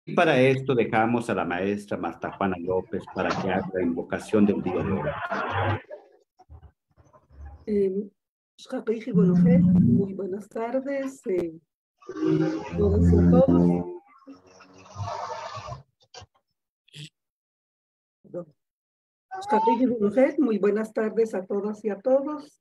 Y para esto dejamos a la maestra Marta Juana López para que haga la invocación del día de hoy. Shkaqiji Bonujet, muy buenas tardes, todas y a todos. Shkaqiji Bonujet, muy buenas tardes a todas y a todos.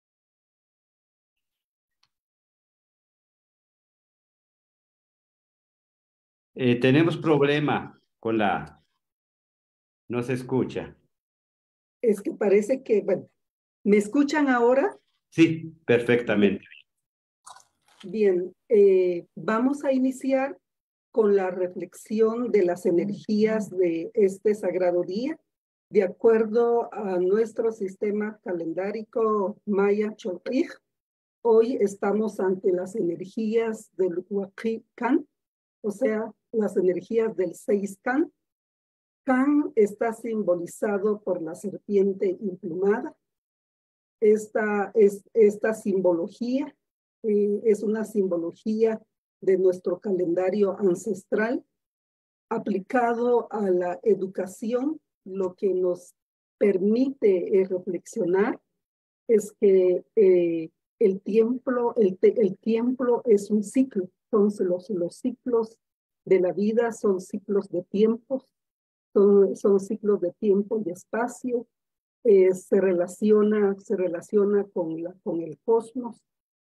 Tenemos problema con la... No se escucha. Es que parece que, bueno, ¿me escuchan ahora? Sí, Bien, perfectamente. bien. Vamos a iniciar con la reflexión de las energías de este sagrado día, de acuerdo a nuestro sistema calendárico Maya Choltij. Hoy estamos ante las energías del Huaqi Kan, o sea, las energías del 6 Kan. Kan está simbolizado por la serpiente emplumada. Esta simbología es una simbología de nuestro calendario ancestral aplicado a la educación. Lo que nos permite reflexionar es que el tiempo es un ciclo. Entonces, los ciclos de la vida son ciclos de tiempos, son ciclos de tiempo y espacio. Se relaciona con el cosmos,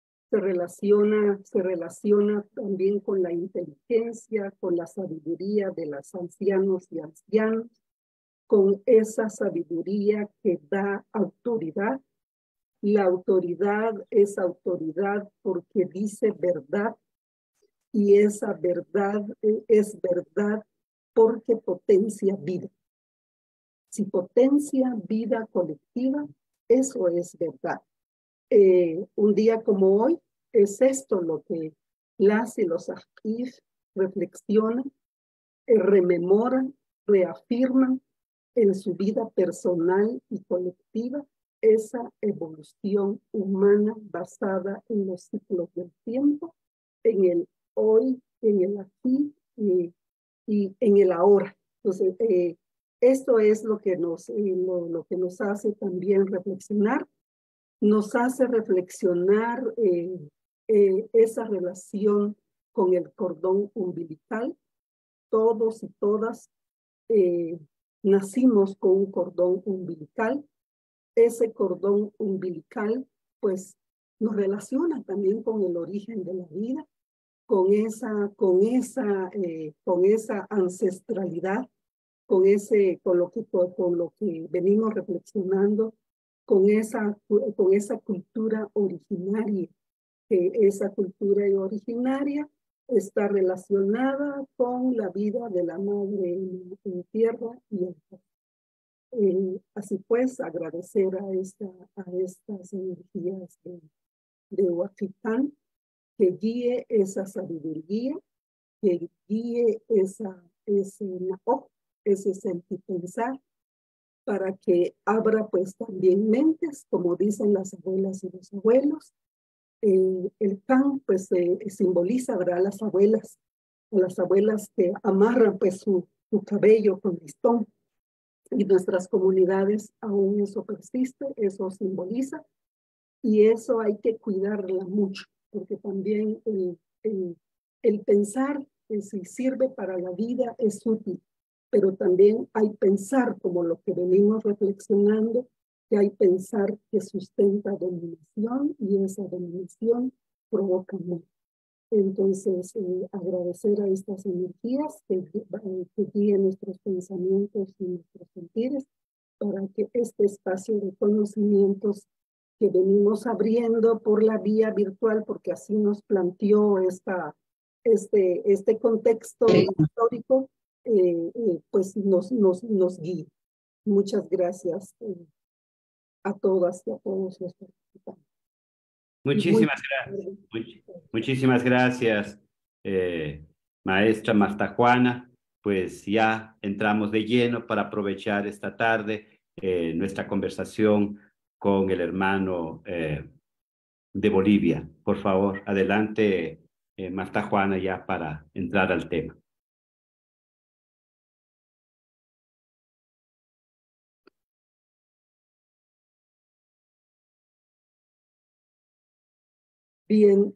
se relaciona también con la inteligencia, con la sabiduría de los ancianos y ancianos, con esa sabiduría que da autoridad. La autoridad es autoridad porque dice verdad, y esa verdad es verdad porque potencia vida. Si potencia vida colectiva, eso es verdad. Un día como hoy es esto lo que las y los akif reflexionan, rememoran, reafirman en su vida personal y colectiva esa evolución humana basada en los ciclos del tiempo, en el hoy, en el aquí y en el ahora. Entonces, esto es lo que nos hace también reflexionar, nos hace reflexionar esa relación con el cordón umbilical. Todos y todas eh, nacimos con un cordón umbilical. Ese cordón umbilical, pues, nos relaciona también con el origen de la vida, con esa ancestralidad, con lo que venimos reflexionando, con esa cultura originaria, que esa cultura originaria está relacionada con la vida de la madre en tierra y en así pues, agradecer a estas energías de Huaquitán, que guíe esa sabiduría, que guíe ese sentir pensar, para que abra pues también mentes, como dicen las abuelas y los abuelos. El can pues simboliza, ¿verdad? A las abuelas que amarran pues su cabello con listón, y nuestras comunidades aún eso persiste, eso simboliza, y eso hay que cuidarla mucho, porque también el pensar que si sirve para la vida es útil, pero también hay pensar como lo que venimos reflexionando, que hay pensar que sustenta dominación y esa dominación provoca muerte. Entonces, agradecer a estas energías que guíen nuestros pensamientos y nuestros sentires para que este espacio de conocimientos que venimos abriendo por la vía virtual, porque así nos planteó este contexto histórico, pues nos guíe. Muchas gracias a todas y a todos los participantes. Y muy Muchísimas gracias. Muchísimas gracias, maestra Marta Juana. Pues ya entramos de lleno para aprovechar esta tarde nuestra conversación con el hermano de Bolivia. Por favor, adelante, Marta Juana, ya para entrar al tema. Bien,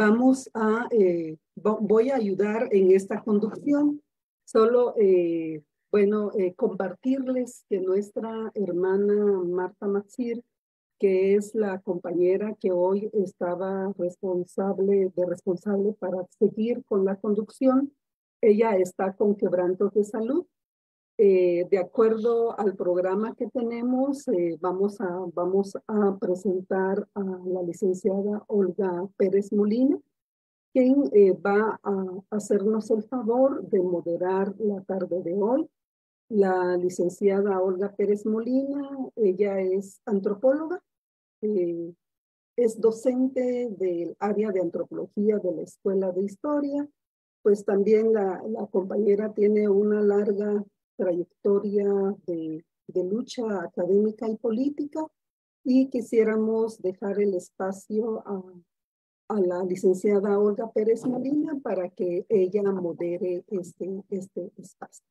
voy a ayudar en esta conducción. Solo, compartirles que nuestra hermana Marta Matsir, que es la compañera que hoy estaba responsable para seguir con la conducción, ella está con quebrantos de salud. De acuerdo al programa que tenemos, vamos a presentar a la licenciada Olga Pérez Molina, quien va a hacernos el favor de moderar la tarde de hoy. La licenciada Olga Pérez Molina, ella es antropóloga, eh, es docente del área de antropología de la Escuela de Historia. Pues también la compañera tiene una larga trayectoria de lucha académica y política, y quisiéramos dejar el espacio a la licenciada Olga Pérez Molina para que ella modere este espacio.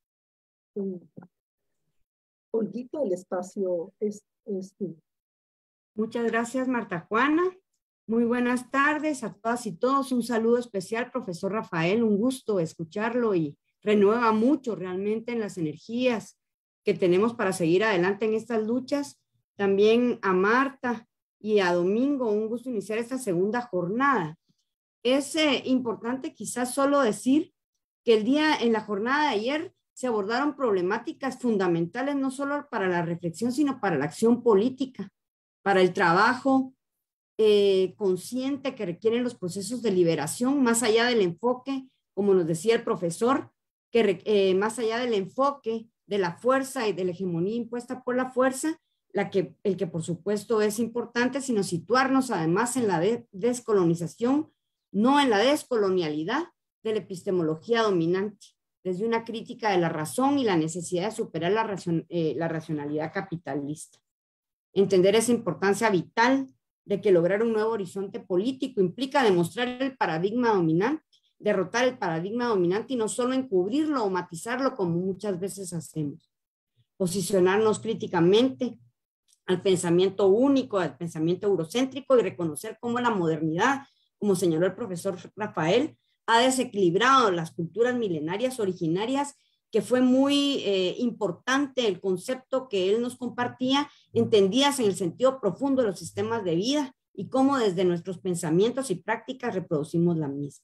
Olguita, el espacio es tuyo. Muchas gracias, Marta Juana. Muy buenas tardes a todas y todos. Un saludo especial, profesor Rafael. Un gusto escucharlo y renueva mucho realmente en las energías que tenemos para seguir adelante en estas luchas. También a Marta y a Domingo, un gusto iniciar esta segunda jornada. Es importante quizás solo decir que en la jornada de ayer se abordaron problemáticas fundamentales no solo para la reflexión, sino para la acción política, para el trabajo consciente que requieren los procesos de liberación, más allá del enfoque, como nos decía el profesor, más allá del enfoque de la fuerza y de la hegemonía impuesta por la fuerza, el que por supuesto es importante, sino situarnos además en la descolonización, no en la descolonialidad de la epistemología dominante, desde una crítica de la razón y la necesidad de superar la racionalidad capitalista. Entender esa importancia vital de que lograr un nuevo horizonte político implica demostrar el paradigma dominante, derrotar el paradigma dominante y no solo encubrirlo o matizarlo como muchas veces hacemos. Posicionarnos críticamente al pensamiento único, al pensamiento eurocéntrico y reconocer cómo la modernidad, como señaló el profesor Rafael, ha desequilibrado las culturas milenarias originarias, que fue muy importante el concepto que él nos compartía, entendidas en el sentido profundo de los sistemas de vida y cómo desde nuestros pensamientos y prácticas reproducimos la misma.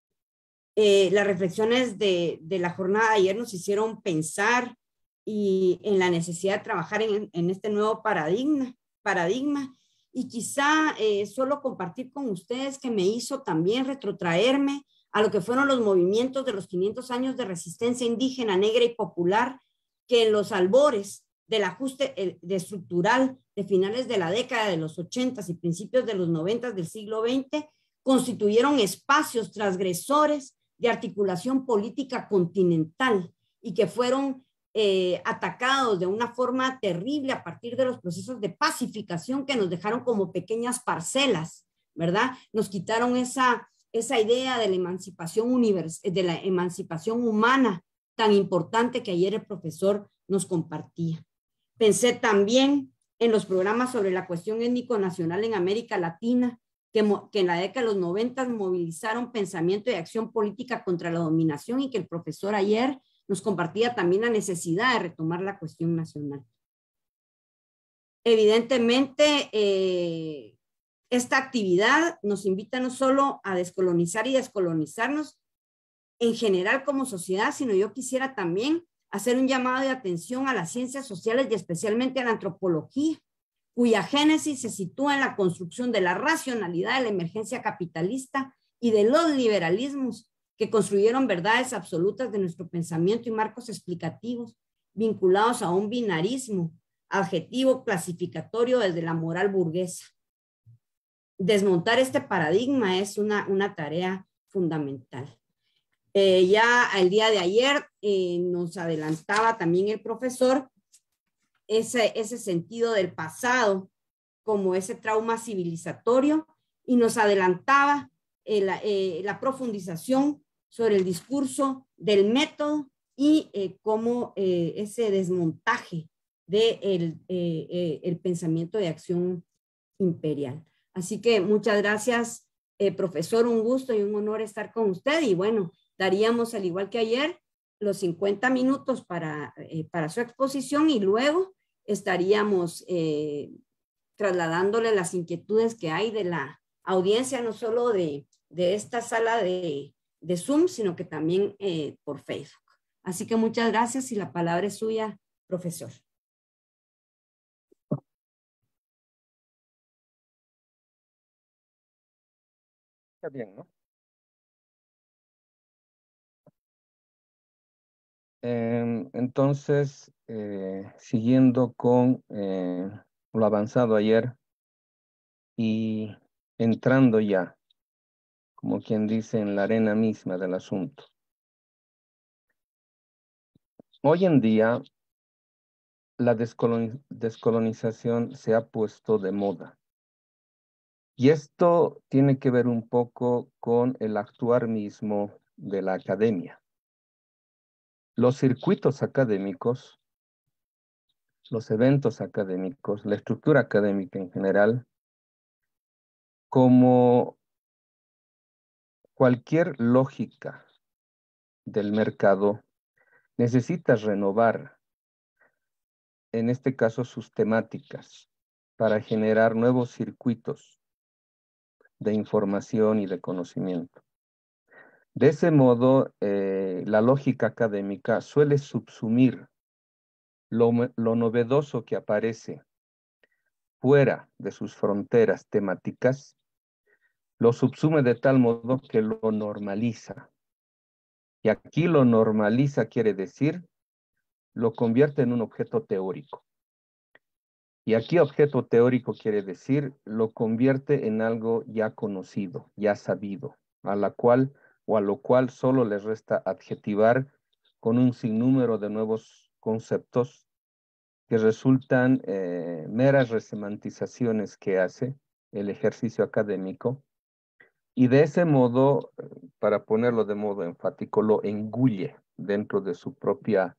Las reflexiones de la jornada de ayer nos hicieron pensar en la necesidad de trabajar en este nuevo paradigma y quizá solo compartir con ustedes que me hizo también retrotraerme a lo que fueron los movimientos de los 500 años de resistencia indígena, negra y popular, que en los albores del ajuste estructural de finales de la década de los 80 y principios de los 90 del siglo XX, constituyeron espacios transgresores de articulación política continental y que fueron atacados de una forma terrible a partir de los procesos de pacificación que nos dejaron como pequeñas parcelas, ¿verdad? Nos quitaron esa idea de la emancipación humana tan importante que ayer el profesor nos compartía. Pensé también en los programas sobre la cuestión étnico-nacional en América Latina, que en la década de los 90 movilizaron pensamiento y acción política contra la dominación y que el profesor ayer nos compartía también la necesidad de retomar la cuestión nacional. Evidentemente, esta actividad nos invita no solo a descolonizar y descolonizarnos en general como sociedad, sino yo quisiera también hacer un llamado de atención a las ciencias sociales y especialmente a la antropología, cuya génesis se sitúa en la construcción de la racionalidad de la emergencia capitalista y de los liberalismos que construyeron verdades absolutas de nuestro pensamiento y marcos explicativos vinculados a un binarismo adjetivo clasificatorio desde la moral burguesa. Desmontar este paradigma es una tarea fundamental. Ya el día de ayer nos adelantaba también el profesor ese sentido del pasado como ese trauma civilizatorio y nos adelantaba la profundización sobre el discurso del método y cómo ese desmontaje del el pensamiento de acción imperial. Así que muchas gracias Profesor, un gusto y un honor estar con usted. Y bueno, daríamos, al igual que ayer, los 50 minutos para su exposición y luego estaríamos trasladándole las inquietudes que hay de la audiencia, no solo de esta sala de Zoom, sino que también por Facebook. Así que muchas gracias y la palabra es suya, profesor. Está bien, ¿no? Entonces, siguiendo con lo avanzado ayer y entrando ya, como quien dice, en la arena misma del asunto. Hoy en día, la descolonización se ha puesto de moda. Y esto tiene que ver un poco con el actuar mismo de la academia. Los circuitos académicos, los eventos académicos, la estructura académica en general, como cualquier lógica del mercado, necesita renovar, en este caso, sus temáticas para generar nuevos circuitos de información y de conocimiento. De ese modo, la lógica académica suele subsumir lo novedoso que aparece fuera de sus fronteras temáticas, lo subsume de tal modo que lo normaliza. Y aquí lo normaliza quiere decir, lo convierte en un objeto teórico. Y aquí objeto teórico quiere decir, lo convierte en algo ya conocido, ya sabido, a lo cual solo le resta adjetivar con un sinnúmero de nuevos conceptos que resultan meras resemantizaciones que hace el ejercicio académico, y de ese modo, para ponerlo de modo enfático, lo engulle dentro de su propia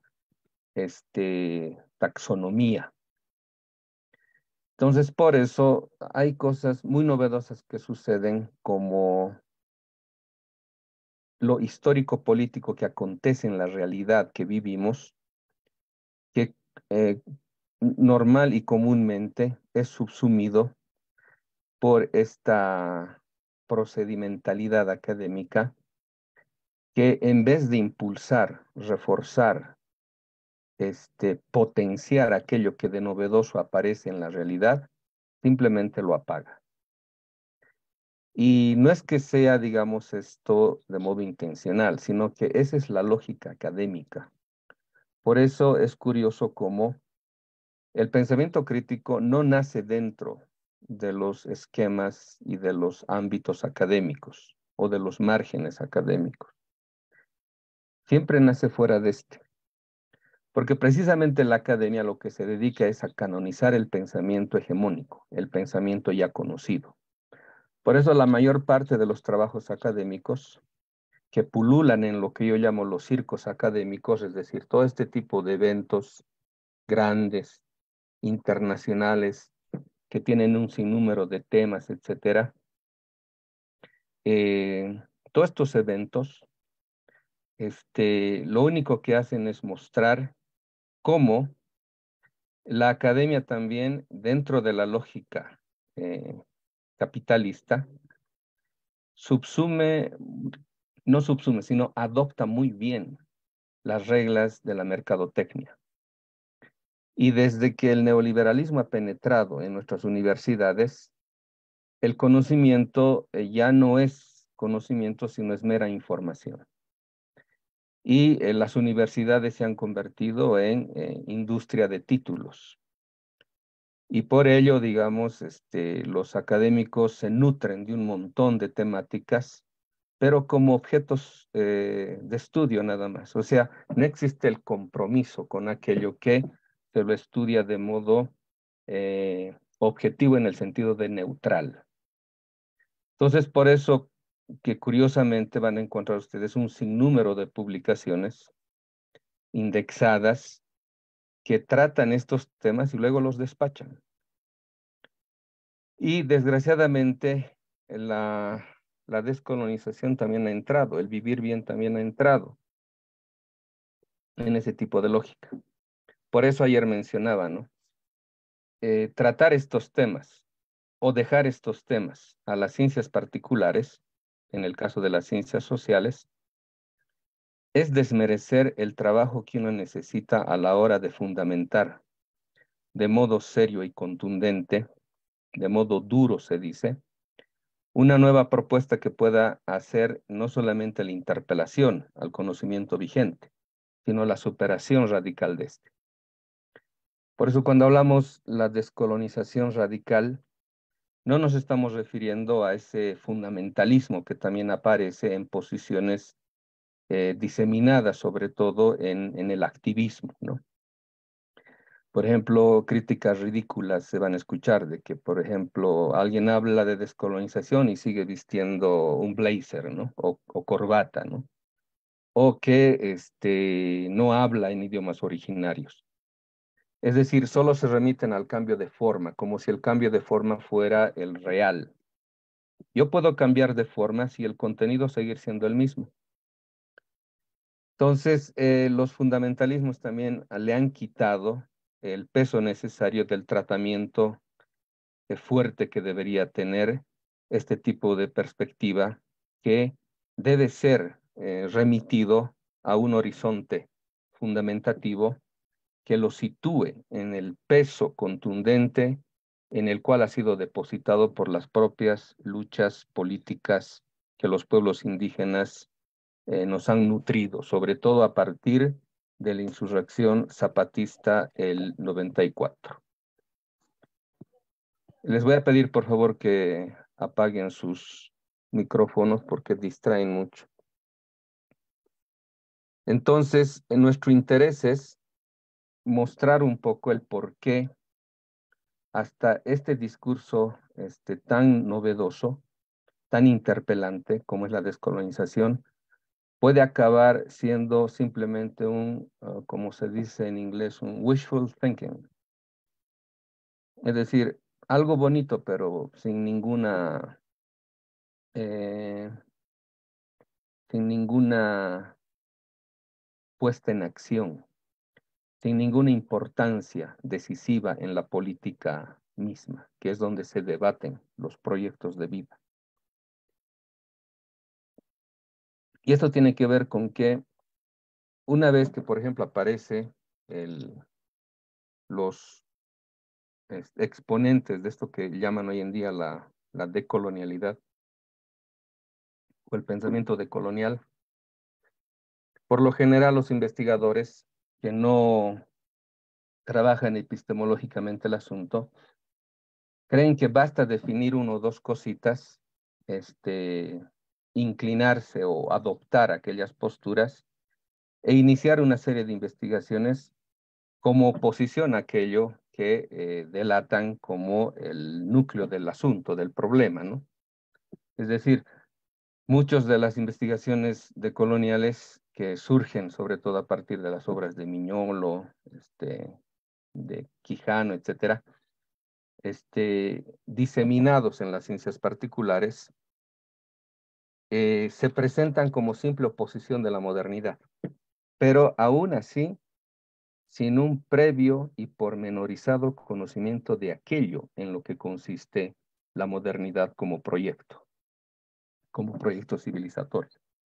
taxonomía. Entonces, por eso hay cosas muy novedosas que suceden, como lo histórico-político que acontece en la realidad que vivimos, que normal y comúnmente es subsumido por esta procedimentalidad académica que, en vez de impulsar, reforzar, potenciar aquello que de novedoso aparece en la realidad, simplemente lo apaga. Y no es que sea, digamos, esto de modo intencional, sino que esa es la lógica académica. Por eso es curioso cómo el pensamiento crítico no nace dentro de los esquemas y de los ámbitos académicos o de los márgenes académicos. Siempre nace fuera de este. Porque precisamente la academia lo que se dedica es a canonizar el pensamiento hegemónico, el pensamiento ya conocido. Por eso la mayor parte de los trabajos académicos que pululan en lo que yo llamo los circos académicos, es decir, todo este tipo de eventos grandes, internacionales, que tienen un sinnúmero de temas, etcétera. Todos estos eventos, lo único que hacen es mostrar cómo la academia también, dentro de la lógica capitalista, no subsume, sino adopta muy bien las reglas de la mercadotecnia. Y desde que el neoliberalismo ha penetrado en nuestras universidades, el conocimiento ya no es conocimiento, sino es mera información. Y las universidades se han convertido en industria de títulos. Y por ello, digamos, los académicos se nutren de un montón de temáticas, pero como objetos de estudio nada más. O sea, no existe el compromiso con aquello que se lo estudia de modo objetivo en el sentido de neutral. Entonces, por eso que curiosamente van a encontrar ustedes un sinnúmero de publicaciones indexadas que tratan estos temas y luego los despachan. Y desgraciadamente, la la descolonización también ha entrado, el vivir bien también ha entrado en ese tipo de lógica. Por eso ayer mencionaba, ¿no? Tratar estos temas o dejar estos temas a las ciencias particulares, en el caso de las ciencias sociales, es desmerecer el trabajo que uno necesita a la hora de fundamentar de modo serio y contundente, de modo duro se dice, una nueva propuesta que pueda hacer no solamente la interpelación al conocimiento vigente, sino la superación radical de este. Por eso cuando hablamos la descolonización radical, no nos estamos refiriendo a ese fundamentalismo que también aparece en posiciones diseminadas, sobre todo en el activismo, ¿no? Por ejemplo, críticas ridículas se van a escuchar de que, por ejemplo, alguien habla de descolonización y sigue vistiendo un blazer, ¿no? O corbata, ¿no? O que no habla en idiomas originarios. Es decir, solo se remiten al cambio de forma, como si el cambio de forma fuera el real. Yo puedo cambiar de forma si el contenido seguir siendo el mismo. Entonces, los fundamentalismos también le han quitado el peso necesario del tratamiento fuerte que debería tener este tipo de perspectiva que debe ser remitido a un horizonte fundamentativo que lo sitúe en el peso contundente en el cual ha sido depositado por las propias luchas políticas que los pueblos indígenas nos han nutrido, sobre todo a partir de la insurrección zapatista el 94. Les voy a pedir, por favor, que apaguen sus micrófonos porque distraen mucho. Entonces, nuestro interés es mostrar un poco el por qué hasta este discurso tan novedoso, tan interpelante como es la descolonización, puede acabar siendo simplemente como se dice en inglés, un wishful thinking. Es decir, algo bonito, pero eh, sin ninguna puesta en acción, sin ninguna importancia decisiva en la política misma, que es donde se debaten los proyectos de vida. Y esto tiene que ver con que una vez que, por ejemplo, aparece los exponentes de esto que llaman hoy en día la decolonialidad o el pensamiento decolonial, por lo general los investigadores que no trabajan epistemológicamente el asunto, creen que basta definir uno o dos cositas, inclinarse o adoptar aquellas posturas e iniciar una serie de investigaciones como oposición a aquello que delatan como el núcleo del asunto, del problema, ¿no? Es decir, muchas de las investigaciones decoloniales que surgen, sobre todo a partir de las obras de Miñolo, de Quijano, etcétera, diseminados en las ciencias particulares, se presentan como simple oposición de la modernidad, pero aún así, sin un previo y pormenorizado conocimiento de aquello en lo que consiste la modernidad como proyecto civilizatorio.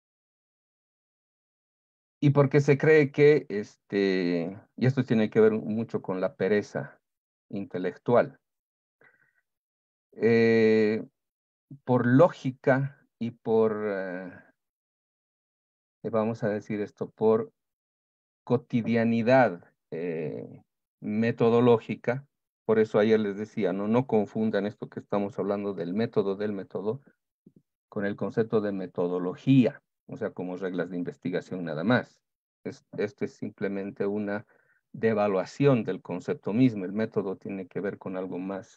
Y porque se cree que, y esto tiene que ver mucho con la pereza intelectual, por lógica y vamos a decir esto, por cotidianidad metodológica, por eso ayer les decía, no confundan esto que estamos hablando del método con el concepto de metodología, o sea, como reglas de investigación nada más. Esto es simplemente una devaluación del concepto mismo. El método tiene que ver con algo más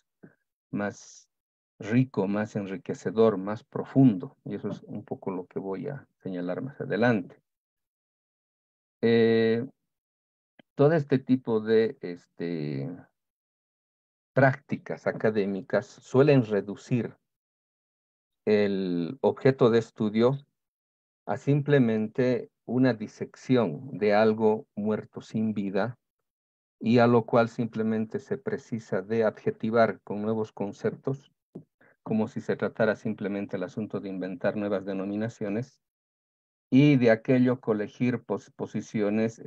rico, más enriquecedor, más profundo, y eso es un poco lo que voy a señalar más adelante. Todo este tipo de prácticas académicas suelen reducir el objeto de estudio a simplemente una disección de algo muerto sin vida y a lo cual simplemente se precisa de adjetivar con nuevos conceptos, como si se tratara simplemente el asunto de inventar nuevas denominaciones, y de aquello colegir posiciones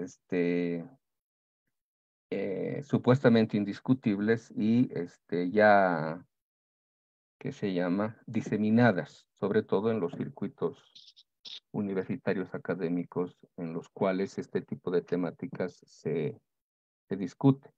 supuestamente indiscutibles y ya, ¿qué se llama?, diseminadas, sobre todo en los circuitos universitarios académicos en los cuales este tipo de temáticas se discute.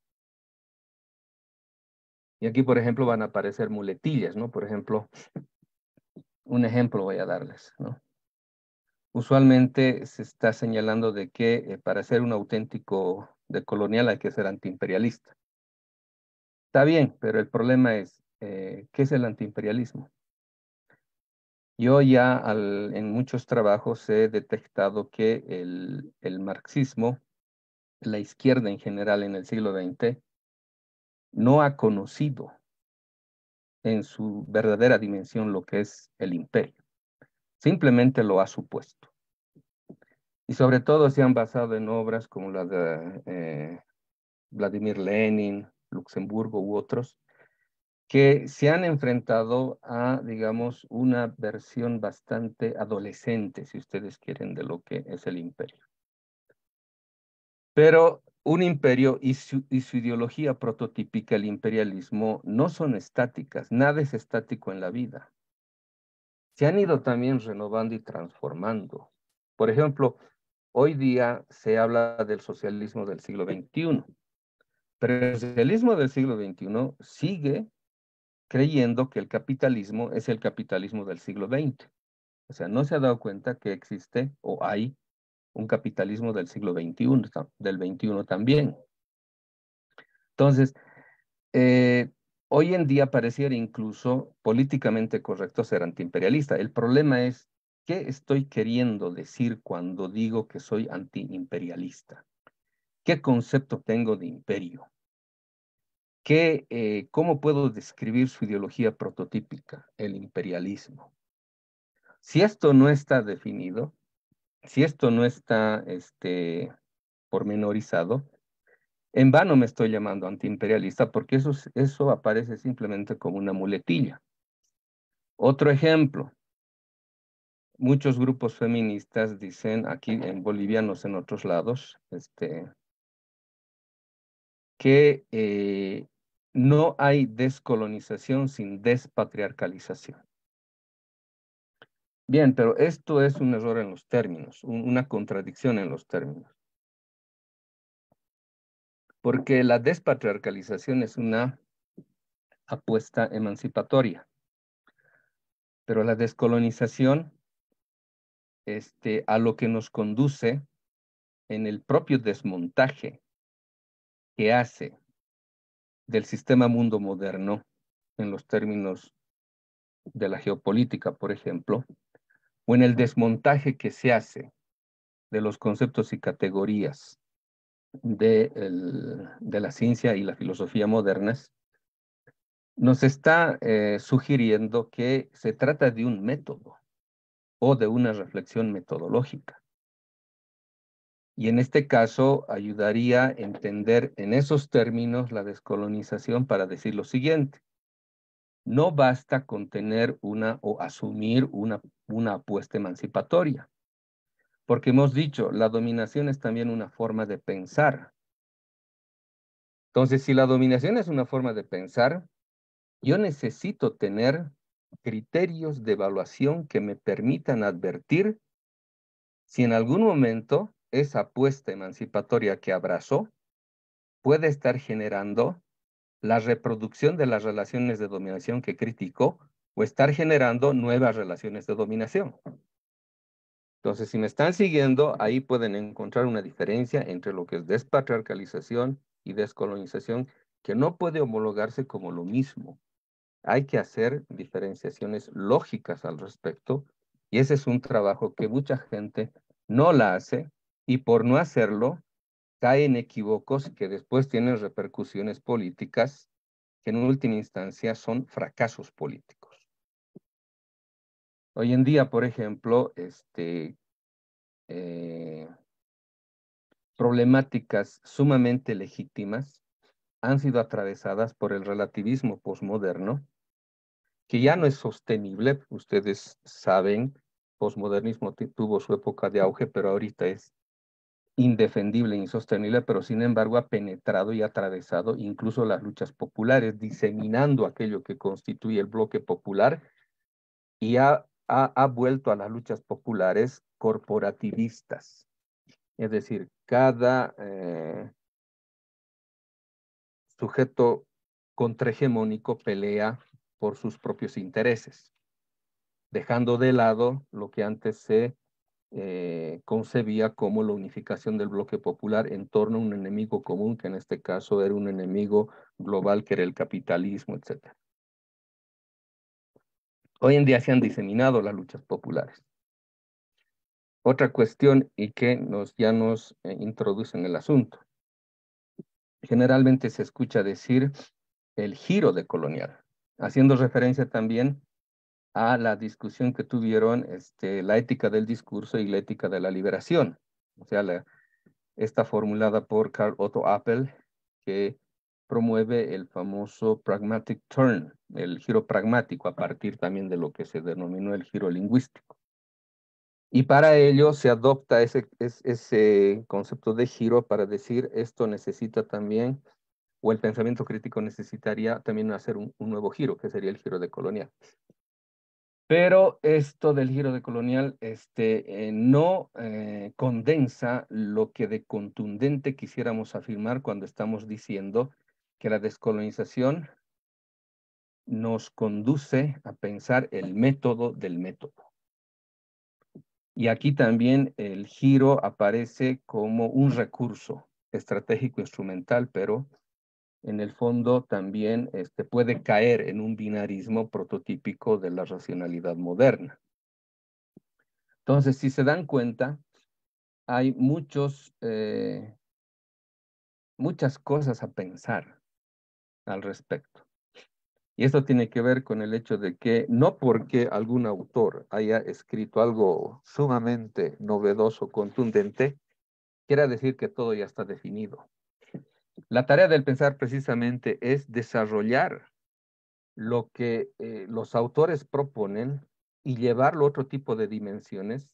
Y aquí, por ejemplo, van a aparecer muletillas, ¿no? Por ejemplo, un ejemplo voy a darles, ¿no? Usualmente se está señalando de que para ser un auténtico decolonial hay que ser antiimperialista. Está bien, pero el problema es, ¿qué es el antiimperialismo? Yo ya en muchos trabajos he detectado que el marxismo, la izquierda en general en el siglo XX, no ha conocido en su verdadera dimensión lo que es el imperio. Simplemente lo ha supuesto. Y sobre todo se han basado en obras como la de Vladimir Lenin, Luxemburgo u otros, que se han enfrentado a, digamos, una versión bastante adolescente, si ustedes quieren, de lo que es el imperio. Pero un imperio y su ideología prototípica, el imperialismo, no son estáticas, nada es estático en la vida. Se han ido también renovando y transformando. Por ejemplo, hoy día se habla del socialismo del siglo XXI, pero el socialismo del siglo XXI sigue creyendo que el capitalismo es el capitalismo del siglo XX. O sea, no se ha dado cuenta que existe o hay un capitalismo del siglo XXI también. Entonces, hoy en día pareciera incluso políticamente correcto ser antiimperialista. El problema es, ¿qué estoy queriendo decir cuando digo que soy antiimperialista? ¿Qué concepto tengo de imperio? ¿Cómo puedo describir su ideología prototípica, el imperialismo? Si esto no está definido, si esto no está pormenorizado, en vano me estoy llamando antiimperialista porque eso aparece simplemente como una muletilla. Otro ejemplo, muchos grupos feministas dicen, aquí en bolivianos en otros lados, que no hay descolonización sin despatriarcalización. Bien, pero esto es un error en los términos, una contradicción en los términos. Porque la despatriarcalización es una apuesta emancipatoria, pero la descolonización, a lo que nos conduce en el propio desmontaje que hace del sistema mundo moderno, en los términos de la geopolítica, por ejemplo, o en el desmontaje que se hace de los conceptos y categorías de la ciencia y la filosofía modernas, nos está sugiriendo que se trata de un método o de una reflexión metodológica. Y en este caso ayudaría a entender en esos términos la descolonización para decir lo siguiente. No basta con tener o asumir una apuesta emancipatoria, porque hemos dicho, la dominación es también una forma de pensar. Entonces, si la dominación es una forma de pensar, yo necesito tener criterios de evaluación que me permitan advertir si en algún momento esa apuesta emancipatoria que abrazó puede estar generando la reproducción de las relaciones de dominación que criticó o estar generando nuevas relaciones de dominación. Entonces, si me están siguiendo, ahí pueden encontrar una diferencia entre lo que es despatriarcalización y descolonización, que no puede homologarse como lo mismo. Hay que hacer diferenciaciones lógicas al respecto, y ese es un trabajo que mucha gente no la hace, y por no hacerlo, cae en equívocos que después tienen repercusiones políticas, que en última instancia son fracasos políticos. Hoy en día, por ejemplo, problemáticas sumamente legítimas han sido atravesadas por el relativismo posmoderno, que ya no es sostenible. Ustedes saben, posmodernismo tuvo su época de auge, pero ahorita es indefendible e insostenible, pero sin embargo ha penetrado y atravesado incluso las luchas populares, diseminando aquello que constituye el bloque popular y ha vuelto a las luchas populares corporativistas. Es decir, cada sujeto contrahegemónico pelea por sus propios intereses, dejando de lado lo que antes se concebía como la unificación del bloque popular en torno a un enemigo común, que en este caso era un enemigo global, que era el capitalismo, etc. Hoy en día se han diseminado las luchas populares. Otra cuestión y que ya nos introduce en el asunto. Generalmente se escucha decir el giro decolonial, haciendo referencia también a la discusión que tuvieron la ética del discurso y la ética de la liberación. O sea, está formulada por Karl Otto Appel, que promueve el famoso pragmatic turn, el giro pragmático, a partir también de lo que se denominó el giro lingüístico. Y para ello se adopta ese concepto de giro para decir esto necesita también, o el pensamiento crítico necesitaría también hacer un nuevo giro, que sería el giro decolonial. Pero esto del giro decolonial no condensa lo que de contundente quisiéramos afirmar cuando estamos diciendo que la descolonización nos conduce a pensar el método del método. Y aquí también el giro aparece como un recurso estratégico instrumental, pero en el fondo también puede caer en un binarismo prototípico de la racionalidad moderna. Entonces, si se dan cuenta, hay muchas cosas a pensar al respecto. Y esto tiene que ver con el hecho de que no porque algún autor haya escrito algo sumamente novedoso, contundente, quiera decir que todo ya está definido. La tarea del pensar precisamente es desarrollar lo que los autores proponen y llevarlo a otro tipo de dimensiones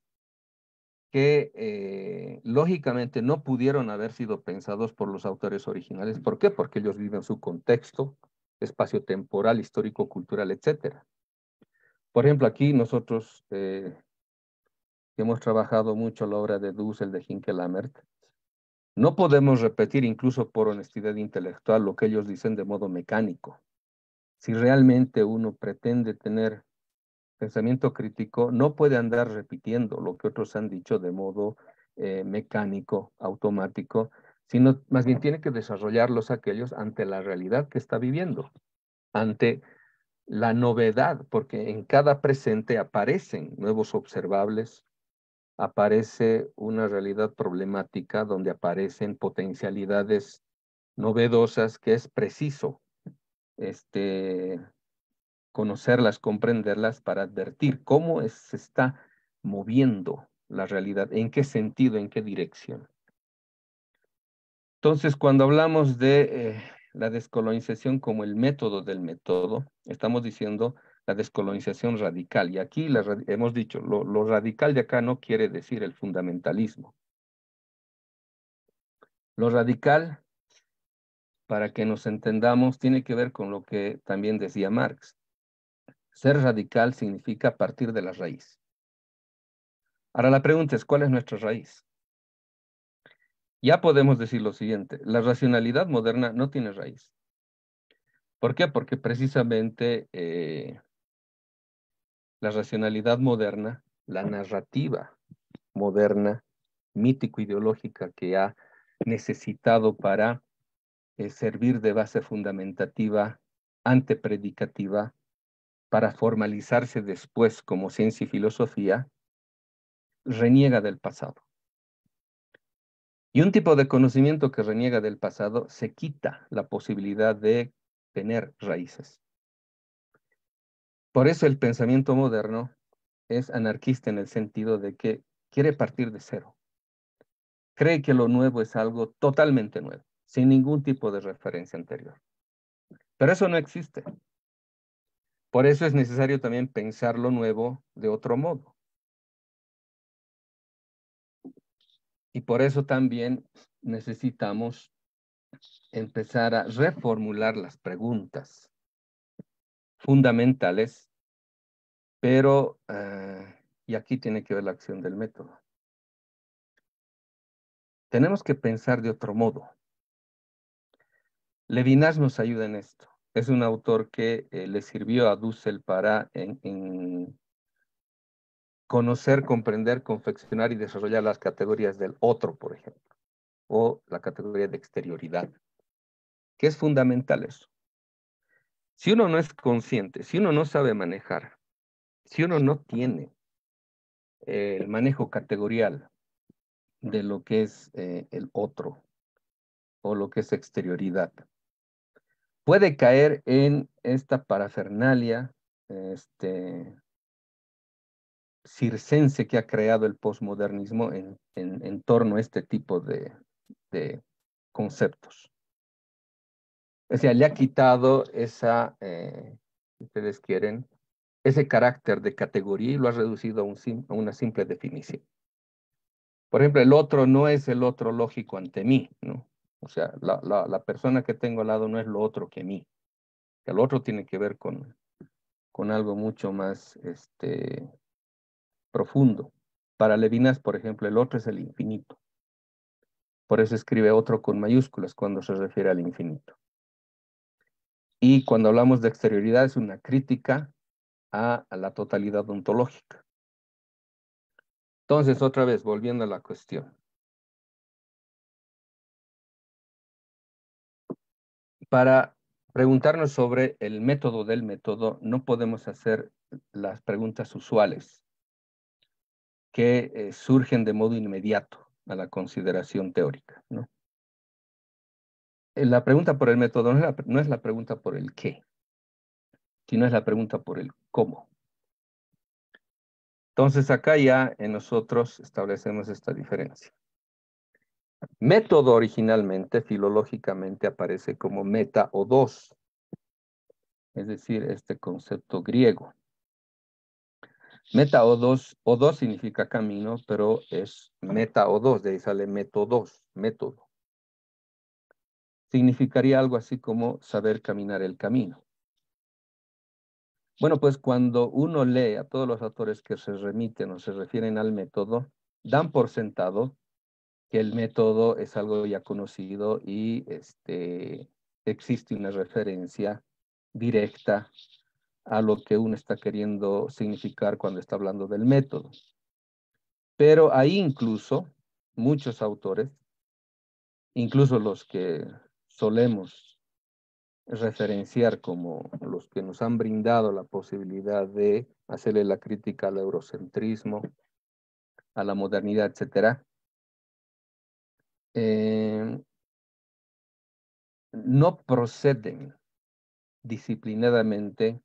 que lógicamente no pudieron haber sido pensados por los autores originales. ¿Por qué? Porque ellos viven su contexto espacio-temporal, histórico-cultural, etc. Por ejemplo, aquí nosotros que hemos trabajado mucho la obra de Dussel, de Hinkel-Lammert, no podemos repetir, incluso por honestidad intelectual, lo que ellos dicen de modo mecánico. Si realmente uno pretende tener pensamiento crítico, no puede andar repitiendo lo que otros han dicho de modo mecánico, automático, sino más bien tiene que desarrollarlos aquellos ante la realidad que está viviendo, ante la novedad, porque en cada presente aparecen nuevos observables, aparece una realidad problemática donde aparecen potencialidades novedosas que es preciso conocerlas, comprenderlas para advertir cómo se está moviendo la realidad, en qué sentido, en qué dirección. Entonces, cuando hablamos de la descolonización como el método del método, estamos diciendo la descolonización radical. Y aquí hemos dicho, lo radical de acá no quiere decir el fundamentalismo. Lo radical, para que nos entendamos, tiene que ver con lo que también decía Marx. Ser radical significa partir de la raíz. Ahora la pregunta es, ¿cuál es nuestra raíz? Ya podemos decir lo siguiente, la racionalidad moderna no tiene raíz. ¿Por qué? Porque precisamente la racionalidad moderna, la narrativa moderna, mítico-ideológica que ha necesitado para servir de base fundamentativa, antepredicativa, para formalizarse después como ciencia y filosofía, reniega del pasado. Y un tipo de conocimiento que reniega del pasado se quita la posibilidad de tener raíces. Por eso el pensamiento moderno es anarquista en el sentido de que quiere partir de cero. Cree que lo nuevo es algo totalmente nuevo, sin ningún tipo de referencia anterior. Pero eso no existe. Por eso es necesario también pensar lo nuevo de otro modo. Y por eso también necesitamos empezar a reformular las preguntas fundamentales, pero, y aquí tiene que ver la acción del método. Tenemos que pensar de otro modo. Levinas nos ayuda en esto. Es un autor que le sirvió a Dussel para conocer, comprender, confeccionar y desarrollar las categorías del otro, por ejemplo, o la categoría de exterioridad, que es fundamental eso. Si uno no es consciente, si uno no sabe manejar, si uno no tiene el manejo categorial de lo que es el otro o lo que es exterioridad, puede caer en esta parafernalia circense que ha creado el posmodernismo en torno a este tipo de conceptos. O sea, le ha quitado esa, si ustedes quieren, ese carácter de categoría y lo ha reducido a una simple definición. Por ejemplo, el otro no es el otro lógico ante mí, ¿no? O sea, la persona que tengo al lado no es lo otro que mí. El otro tiene que ver con algo mucho más profundo. Para Levinas, por ejemplo, el otro es el infinito. Por eso escribe otro con mayúsculas cuando se refiere al infinito. Y cuando hablamos de exterioridad es una crítica a la totalidad ontológica. Entonces, otra vez, volviendo a la cuestión. Para preguntarnos sobre el método del método, no podemos hacer las preguntas usuales que surgen de modo inmediato a la consideración teórica, ¿no? La pregunta por el método no es la pregunta por el qué, sino es la pregunta por el cómo. Entonces, acá ya en nosotros establecemos esta diferencia. Método originalmente, filológicamente, aparece como meta o dos, es decir, este concepto griego. Meta o dos significa camino, pero es meta o dos, de ahí sale métodos, método. Significaría algo así como saber caminar el camino. Bueno, pues cuando uno lee a todos los autores que se remiten o se refieren al método, dan por sentado que el método es algo ya conocido y existe una referencia directa a lo que uno está queriendo significar cuando está hablando del método. Pero ahí incluso muchos autores, incluso los que solemos referenciar como los que nos han brindado la posibilidad de hacerle la crítica al eurocentrismo, a la modernidad, etcétera, no proceden disciplinadamente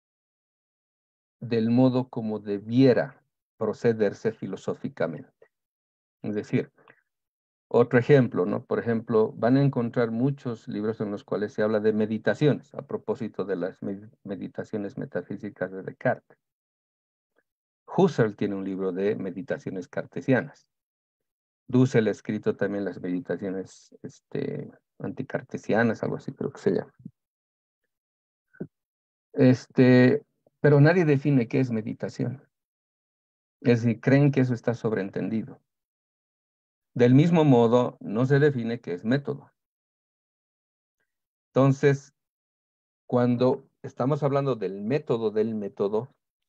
del modo como debiera procederse filosóficamente. Es decir, otro ejemplo, ¿no? Por ejemplo, van a encontrar muchos libros en los cuales se habla de meditaciones, a propósito de las meditaciones metafísicas de Descartes. Husserl tiene un libro de meditaciones cartesianas. Dussel ha escrito también las meditaciones anticartesianas, algo así creo que se llama. Pero nadie define qué es meditación. Es decir, creen que eso está sobreentendido. Del mismo modo, no se define qué es método. Entonces, cuando estamos hablando del método,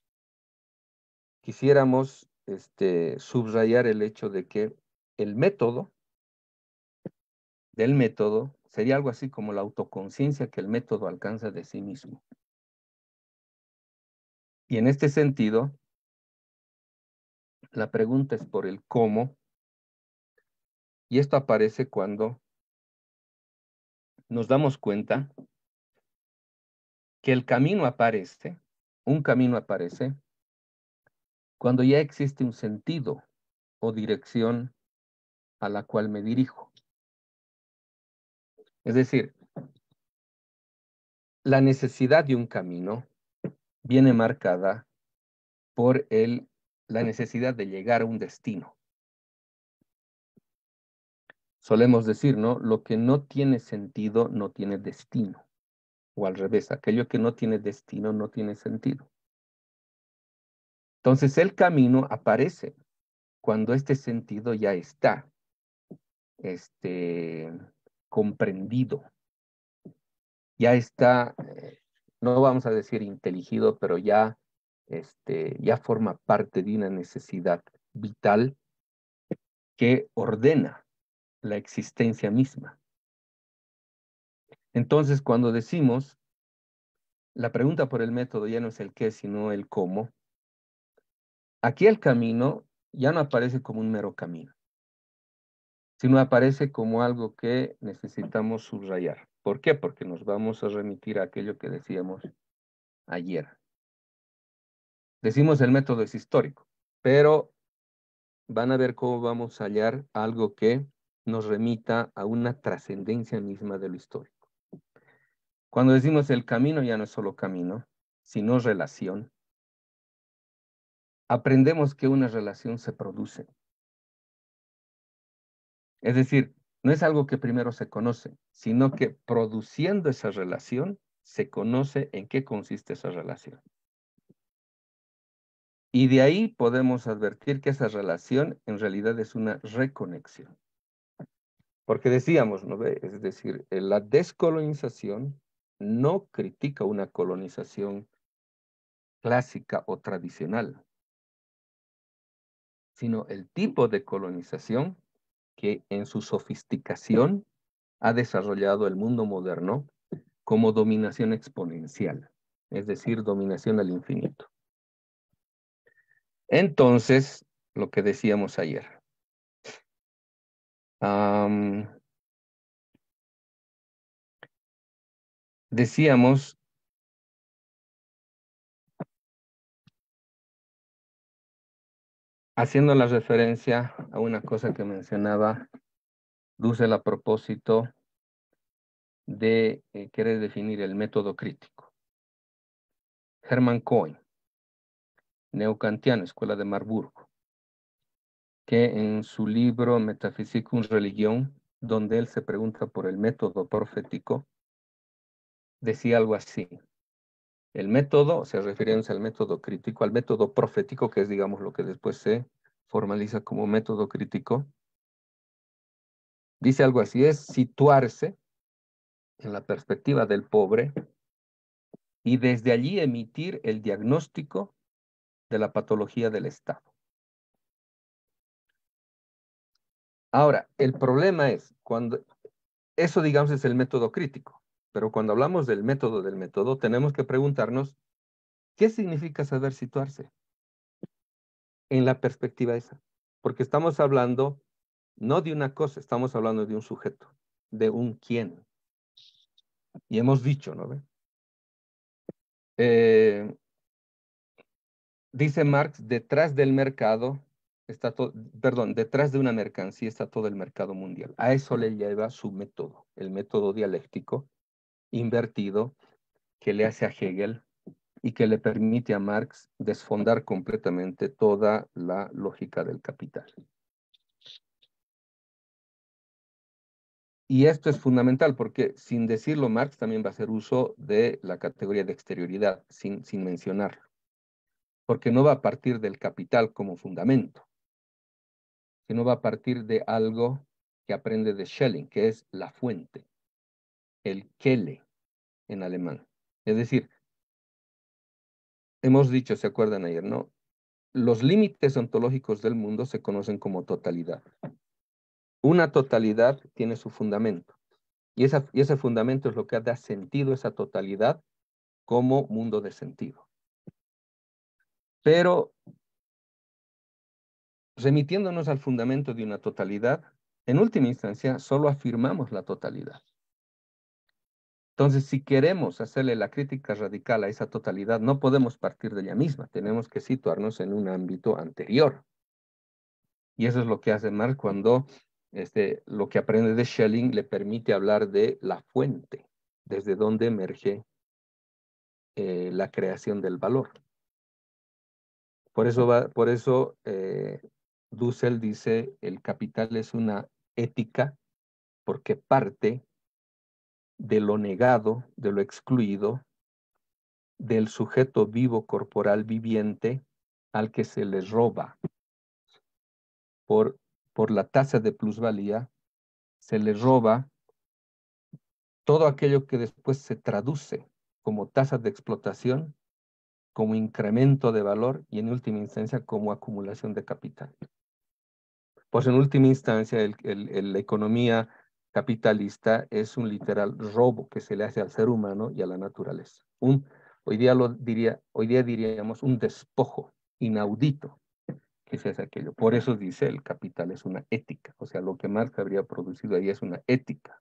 quisiéramos subrayar el hecho de que el método del método sería algo así como la autoconciencia que el método alcanza de sí mismo. Y en este sentido, la pregunta es por el cómo, y esto aparece cuando nos damos cuenta que el camino aparece, un camino aparece, cuando ya existe un sentido o dirección a la cual me dirijo. Es decir, la necesidad de un camino viene marcada por la necesidad de llegar a un destino. Solemos decir, ¿no? Lo que no tiene sentido no tiene destino. O al revés, aquello que no tiene destino no tiene sentido. Entonces el camino aparece cuando este sentido ya está comprendido, ya está, no vamos a decir inteligido, pero ya forma parte de una necesidad vital que ordena la existencia misma. Entonces, cuando decimos, la pregunta por el método ya no es el qué, sino el cómo, aquí el camino ya no aparece como un mero camino, sino aparece como algo que necesitamos subrayar. ¿Por qué? Porque nos vamos a remitir a aquello que decíamos ayer. Decimos el método es histórico, pero van a ver cómo vamos a hallar algo que nos remita a una trascendencia misma de lo histórico. Cuando decimos el camino ya no es solo camino, sino relación. Aprendemos que una relación se produce. Es decir, no es algo que primero se conoce, sino que produciendo esa relación, se conoce en qué consiste esa relación. Y de ahí podemos advertir que esa relación en realidad es una reconexión. Porque decíamos, ¿no ve? Es decir, la descolonización no critica una colonización clásica o tradicional, sino el tipo de colonización que en su sofisticación ha desarrollado el mundo moderno como dominación exponencial, es decir, dominación al infinito. Entonces, lo que decíamos ayer. Decíamos haciendo la referencia a una cosa que mencionaba Dussel a propósito de querer definir el método crítico. Hermann Cohen, neocantiano, Escuela de Marburgo, que en su libro Metaphysicum Religion, donde él se pregunta por el método profético, decía algo así. El método, se referencia al método crítico, al método profético, que es, digamos, lo que después se formaliza como método crítico. Dice algo así, es situarse en la perspectiva del pobre y desde allí emitir el diagnóstico de la patología del Estado. Ahora, el problema es cuando, eso digamos es el método crítico, pero cuando hablamos del método, tenemos que preguntarnos, ¿qué significa saber situarse en la perspectiva esa? Porque estamos hablando no de una cosa, estamos hablando de un sujeto, de un quién. Y hemos dicho, ¿no? Dice Marx, detrás del mercado está todo, perdón, detrás de una mercancía está todo el mercado mundial. A eso le lleva su método, el método dialéctico invertido que le hace a Hegel y que le permite a Marx desfondar completamente toda la lógica del capital. Y esto es fundamental porque sin decirlo Marx también va a hacer uso de la categoría de exterioridad, sin mencionarlo. Porque no va a partir del capital como fundamento, sino va a partir de algo que aprende de Schelling, que es la fuente, el Quelle en alemán. Es decir, hemos dicho, ¿se acuerdan ayer, no? Los límites ontológicos del mundo se conocen como totalidad. Una totalidad tiene su fundamento. Y ese fundamento es lo que da sentido a esa totalidad como mundo de sentido. Pero, remitiéndonos al fundamento de una totalidad, en última instancia, solo afirmamos la totalidad. Entonces, si queremos hacerle la crítica radical a esa totalidad, no podemos partir de ella misma, tenemos que situarnos en un ámbito anterior. Y eso es lo que hace Marx cuando lo que aprende de Schelling le permite hablar de la fuente, desde donde emerge la creación del valor. Por eso Dussel dice, el capital es una ética porque parte de lo negado, de lo excluido, del sujeto vivo corporal viviente al que se le roba por la tasa de plusvalía, se le roba todo aquello que después se traduce como tasa de explotación, como incremento de valor y en última instancia como acumulación de capital. Pues en última instancia la economía capitalista es un literal robo que se le hace al ser humano y a la naturaleza. Hoy día diríamos un despojo inaudito que se hace aquello. Por eso dice el capital es una ética. O sea, lo que Marx habría producido ahí es una ética.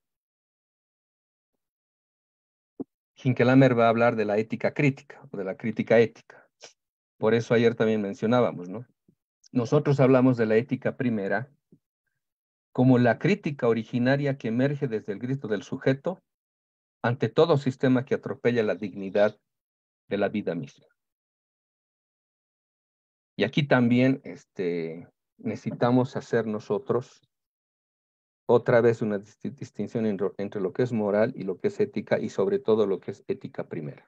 Hinckelhammer va a hablar de la ética crítica o de la crítica ética. Por eso ayer también mencionábamos, ¿no? Nosotros hablamos de la ética primera como la crítica originaria que emerge desde el grito del sujeto ante todo sistema que atropella la dignidad de la vida misma. Y aquí también necesitamos hacer nosotros otra vez una distinción entre lo que es moral y lo que es ética y sobre todo lo que es ética primera.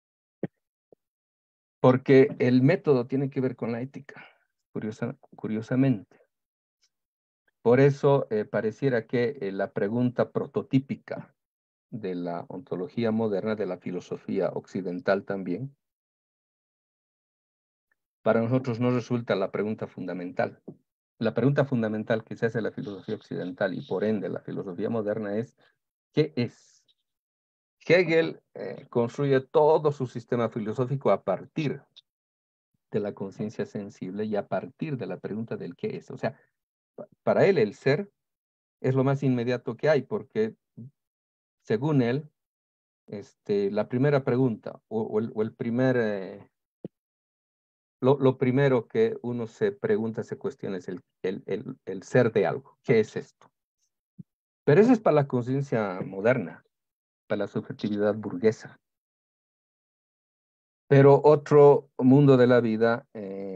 Porque el método tiene que ver con la ética, curiosamente. Por eso pareciera que la pregunta prototípica de la ontología moderna, de la filosofía occidental también, para nosotros no resulta la pregunta fundamental. La pregunta fundamental que se hace a la filosofía occidental y por ende la filosofía moderna es, ¿qué es? Hegel construye todo su sistema filosófico a partir de la conciencia sensible y a partir de la pregunta del qué es. O sea, para él el ser es lo más inmediato que hay, porque según él, la primera pregunta lo primero que uno se pregunta, se cuestiona es el ser de algo. ¿Qué es esto? Pero eso es para la conciencia moderna, para la subjetividad burguesa. Pero otro mundo de la vida,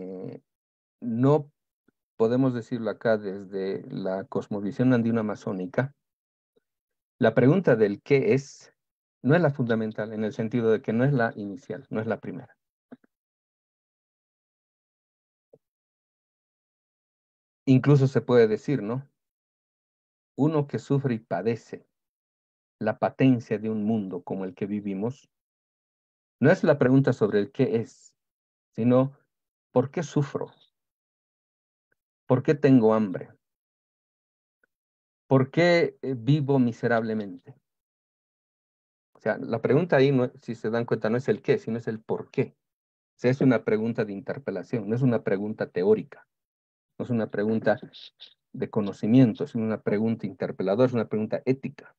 no podemos decirlo acá desde la cosmovisión andina masónica, la pregunta del qué es no es la fundamental, en el sentido de que no es la inicial, no es la primera. Incluso se puede decir, ¿no? Uno que sufre y padece la patencia de un mundo como el que vivimos, no es la pregunta sobre el qué es, sino ¿por qué sufro? ¿Por qué tengo hambre? ¿Por qué vivo miserablemente? O sea, la pregunta ahí, no, si se dan cuenta, no es el qué, sino es el por qué. O sea, es una pregunta de interpelación, no es una pregunta teórica, no es una pregunta de conocimiento, es una pregunta interpeladora, es una pregunta ética.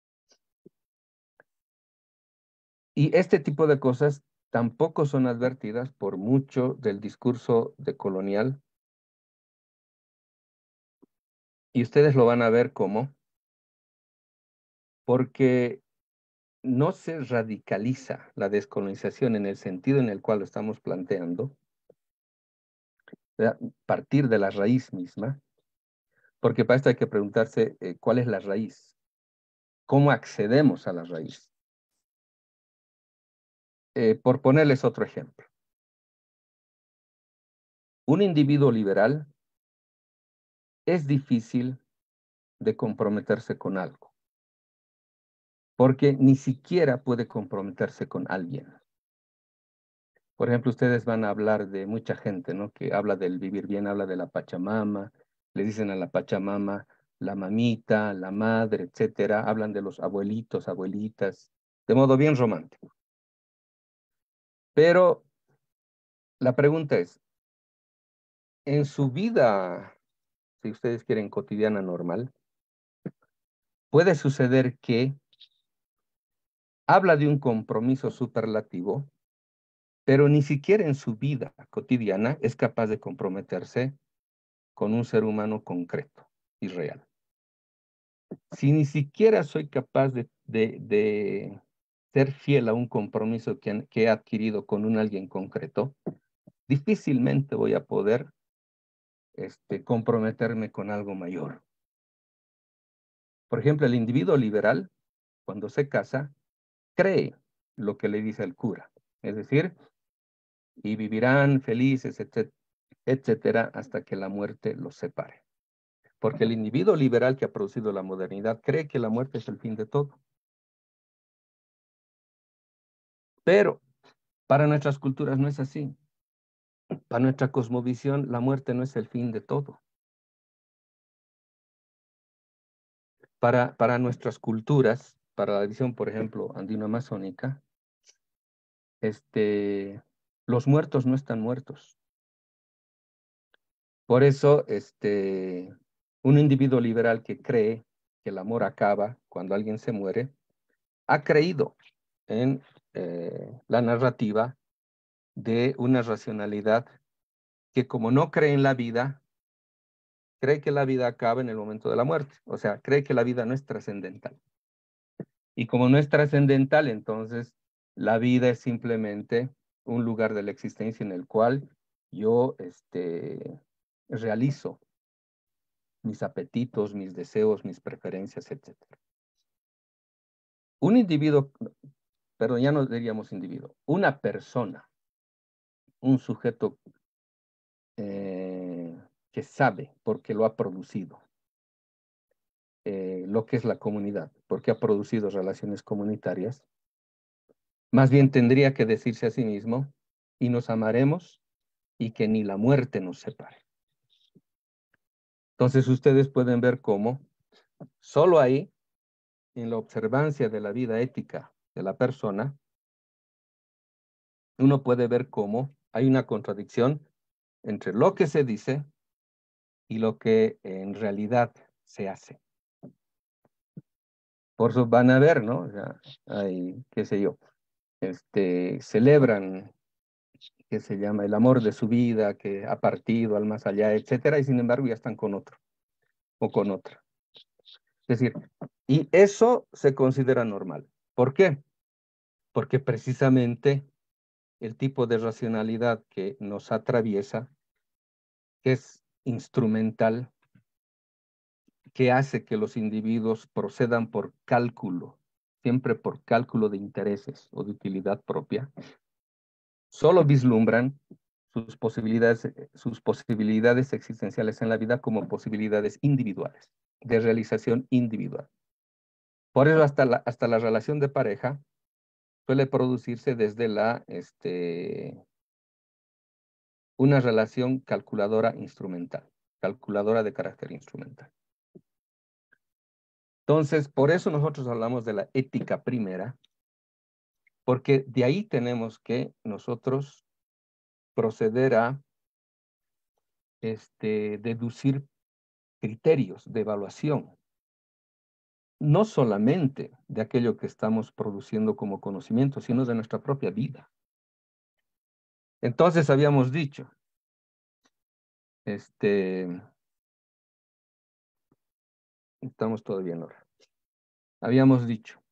Y este tipo de cosas tampoco son advertidas por mucho del discurso colonial. Y ustedes lo van a ver cómo, porque no se radicaliza la descolonización en el sentido en el cual lo estamos planteando, partir de la raíz misma, porque para esto hay que preguntarse cuál es la raíz, cómo accedemos a la raíz. Por ponerles otro ejemplo. Un individuo liberal es difícil de comprometerse con algo, porque ni siquiera puede comprometerse con alguien. Por ejemplo, ustedes van a hablar de mucha gente, ¿no? Que habla del vivir bien, habla de la Pachamama, le dicen a la Pachamama la mamita, la madre, etcétera. Hablan de los abuelitos, abuelitas, de modo bien romántico. Pero la pregunta es, en su vida, si ustedes quieren, cotidiana normal, puede suceder que habla de un compromiso superlativo, pero ni siquiera en su vida cotidiana es capaz de comprometerse con un ser humano concreto y real. Si ni siquiera soy capaz de ser fiel a un compromiso que he adquirido con un alguien concreto, difícilmente voy a poder comprometerme con algo mayor. Por ejemplo, el individuo liberal, cuando se casa, cree lo que le dice el cura. Es decir, y vivirán felices, etcétera, hasta que la muerte los separe. Porque el individuo liberal que ha producido la modernidad cree que la muerte es el fin de todo. Pero para nuestras culturas no es así. Para nuestra cosmovisión, la muerte no es el fin de todo. Para nuestras culturas, para la visión, por ejemplo, andino-amazónica, los muertos no están muertos. Por eso, un individuo liberal que cree que el amor acaba cuando alguien se muere, ha creído en la narrativa de una racionalidad que, como no cree en la vida, cree que la vida acaba en el momento de la muerte. O sea, cree que la vida no es trascendental. Y como no es trascendental, entonces la vida es simplemente un lugar de la existencia en el cual yo realizo mis apetitos, mis deseos, mis preferencias, etc. Un individuo, pero ya no diríamos individuo, una persona, un sujeto que sabe porque lo ha producido, lo que es la comunidad, porque ha producido relaciones comunitarias, más bien tendría que decirse a sí mismo, y nos amaremos y que ni la muerte nos separe. Entonces ustedes pueden ver cómo solo ahí, en la observancia de la vida ética de la persona, uno puede ver cómo hay una contradicción entre lo que se dice y lo que en realidad se hace. Por eso van a ver, ¿no? O sea, hay, qué sé yo, celebran, que se llama el amor de su vida, que ha partido al más allá, etcétera, y sin embargo ya están con otro o con otra. Es decir, y eso se considera normal. ¿Por qué? Porque precisamente el tipo de racionalidad que nos atraviesa es instrumental, que hace que los individuos procedan por cálculo, siempre por cálculo de intereses o de utilidad propia, solo vislumbran sus posibilidades existenciales en la vida como posibilidades individuales, de realización individual. Por eso hasta la relación de pareja suele producirse desde una relación calculadora instrumental, calculadora de carácter instrumental. Entonces, por eso nosotros hablamos de la ética primera, porque de ahí tenemos que nosotros proceder a deducir criterios de evaluación, no solamente de aquello que estamos produciendo como conocimiento, sino de nuestra propia vida. Entonces habíamos dicho, estamos todavía en hora. Habíamos dicho,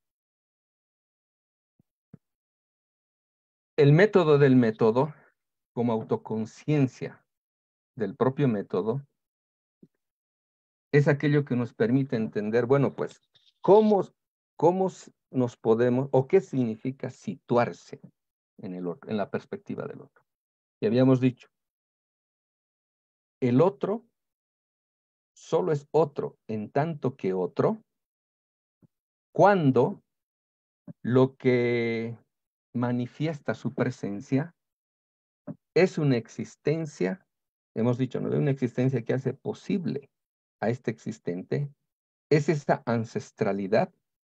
el método del método, como autoconciencia del propio método, es aquello que nos permite entender, bueno, pues, cómo nos podemos, o qué significa situarse en el otro, en la perspectiva del otro. Y habíamos dicho, el otro solo es otro en tanto que otro, cuando lo que manifiesta su presencia es una existencia, hemos dicho, ¿no? Una existencia que hace posible a este existente, es esta ancestralidad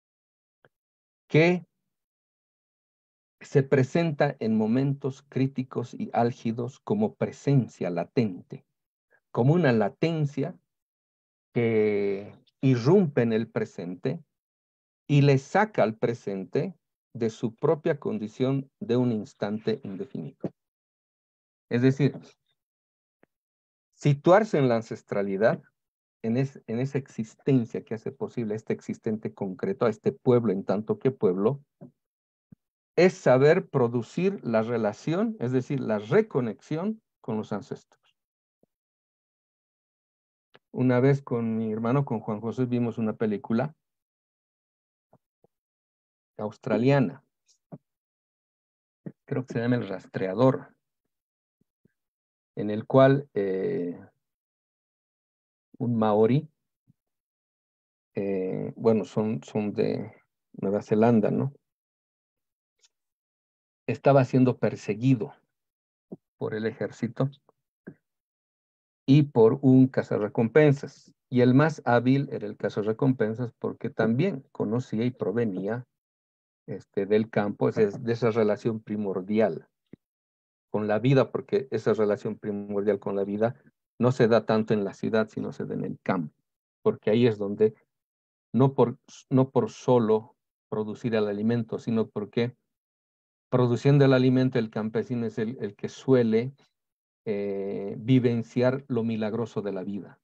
que se presenta en momentos críticos y álgidos como presencia latente, como una latencia que irrumpe en el presente y le saca al presente de su propia condición de un instante indefinido. Es decir, situarse en la ancestralidad, en esa existencia que hace posible este existente concreto, a este pueblo en tanto que pueblo, es saber producir la relación, es decir, la reconexión con los ancestros. Una vez con mi hermano, con Juan José, vimos una película australiana, creo que se llama El Rastreador, en el cual un maorí, bueno, son de Nueva Zelanda, ¿no? Estaba siendo perseguido por el ejército y por un cazarrecompensas. Y el más hábil era el cazarrecompensas porque también conocía y provenía del campo, de esa relación primordial con la vida, porque esa relación primordial con la vida no se da tanto en la ciudad, sino se da en el campo, porque ahí es donde no por solo producir el alimento, sino porque produciendo el alimento el campesino es el que suele vivenciar lo milagroso de la vida.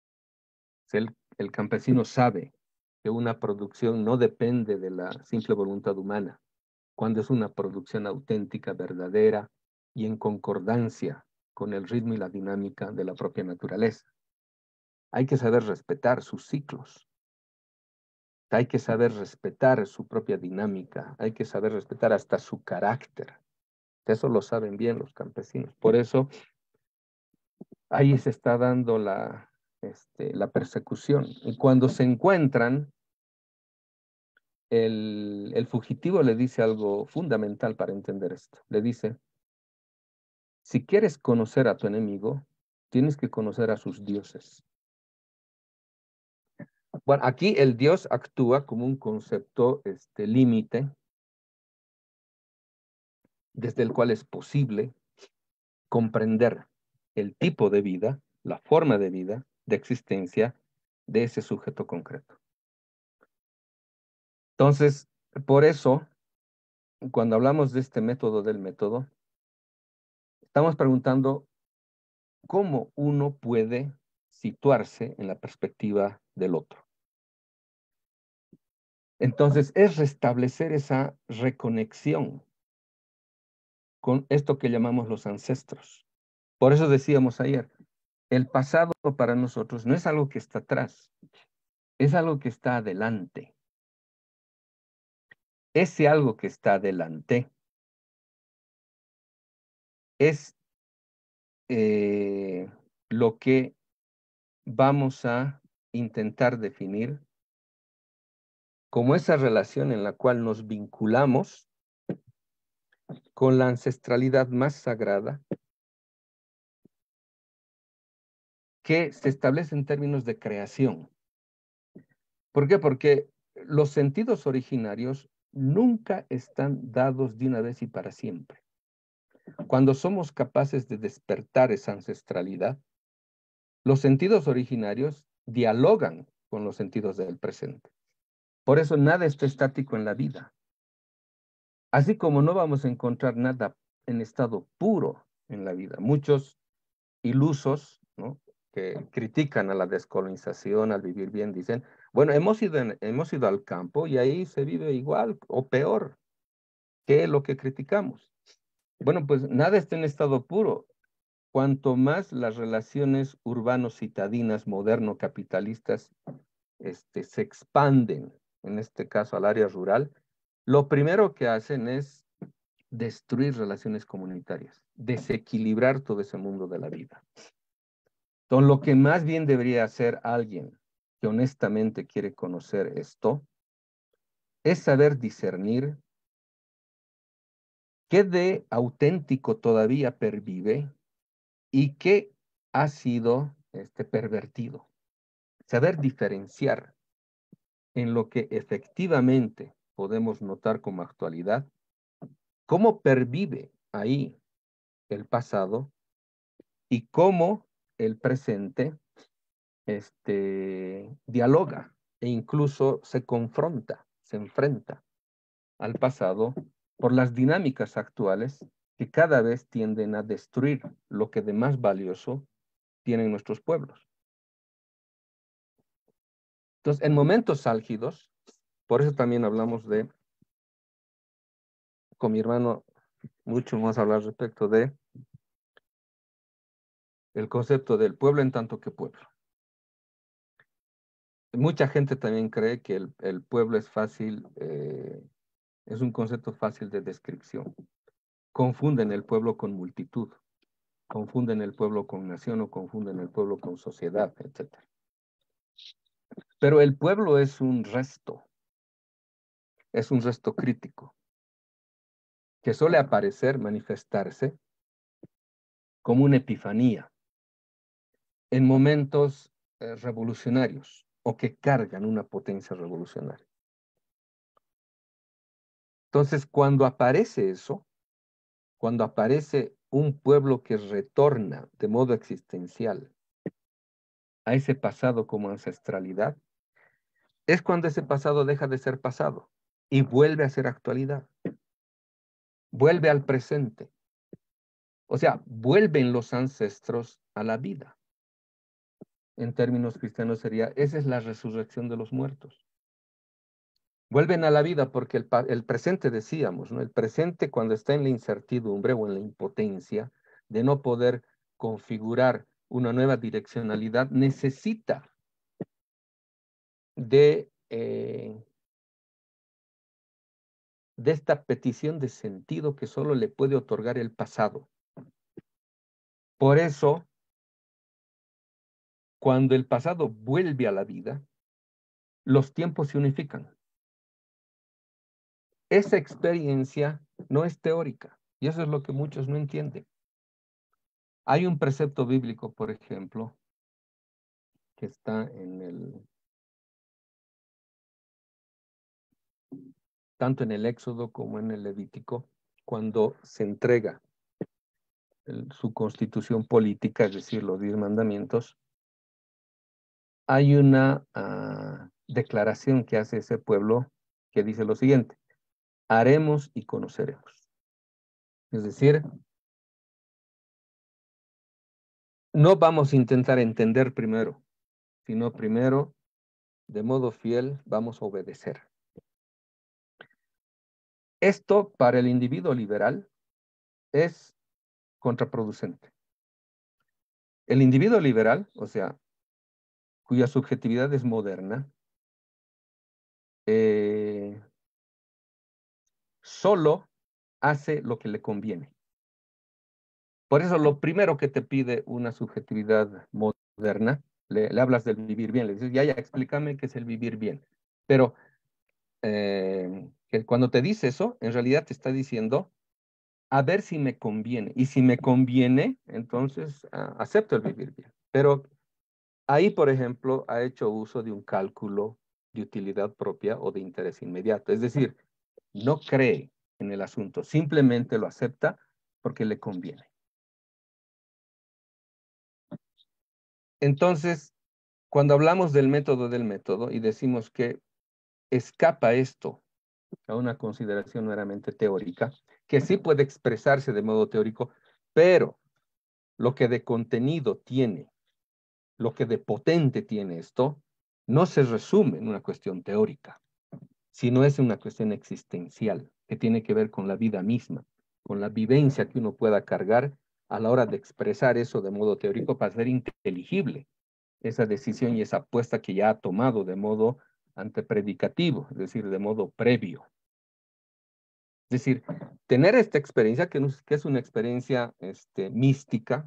El campesino sabe que una producción no depende de la simple voluntad humana, cuando es una producción auténtica, verdadera y en concordancia con el ritmo y la dinámica de la propia naturaleza. Hay que saber respetar sus ciclos. Hay que saber respetar su propia dinámica. Hay que saber respetar hasta su carácter. Eso lo saben bien los campesinos. Por eso ahí se está dando la persecución. Y cuando se encuentran, el fugitivo le dice algo fundamental para entender esto. Le dice, si quieres conocer a tu enemigo, tienes que conocer a sus dioses. Bueno, aquí el Dios actúa como un concepto límite, desde el cual es posible comprender el tipo de vida, la forma de vida, de existencia de ese sujeto concreto. Entonces, por eso, cuando hablamos de este método del método, estamos preguntando cómo uno puede situarse en la perspectiva del otro. Entonces, es restablecer esa reconexión con esto que llamamos los ancestros. Por eso decíamos ayer, el pasado para nosotros no es algo que está atrás, es algo que está adelante. Ese algo que está adelante es lo que vamos a intentar definir como esa relación en la cual nos vinculamos con la ancestralidad más sagrada que se establece en términos de creación. ¿Por qué? Porque los sentidos originarios nunca están dados de una vez y para siempre. Cuando somos capaces de despertar esa ancestralidad, los sentidos originarios dialogan con los sentidos del presente. Por eso nada está estático en la vida. Así como no vamos a encontrar nada en estado puro en la vida. Muchos ilusos, ¿no?, que critican a la descolonización, al vivir bien, dicen, bueno, hemos ido al campo y ahí se vive igual o peor que lo que criticamos. Bueno, pues nada está en estado puro. Cuanto más las relaciones urbanos-citadinas, moderno-capitalistas, se expanden, en este caso al área rural, lo primero que hacen es destruir relaciones comunitarias, desequilibrar todo ese mundo de la vida. Entonces, lo que más bien debería hacer alguien que honestamente quiere conocer esto, es saber discernir qué de auténtico todavía pervive y qué ha sido pervertido. Saber diferenciar en lo que efectivamente podemos notar como actualidad, cómo pervive ahí el pasado y cómo el presente dialoga e incluso se confronta, se enfrenta al pasado por las dinámicas actuales que cada vez tienden a destruir lo que de más valioso tienen nuestros pueblos. Entonces, en momentos álgidos, por eso también hablamos con mi hermano, mucho más hablar respecto de el concepto del pueblo en tanto que pueblo. Mucha gente también cree que el pueblo es fácil, es un concepto fácil de descripción. Confunden el pueblo con multitud, confunden el pueblo con nación o confunden el pueblo con sociedad, etc. Pero el pueblo es un resto crítico, que suele aparecer, manifestarse como una epifanía en momentos revolucionarios o que cargan una potencia revolucionaria. Entonces, cuando aparece eso, cuando aparece un pueblo que retorna de modo existencial a ese pasado como ancestralidad, es cuando ese pasado deja de ser pasado y vuelve a ser actualidad, vuelve al presente. O sea, vuelven los ancestros a la vida. En términos cristianos sería, esa es la resurrección de los muertos. Vuelven a la vida porque el presente, decíamos, ¿no? El presente cuando está en la incertidumbre o en la impotencia de no poder configurar una nueva direccionalidad, necesita de esta petición de sentido que solo le puede otorgar el pasado. Por eso, cuando el pasado vuelve a la vida, los tiempos se unifican. Esa experiencia no es teórica, y eso es lo que muchos no entienden. Hay un precepto bíblico, por ejemplo, que está tanto en el Éxodo como en el Levítico, cuando se entrega su constitución política, es decir, los 10 mandamientos, hay una declaración que hace ese pueblo que dice lo siguiente: haremos y conoceremos. Es decir, no vamos a intentar entender primero, sino primero, de modo fiel, vamos a obedecer. Esto para el individuo liberal es contraproducente. El individuo liberal, o sea, cuya subjetividad es moderna, solo hace lo que le conviene. Por eso lo primero que te pide una subjetividad moderna, le hablas del vivir bien, le dices, ya, explícame qué es el vivir bien. Pero que cuando te dice eso, en realidad te está diciendo, a ver si me conviene. Y si me conviene, entonces acepto el vivir bien. Pero ahí, por ejemplo, ha hecho uso de un cálculo de utilidad propia o de interés inmediato. Es decir, no cree en el asunto, simplemente lo acepta porque le conviene. Entonces, cuando hablamos del método y decimos que escapa esto a una consideración meramente teórica, que sí puede expresarse de modo teórico, pero lo que de contenido tiene, lo que de potente tiene esto, no se resume en una cuestión teórica, sino es una cuestión existencial, que tiene que ver con la vida misma, con la vivencia que uno pueda cargar a la hora de expresar eso de modo teórico para ser inteligible esa decisión y esa apuesta que ya ha tomado de modo antepredicativo, es decir, de modo previo. Es decir, tener esta experiencia, que es una experiencia mística,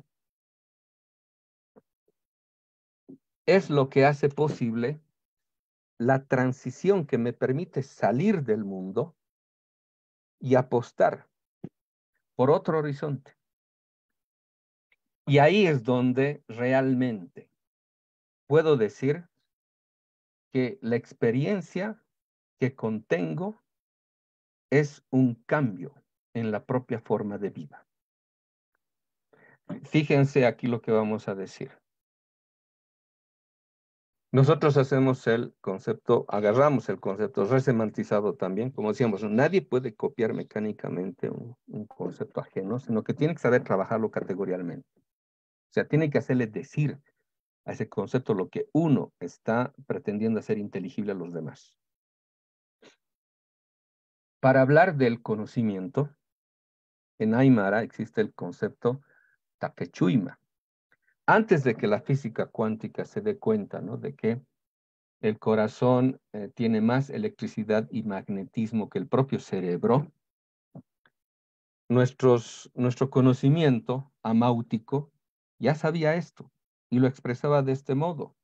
es lo que hace posible la transición que me permite salir del mundo y apostar por otro horizonte. Y ahí es donde realmente puedo decir que la experiencia que contengo es un cambio en la propia forma de vida. Fíjense aquí lo que vamos a decir. Nosotros hacemos el concepto, agarramos el concepto resemantizado también, como decíamos, nadie puede copiar mecánicamente un concepto ajeno, sino que tiene que saber trabajarlo categorialmente. O sea, tiene que hacerle decir a ese concepto lo que uno está pretendiendo hacer inteligible a los demás. Para hablar del conocimiento, en Aymara existe el concepto taquechuima. Antes de que la física cuántica se dé cuenta, ¿no?, de que el corazón tiene más electricidad y magnetismo que el propio cerebro, nuestro conocimiento amáutico ya sabía esto y lo expresaba de este modo.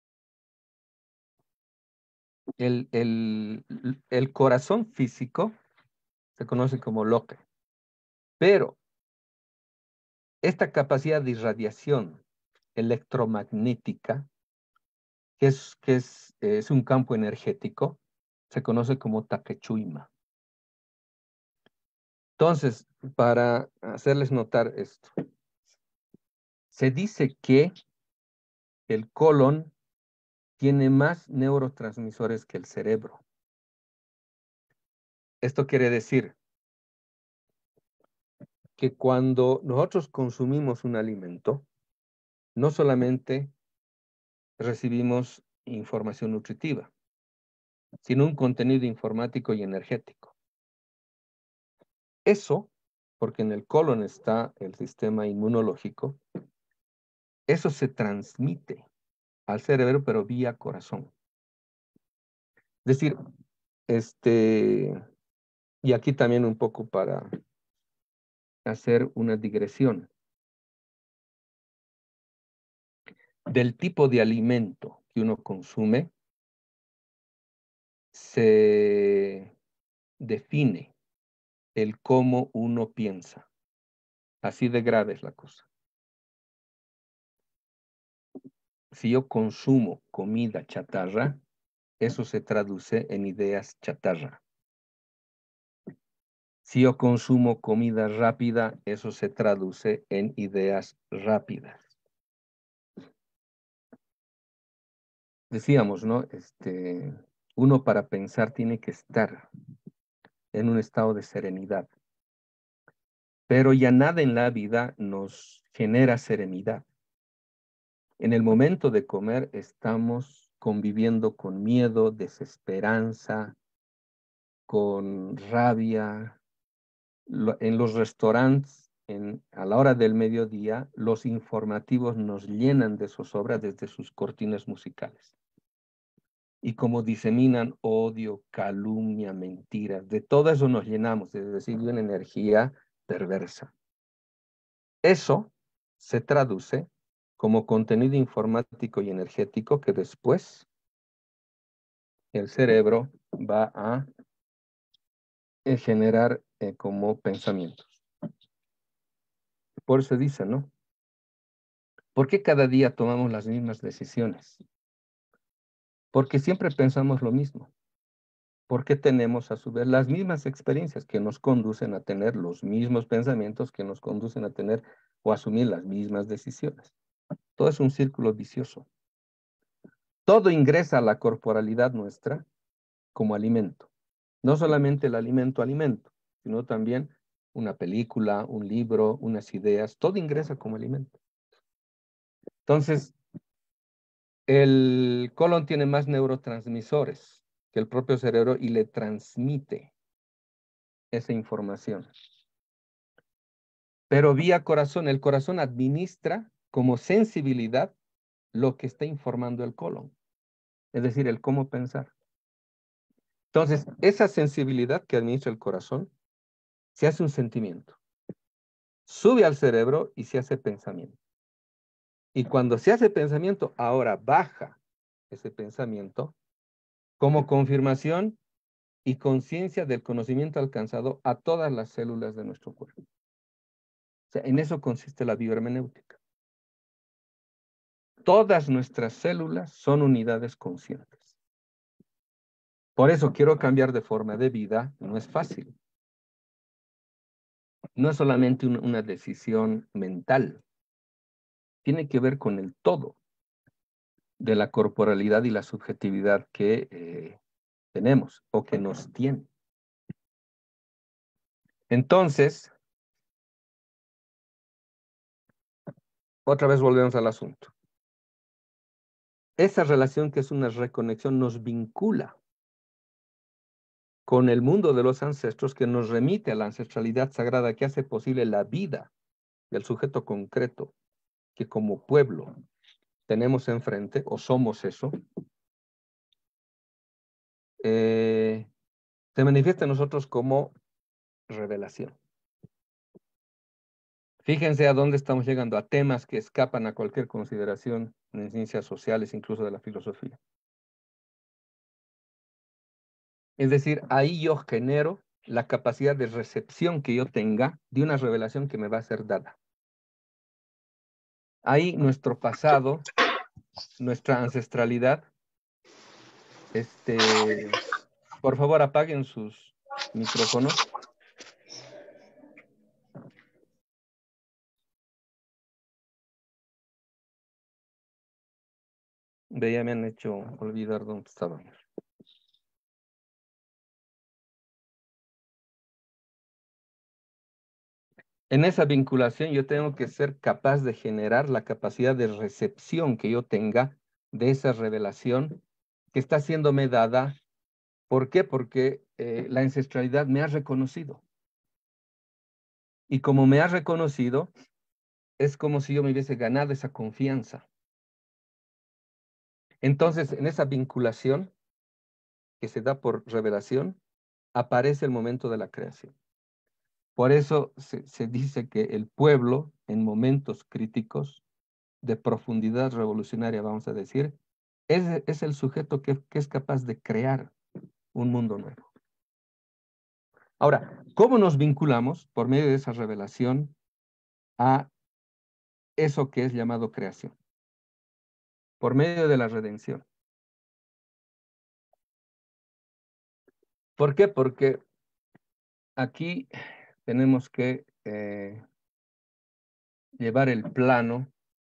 El corazón físico se conoce como loque, pero esta capacidad de irradiación electromagnética, que es un campo energético, se conoce como taquechuima. Entonces, para hacerles notar esto, se dice que el colon tiene más neurotransmisores que el cerebro. Esto quiere decir que cuando nosotros consumimos un alimento, no solamente recibimos información nutritiva, sino un contenido informático y energético. Eso, porque en el colon está el sistema inmunológico, eso se transmite al cerebro, pero vía corazón. Es decir, y aquí también un poco para hacer una digresión del tipo de alimento que uno consume, se define el cómo uno piensa. Así de grave es la cosa. Si yo consumo comida chatarra, eso se traduce en ideas chatarra. Si yo consumo comida rápida, eso se traduce en ideas rápidas. Decíamos, ¿no? Uno para pensar tiene que estar en un estado de serenidad. Pero ya nada en la vida nos genera serenidad. En el momento de comer estamos conviviendo con miedo, desesperanza, con rabia. En los restaurantes, a la hora del mediodía, los informativos nos llenan de zozobra desde sus cortinas musicales. Y como diseminan odio, calumnia, mentiras, de todo eso nos llenamos, es decir, de una energía perversa. Eso se traduce como contenido informático y energético que después el cerebro va a generar como pensamientos. Por eso dice, ¿no? ¿Por qué cada día tomamos las mismas decisiones? Porque siempre pensamos lo mismo. Porque tenemos a su vez las mismas experiencias que nos conducen a tener los mismos pensamientos que nos conducen a tener o asumir las mismas decisiones. Todo es un círculo vicioso. Todo ingresa a la corporalidad nuestra como alimento. No solamente el alimento, sino también una película, un libro, unas ideas, todo ingresa como alimento. Entonces, el colon tiene más neurotransmisores que el propio cerebro y le transmite esa información. Pero vía corazón, el corazón administra como sensibilidad lo que está informando el colon, es decir, el cómo pensar. Entonces, esa sensibilidad que administra el corazón se hace un sentimiento, sube al cerebro y se hace pensamiento. Y cuando se hace pensamiento, ahora baja ese pensamiento como confirmación y conciencia del conocimiento alcanzado a todas las células de nuestro cuerpo. O sea, en eso consiste la biohermenéutica. Todas nuestras células son unidades conscientes. Por eso quiero cambiar de forma de vida, no es fácil. No es solamente una decisión mental. Tiene que ver con el todo. de la corporalidad y la subjetividad que tenemos o que nos tiene. Entonces, otra vez volvemos al asunto. Esa relación, que es una reconexión, nos vincula con el mundo de los ancestros, que nos remite a la ancestralidad sagrada que hace posible la vida del sujeto concreto que como pueblo tenemos enfrente, o somos eso, se manifiesta en nosotros como revelación. Fíjense a dónde estamos llegando, a temas que escapan a cualquier consideración en ciencias sociales, incluso de la filosofía. Es decir, ahí yo genero la capacidad de recepción que yo tenga de una revelación que me va a ser dada. Ahí nuestro pasado, nuestra ancestralidad, por favor apaguen sus micrófonos. Ya me han hecho olvidar dónde estábamos. En esa vinculación yo tengo que ser capaz de generar la capacidad de recepción que yo tenga de esa revelación que está siéndome dada. ¿Por qué? Porque la ancestralidad me ha reconocido. Y como me ha reconocido, es como si yo me hubiese ganado esa confianza. Entonces, en esa vinculación que se da por revelación, aparece el momento de la creación. Por eso se dice que el pueblo, en momentos críticos de profundidad revolucionaria, vamos a decir, es el sujeto que es capaz de crear un mundo nuevo. Ahora, ¿cómo nos vinculamos por medio de esa revelación a eso que es llamado creación? Por medio de la redención. ¿Por qué? Porque aquí tenemos que llevar el plano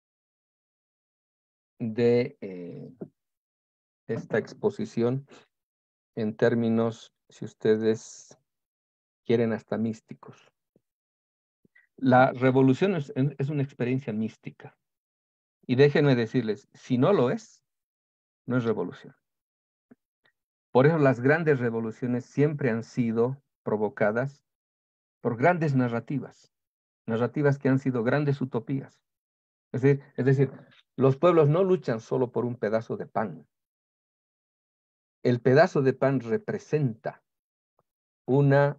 de esta exposición en términos, si ustedes quieren, hasta místicos. La revolución es una experiencia mística. Y déjenme decirles, si no lo es, no es revolución. Por eso las grandes revoluciones siempre han sido provocadas por grandes narrativas que han sido grandes utopías. Es decir, los pueblos no luchan solo por un pedazo de pan. El pedazo de pan representa una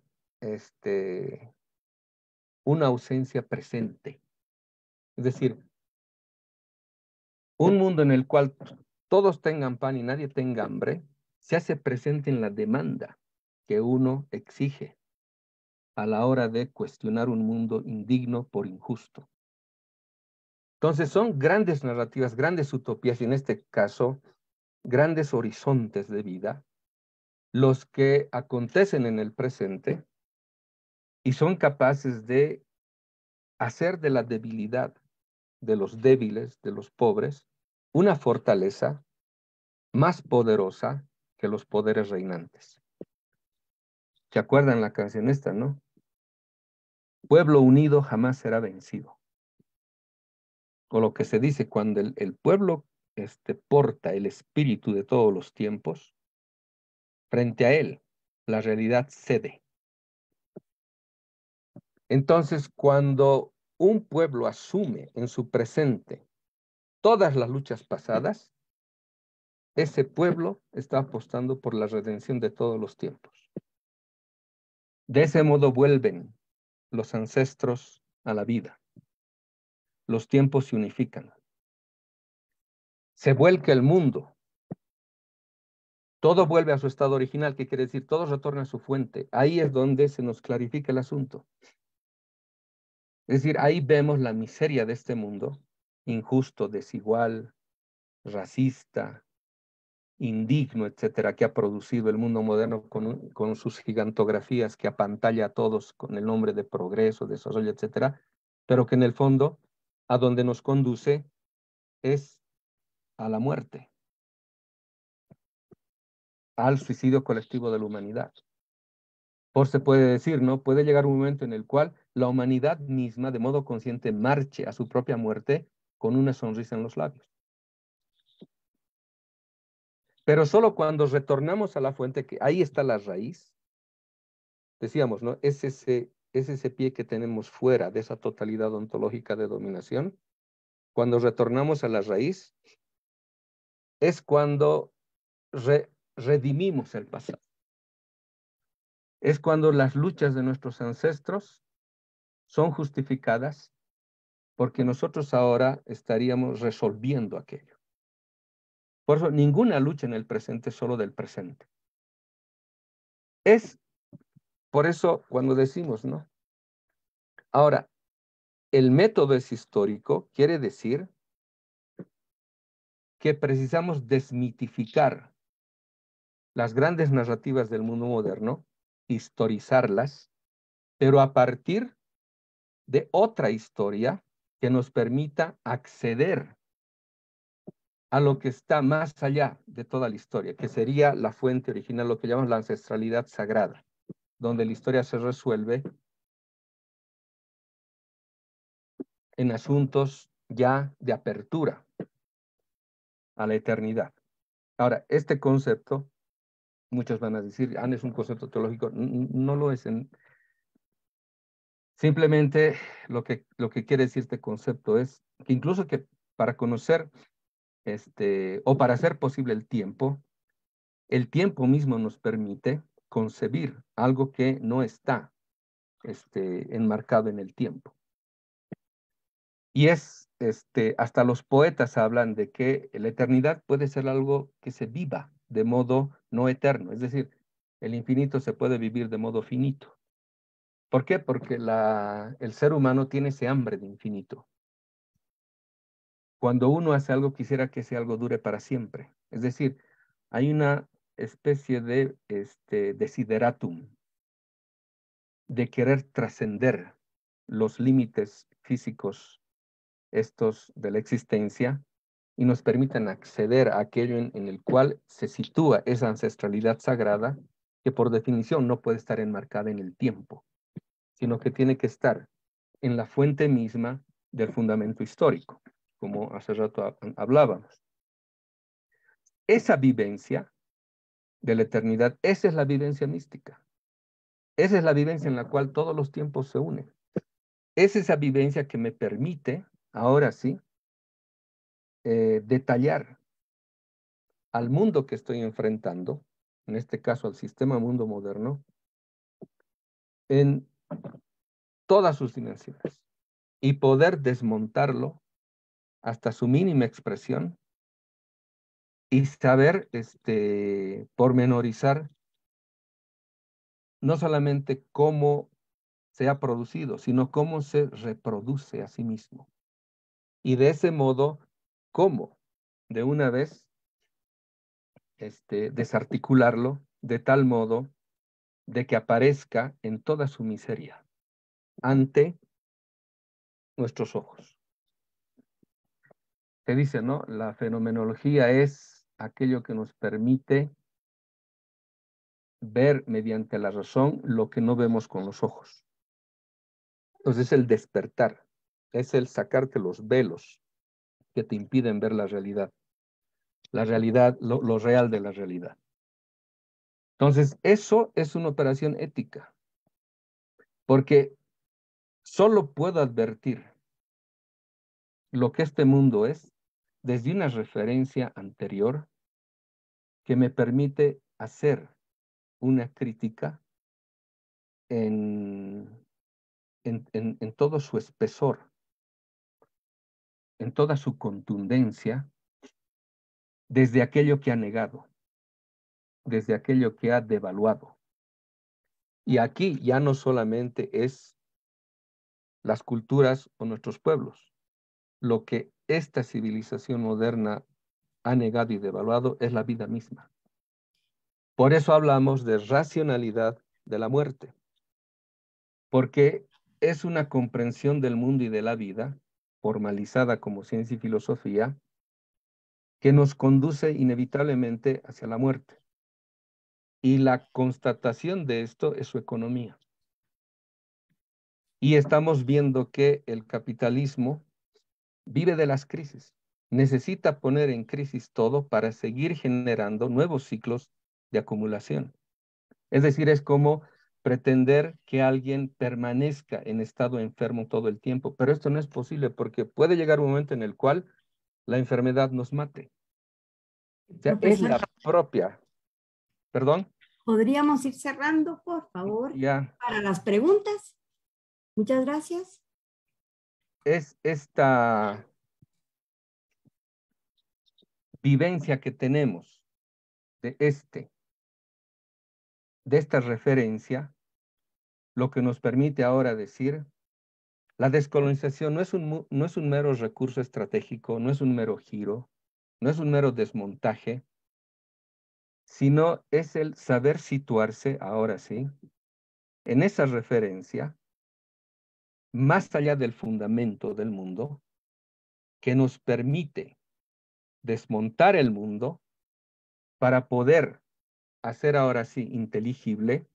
ausencia presente. Es decir, un mundo en el cual todos tengan pan y nadie tenga hambre, se hace presente en la demanda que uno exige a la hora de cuestionar un mundo indigno por injusto. Entonces son grandes narrativas, grandes utopías, y en este caso, grandes horizontes de vida, los que acontecen en el presente y son capaces de hacer de la debilidad de los débiles, de los pobres, una fortaleza más poderosa que los poderes reinantes. ¿Se acuerdan la canción esta, no? Pueblo unido jamás será vencido. O lo que se dice, cuando el pueblo porta el espíritu de todos los tiempos, frente a él, la realidad cede. Entonces, cuando un pueblo asume en su presente todas las luchas pasadas, ese pueblo está apostando por la redención de todos los tiempos. De ese modo vuelven los ancestros a la vida. Los tiempos se unifican. Se vuelca el mundo. Todo vuelve a su estado original, que quiere decir, todo retorna a su fuente. Ahí es donde se nos clarifica el asunto. Es decir, ahí vemos la miseria de este mundo, injusto, desigual, racista, indigno, etcétera, que ha producido el mundo moderno con sus gigantografías que apantalla a todos con el nombre de progreso, desarrollo, etcétera, pero que en el fondo a donde nos conduce es a la muerte, al suicidio colectivo de la humanidad. Por se puede decir, ¿no? Puede llegar un momento en el cual la humanidad misma, de modo consciente, marche a su propia muerte con una sonrisa en los labios. Pero solo cuando retornamos a la fuente, que ahí está la raíz, decíamos, ¿no? Es ese pie que tenemos fuera de esa totalidad ontológica de dominación. Cuando retornamos a la raíz, es cuando redimimos el pasado. Es cuando las luchas de nuestros ancestros son justificadas porque nosotros ahora estaríamos resolviendo aquello. Por eso, ninguna lucha en el presente es solo del presente. Es por eso cuando decimos, ¿no? Ahora, el método es histórico, quiere decir que precisamos desmitificar las grandes narrativas del mundo moderno, historizarlas, pero a partir de otra historia que nos permita acceder a lo que está más allá de toda la historia, que sería la fuente original, lo que llamamos la ancestralidad sagrada, donde la historia se resuelve en asuntos ya de apertura a la eternidad. Ahora, este concepto, muchos van a decir, es un concepto teológico, no lo es. Simplemente lo que quiere decir este concepto es que incluso que para conocer o para hacer posible el tiempo mismo nos permite concebir algo que no está enmarcado en el tiempo. Y hasta los poetas hablan de que la eternidad puede ser algo que se viva de modo no eterno, es decir, el infinito se puede vivir de modo finito. ¿Por qué? Porque el ser humano tiene ese hambre de infinito. Cuando uno hace algo, quisiera que ese algo dure para siempre. Es decir, hay una especie de desideratum, de querer trascender los límites físicos estos de la existencia y nos permiten acceder a aquello en el cual se sitúa esa ancestralidad sagrada que por definición no puede estar enmarcada en el tiempo, sino que tiene que estar en la fuente misma del fundamento histórico, como hace rato hablábamos. Esa vivencia de la eternidad, esa es la vivencia mística. Esa es la vivencia en la cual todos los tiempos se unen. Es esa vivencia que me permite, ahora sí, detallar al mundo que estoy enfrentando, en este caso al sistema mundo moderno, en todas sus dimensiones y poder desmontarlo hasta su mínima expresión y saber pormenorizar no solamente cómo se ha producido, sino cómo se reproduce a sí mismo. Y de ese modo, cómo de una vez desarticularlo de tal modo de que aparezca en toda su miseria ante nuestros ojos. Se dice, ¿no? La fenomenología es aquello que nos permite ver mediante la razón lo que no vemos con los ojos. Entonces es el despertar, es el sacarte los velos que te impiden ver la realidad, lo real de la realidad. Entonces eso es una operación ética, porque solo puedo advertir lo que este mundo es desde una referencia anterior que me permite hacer una crítica en todo su espesor, en toda su contundencia, desde aquello que ha negado, desde aquello que ha devaluado. Y aquí ya no solamente es las culturas o nuestros pueblos. Lo que esta civilización moderna ha negado y devaluado es la vida misma. Por eso hablamos de racionalidad de la muerte, porque es una comprensión del mundo y de la vida, formalizada como ciencia y filosofía, que nos conduce inevitablemente hacia la muerte. Y la constatación de esto es su economía. Y estamos viendo que el capitalismo vive de las crisis. Necesita poner en crisis todo para seguir generando nuevos ciclos de acumulación. Es decir, es como pretender que alguien permanezca en estado enfermo todo el tiempo, pero esto no es posible porque puede llegar un momento en el cual la enfermedad nos mate. O sea, es Profesor, la propia, perdón, ¿podríamos ir cerrando, por favor, ya para las preguntas? Muchas gracias. es esta vivencia que tenemos de esta referencia, lo que nos permite ahora decir, la descolonización no es un mero recurso estratégico, no es un mero giro, no es un mero desmontaje, sino es el saber situarse, ahora sí, en esa referencia, más allá del fundamento del mundo, que nos permite desmontar el mundo para poder hacer ahora sí inteligible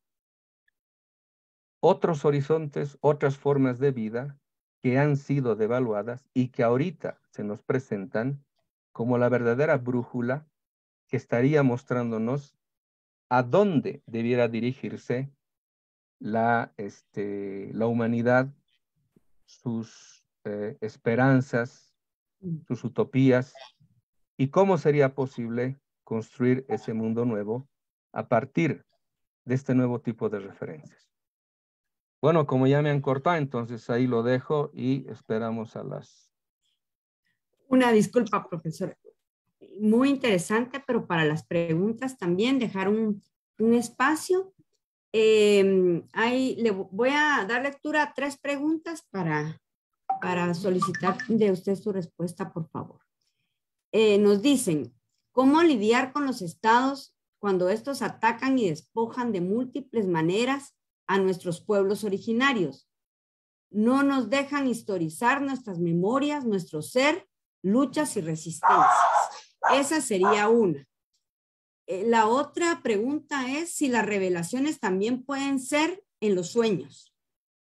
otros horizontes, otras formas de vida que han sido devaluadas y que ahorita se nos presentan como la verdadera brújula que estaría mostrándonos a dónde debiera dirigirse la humanidad, sus esperanzas, sus utopías, y cómo sería posible construir ese mundo nuevo a partir de este nuevo tipo de referencias. Bueno, como ya me han cortado, entonces ahí lo dejo y esperamos a las... Una disculpa, profesor. Muy interesante, pero para las preguntas también dejar un espacio. Ahí le voy a dar lectura a 3 preguntas para solicitar de usted su respuesta, por favor. Nos dicen, ¿cómo lidiar con los estados cuando estos atacan y despojan de múltiples maneras a nuestros pueblos originarios? No nos dejan historizar nuestras memorias, nuestro ser, luchas y resistencias. Esa sería una. La otra pregunta es si las revelaciones también pueden ser en los sueños.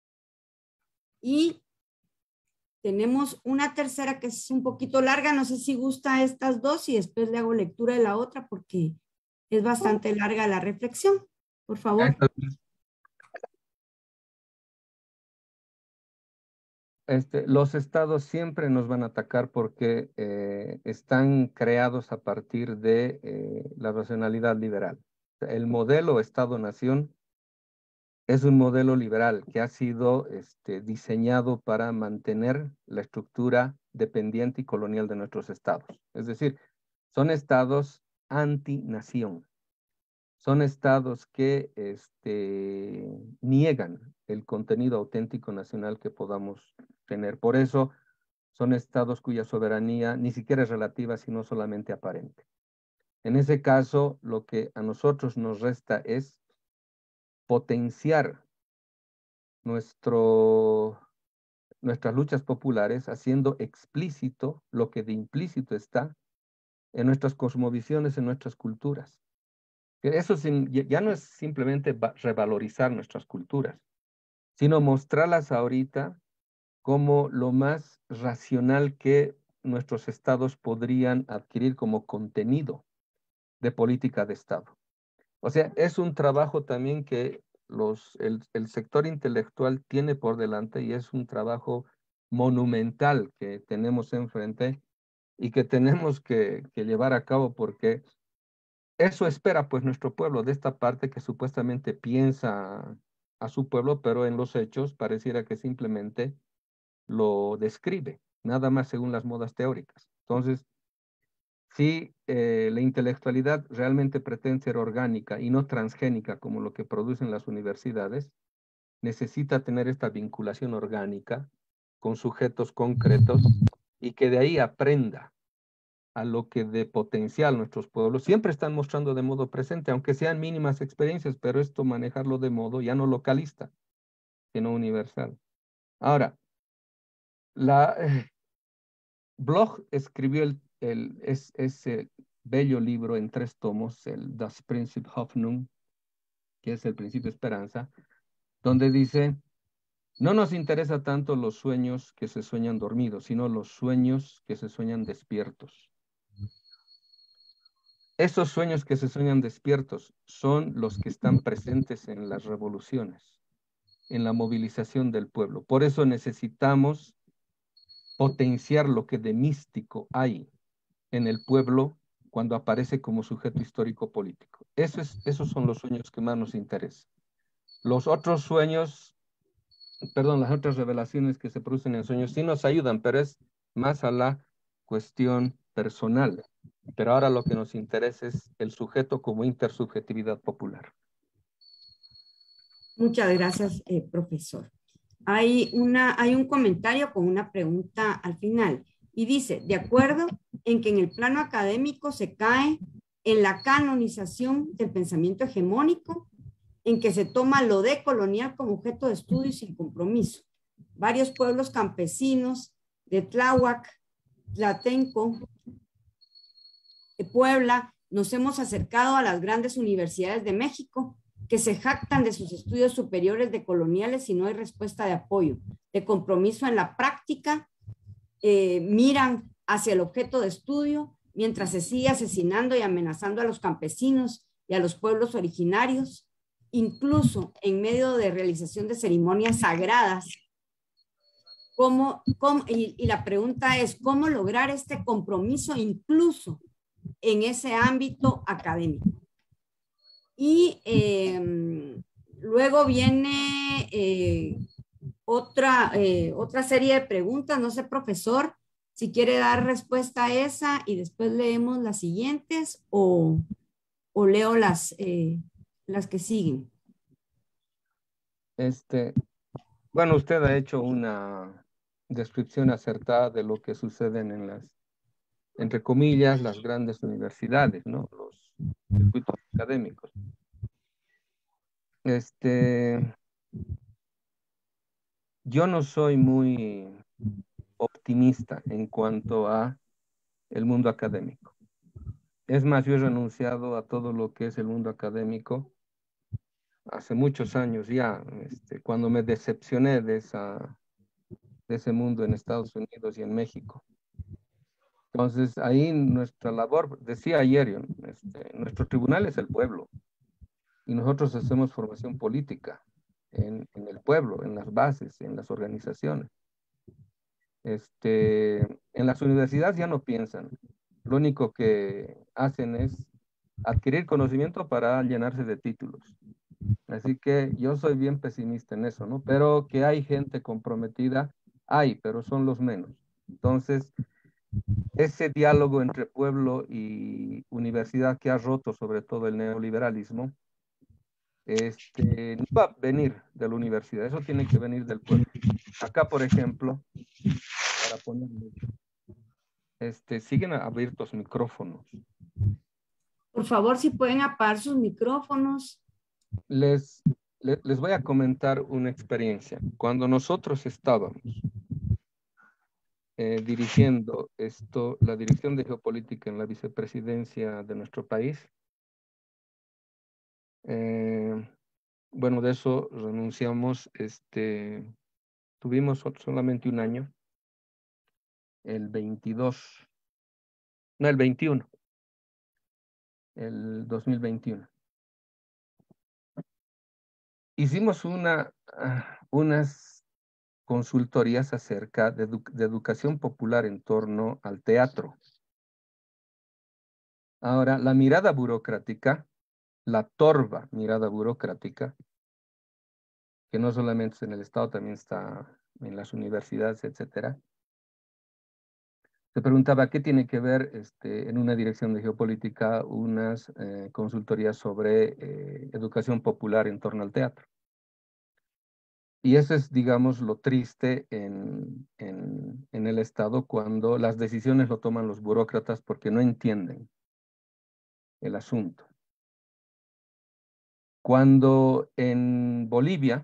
Y tenemos una tercera que es un poquito larga, no sé si gusta estas dos y después le hago lectura de la otra porque es bastante larga la reflexión. Por favor. Los estados siempre nos van a atacar porque están creados a partir de la racionalidad liberal. El modelo Estado-Nación es un modelo liberal que ha sido diseñado para mantener la estructura dependiente y colonial de nuestros estados. Es decir, son estados anti-nación. Son estados que niegan el contenido auténtico nacional que podamos tener. Por eso son estados cuya soberanía ni siquiera es relativa, sino solamente aparente. En ese caso, lo que a nosotros nos resta es potenciar nuestras luchas populares, haciendo explícito lo que de implícito está en nuestras cosmovisiones, en nuestras culturas. Eso ya no es simplemente revalorizar nuestras culturas, sino mostrarlas ahorita como lo más racional que nuestros estados podrían adquirir como contenido de política de Estado. O sea, es un trabajo también que el sector intelectual tiene por delante y es un trabajo monumental que tenemos enfrente y que tenemos que llevar a cabo porque eso espera pues nuestro pueblo de esta parte que supuestamente piensa a su pueblo, pero en los hechos pareciera que simplemente lo describe, nada más según las modas teóricas. Entonces, si la intelectualidad realmente pretende ser orgánica y no transgénica como lo que producen las universidades, necesita tener esta vinculación orgánica con sujetos concretos y que de ahí aprenda a lo que de potencial nuestros pueblos siempre están mostrando de modo presente, aunque sean mínimas experiencias, pero esto manejarlo de modo ya no localista, sino universal. Ahora, Bloch escribió ese bello libro en 3 tomos, el Das Prinzip Hoffnung, que es el principio de esperanza, donde dice, no nos interesa tanto los sueños que se sueñan dormidos, sino los sueños que se sueñan despiertos. Esos sueños que se sueñan despiertos son los que están presentes en las revoluciones, en la movilización del pueblo. Por eso necesitamos potenciar lo que de místico hay en el pueblo cuando aparece como sujeto histórico político. Esos son los sueños que más nos interesan. Los otros sueños, perdón, las otras revelaciones que se producen en sueños sí nos ayudan, pero es más a la cuestión personal. Pero ahora lo que nos interesa es el sujeto como intersubjetividad popular. Muchas gracias, profesor. Hay un comentario con una pregunta al final y dice, de acuerdo en que en el plano académico se cae en la canonización del pensamiento hegemónico, en que se toma lo decolonial como objeto de estudio y sin compromiso. Varios pueblos campesinos de Tláhuac, Tlatenco, Puebla, nos hemos acercado a las grandes universidades de México que se jactan de sus estudios superiores decoloniales y no hay respuesta de apoyo, de compromiso en la práctica, miran hacia el objeto de estudio mientras se sigue asesinando y amenazando a los campesinos y a los pueblos originarios, incluso en medio de realización de ceremonias sagradas. Y la pregunta es, ¿cómo lograr este compromiso incluso en ese ámbito académico? Y luego viene otra serie de preguntas. No sé, profesor, si quiere dar respuesta a esa y después leemos las siguientes o leo las que siguen. Bueno, usted ha hecho una descripción acertada de lo que suceden en las, entre comillas, las grandes universidades, ¿no? Los circuitos académicos. Yo no soy muy optimista en cuanto a el mundo académico. Es más, yo he renunciado a todo lo que es el mundo académico hace muchos años ya, cuando me decepcioné de ese mundo en Estados Unidos y en México. Entonces, ahí nuestra labor, decía ayer, nuestro tribunal es el pueblo y nosotros hacemos formación política en el pueblo, en las bases, en las organizaciones. En las universidades ya no piensan. Lo único que hacen es adquirir conocimiento para llenarse de títulos. Así que yo soy bien pesimista en eso, ¿no? Pero que hay gente comprometida, hay, pero son los menos. Entonces, ese diálogo entre pueblo y universidad que ha roto sobre todo el neoliberalismo, no va a venir de la universidad, eso tiene que venir del pueblo. Acá, por ejemplo, para ponerlo, siguen abiertos micrófonos. Por favor, si pueden apagar sus micrófonos. Les voy a comentar una experiencia. Cuando nosotros estábamos dirigiendo la dirección de geopolítica en la vicepresidencia de nuestro país, bueno, de eso renunciamos, tuvimos solamente un año, el 21, el 2021. Hicimos unas consultorías acerca de educación popular en torno al teatro. Ahora, la mirada burocrática, la torva mirada burocrática, que no solamente es en el Estado, también está en las universidades, etcétera. Se preguntaba qué tiene que ver en una dirección de geopolítica unas consultorías sobre educación popular en torno al teatro. Y eso es, digamos, lo triste en el Estado cuando las decisiones lo toman los burócratas porque no entienden el asunto. Cuando en Bolivia,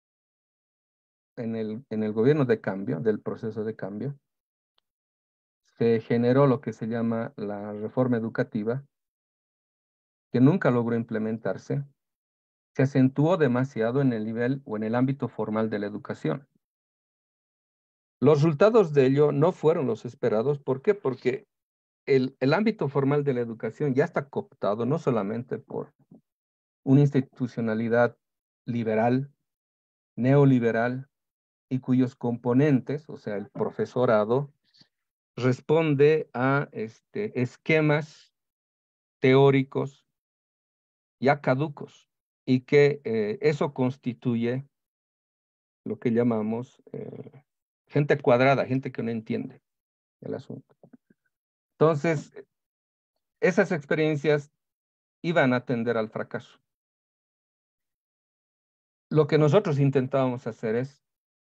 en el gobierno de cambio, del proceso de cambio, se generó lo que se llama la reforma educativa, que nunca logró implementarse, se acentuó demasiado en el nivel o en el ámbito formal de la educación. Los resultados de ello no fueron los esperados. ¿Por qué? Porque el ámbito formal de la educación ya está cooptado no solamente por una institucionalidad liberal, neoliberal, y cuyos componentes, o sea, el profesorado, responde a esquemas teóricos ya caducos, y que eso constituye lo que llamamos gente cuadrada, gente que no entiende el asunto. Entonces, esas experiencias iban a tender al fracaso. Lo que nosotros intentábamos hacer es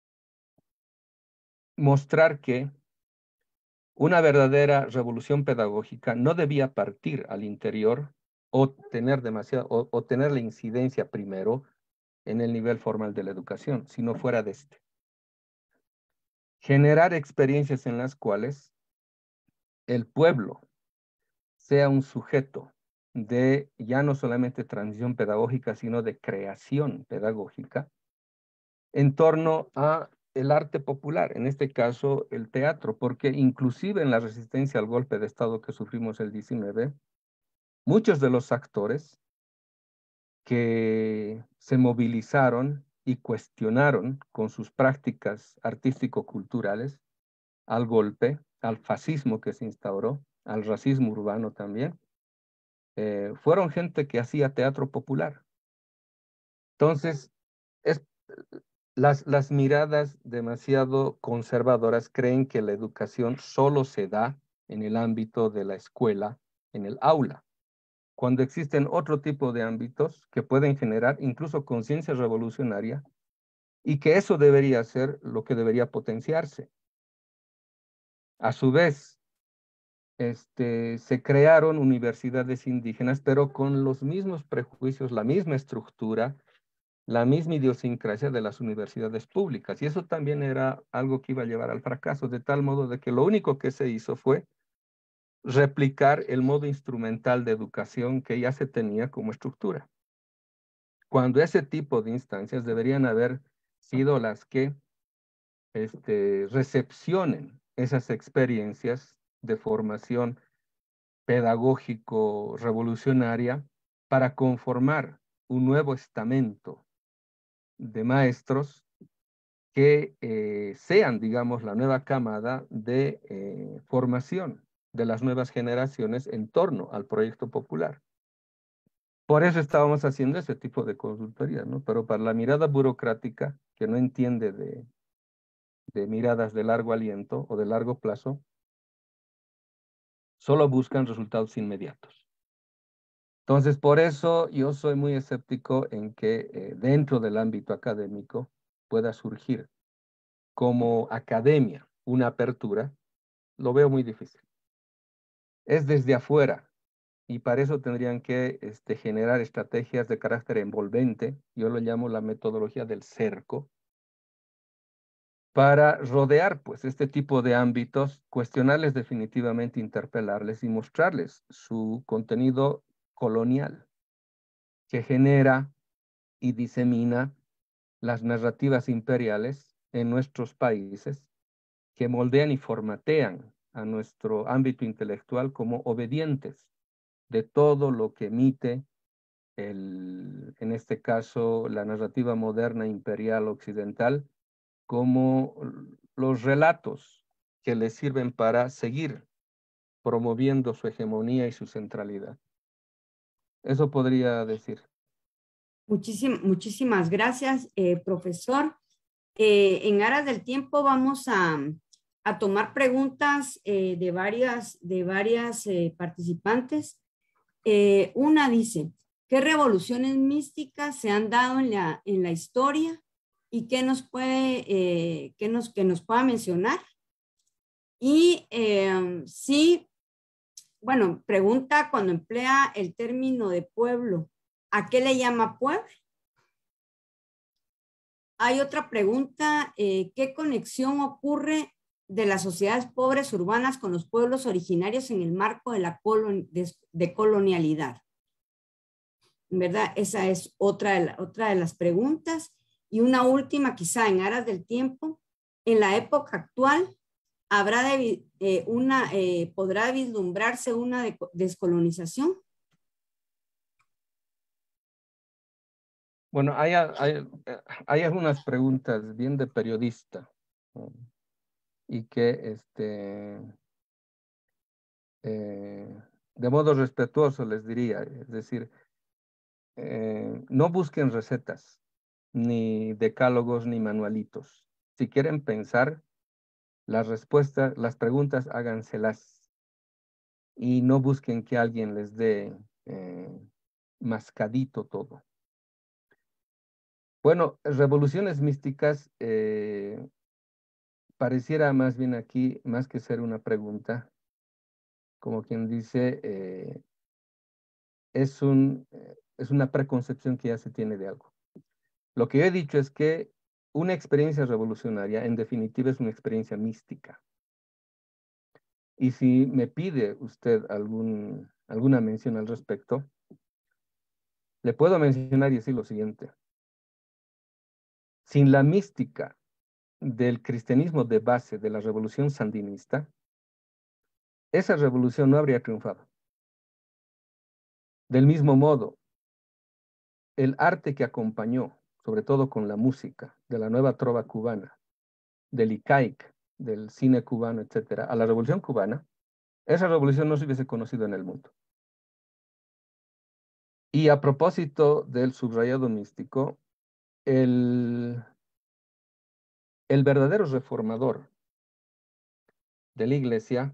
mostrar que una verdadera revolución pedagógica no debía partir al interior o tener o tener la incidencia primero en el nivel formal de la educación, sino fuera de este. Generar experiencias en las cuales el pueblo sea un sujeto de ya no solamente transición pedagógica, sino de creación pedagógica en torno a el arte popular, en este caso el teatro, porque inclusive en la resistencia al golpe de Estado que sufrimos el 19, muchos de los actores que se movilizaron y cuestionaron con sus prácticas artístico-culturales al golpe, al fascismo que se instauró, al racismo urbano también, fueron gente que hacía teatro popular. Entonces, las miradas demasiado conservadoras creen que la educación solo se da en el ámbito de la escuela, en el aula, cuando existen otro tipo de ámbitos que pueden generar incluso conciencia revolucionaria, y que eso debería ser lo que debería potenciarse. A su vez, se crearon universidades indígenas, pero con los mismos prejuicios, la misma estructura, la misma idiosincrasia de las universidades públicas. Y eso también era algo que iba a llevar al fracaso, de tal modo de que lo único que se hizo fue replicar el modo instrumental de educación que ya se tenía como estructura, cuando ese tipo de instancias deberían haber sido las que recepcionen esas experiencias de formación pedagógico revolucionaria para conformar un nuevo estamento de maestros que sean, digamos, la nueva camada de formación de las nuevas generaciones en torno al proyecto popular. Por eso estábamos haciendo ese tipo de consultoría, ¿no? Pero para la mirada burocrática, que no entiende de miradas de largo aliento o de largo plazo, solo buscan resultados inmediatos. Entonces, por eso yo soy muy escéptico en que dentro del ámbito académico pueda surgir como academia una apertura. Lo veo muy difícil. Es desde afuera, y para eso tendrían que generar estrategias de carácter envolvente. Yo lo llamo la metodología del cerco, para rodear pues este tipo de ámbitos, cuestionarles definitivamente, interpelarles y mostrarles su contenido colonial, que genera y disemina las narrativas imperiales en nuestros países, que moldean y formatean a nuestro ámbito intelectual como obedientes de todo lo que emite en este caso, la narrativa moderna imperial occidental, como los relatos que les sirven para seguir promoviendo su hegemonía y su centralidad. Eso podría decir. Muchísimas gracias, profesor. En aras del tiempo vamos a tomar preguntas de varias participantes. Una dice, ¿qué revoluciones místicas se han dado en la historia y qué nos puede mencionar? Y sí, bueno, pregunta cuando emplea el término de pueblo, ¿a qué le llama pueblo? Hay otra pregunta, ¿qué conexión ocurre de las sociedades pobres urbanas con los pueblos originarios en el marco de la colonialidad. ¿Verdad? Esa es otra de las preguntas. Y una última, quizá en aras del tiempo, en la época actual, ¿podrá vislumbrarse una descolonización? Bueno, hay algunas preguntas bien de periodista, ¿no? Y que de modo respetuoso les diría, es decir, no busquen recetas, ni decálogos, ni manualitos. Si quieren pensar, las respuestas, las preguntas, háganselas y no busquen que alguien les dé mascadito todo. Bueno, revoluciones místicas pareciera más bien aquí, más que ser una pregunta, como quien dice, es una preconcepción que ya se tiene de algo. Lo que yo he dicho es que una experiencia revolucionaria, en definitiva, es una experiencia mística. Y si me pide usted alguna mención al respecto, le puedo mencionar y decir lo siguiente. Sin la mística del cristianismo de base de la revolución sandinista, esa revolución no habría triunfado. Del mismo modo, el arte que acompañó, sobre todo con la música, de la nueva trova cubana, del ICAIC, del cine cubano, etcétera, a la revolución cubana, esa revolución no se hubiese conocido en el mundo. Y a propósito del subrayado místico, el verdadero reformador de la iglesia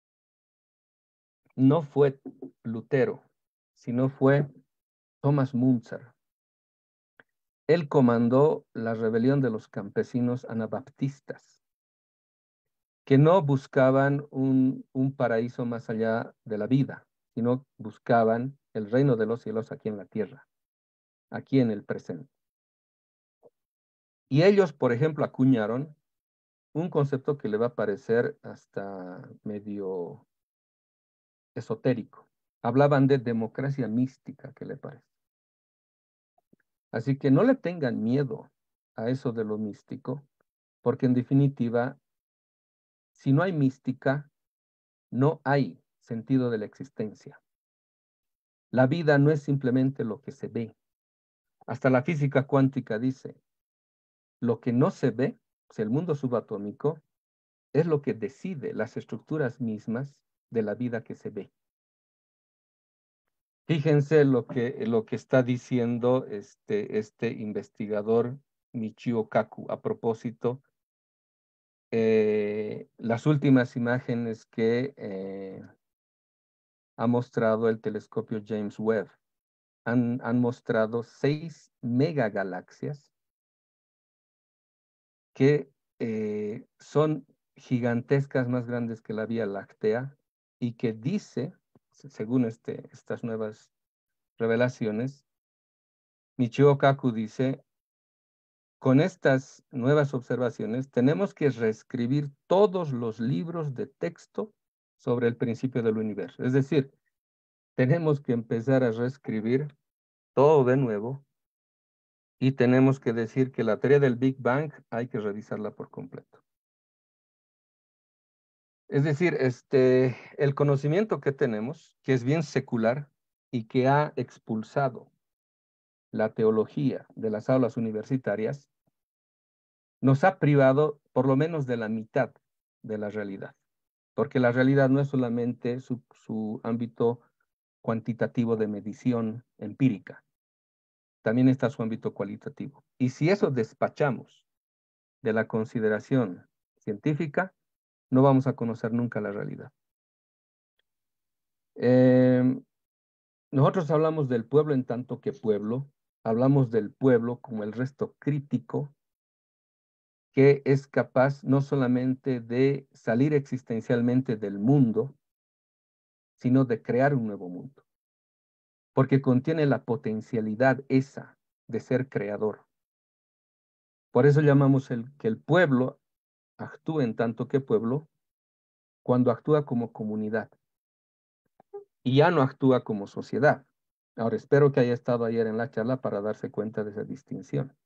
no fue Lutero, sino fue Thomas Müntzer. Él comandó la rebelión de los campesinos anabaptistas, que no buscaban un paraíso más allá de la vida, sino buscaban el reino de los cielos aquí en la tierra, aquí en el presente. Y ellos, por ejemplo, acuñaron un concepto que le va a parecer hasta medio esotérico. Hablaban de democracia mística, ¿qué le parece? Así que no le tengan miedo a eso de lo místico, porque en definitiva, si no hay mística, no hay sentido de la existencia. La vida no es simplemente lo que se ve. Hasta la física cuántica dice, lo que no se ve, pues el mundo subatómico, es lo que decide las estructuras mismas de la vida que se ve. Fíjense lo que está diciendo este investigador Michio Kaku a propósito. Las últimas imágenes que ha mostrado el telescopio James Webb han mostrado 6 megagalaxias que son gigantescas, más grandes que la Vía Láctea, y que dice, según estas nuevas revelaciones, Michio Kaku dice, con estas nuevas observaciones tenemos que reescribir todos los libros de texto sobre el principio del universo. Es decir, tenemos que empezar a reescribir todo de nuevo y tenemos que decir que la teoría del Big Bang hay que revisarla por completo. Es decir, el conocimiento que tenemos, que es bien secular y que ha expulsado la teología de las aulas universitarias, nos ha privado por lo menos de la mitad de la realidad, porque la realidad no es solamente su ámbito cuantitativo de medición empírica, también está su ámbito cualitativo. Y si eso despachamos de la consideración científica, no vamos a conocer nunca la realidad. Nosotros hablamos del pueblo en tanto que pueblo, hablamos del pueblo como el resto crítico que es capaz no solamente de salir existencialmente del mundo, sino de crear un nuevo mundo, porque contiene la potencialidad esa de ser creador. Por eso llamamos que el pueblo actúe en tanto que pueblo cuando actúa como comunidad y ya no actúa como sociedad. Ahora, espero que haya estado ayer en la charla para darse cuenta de esa distinción.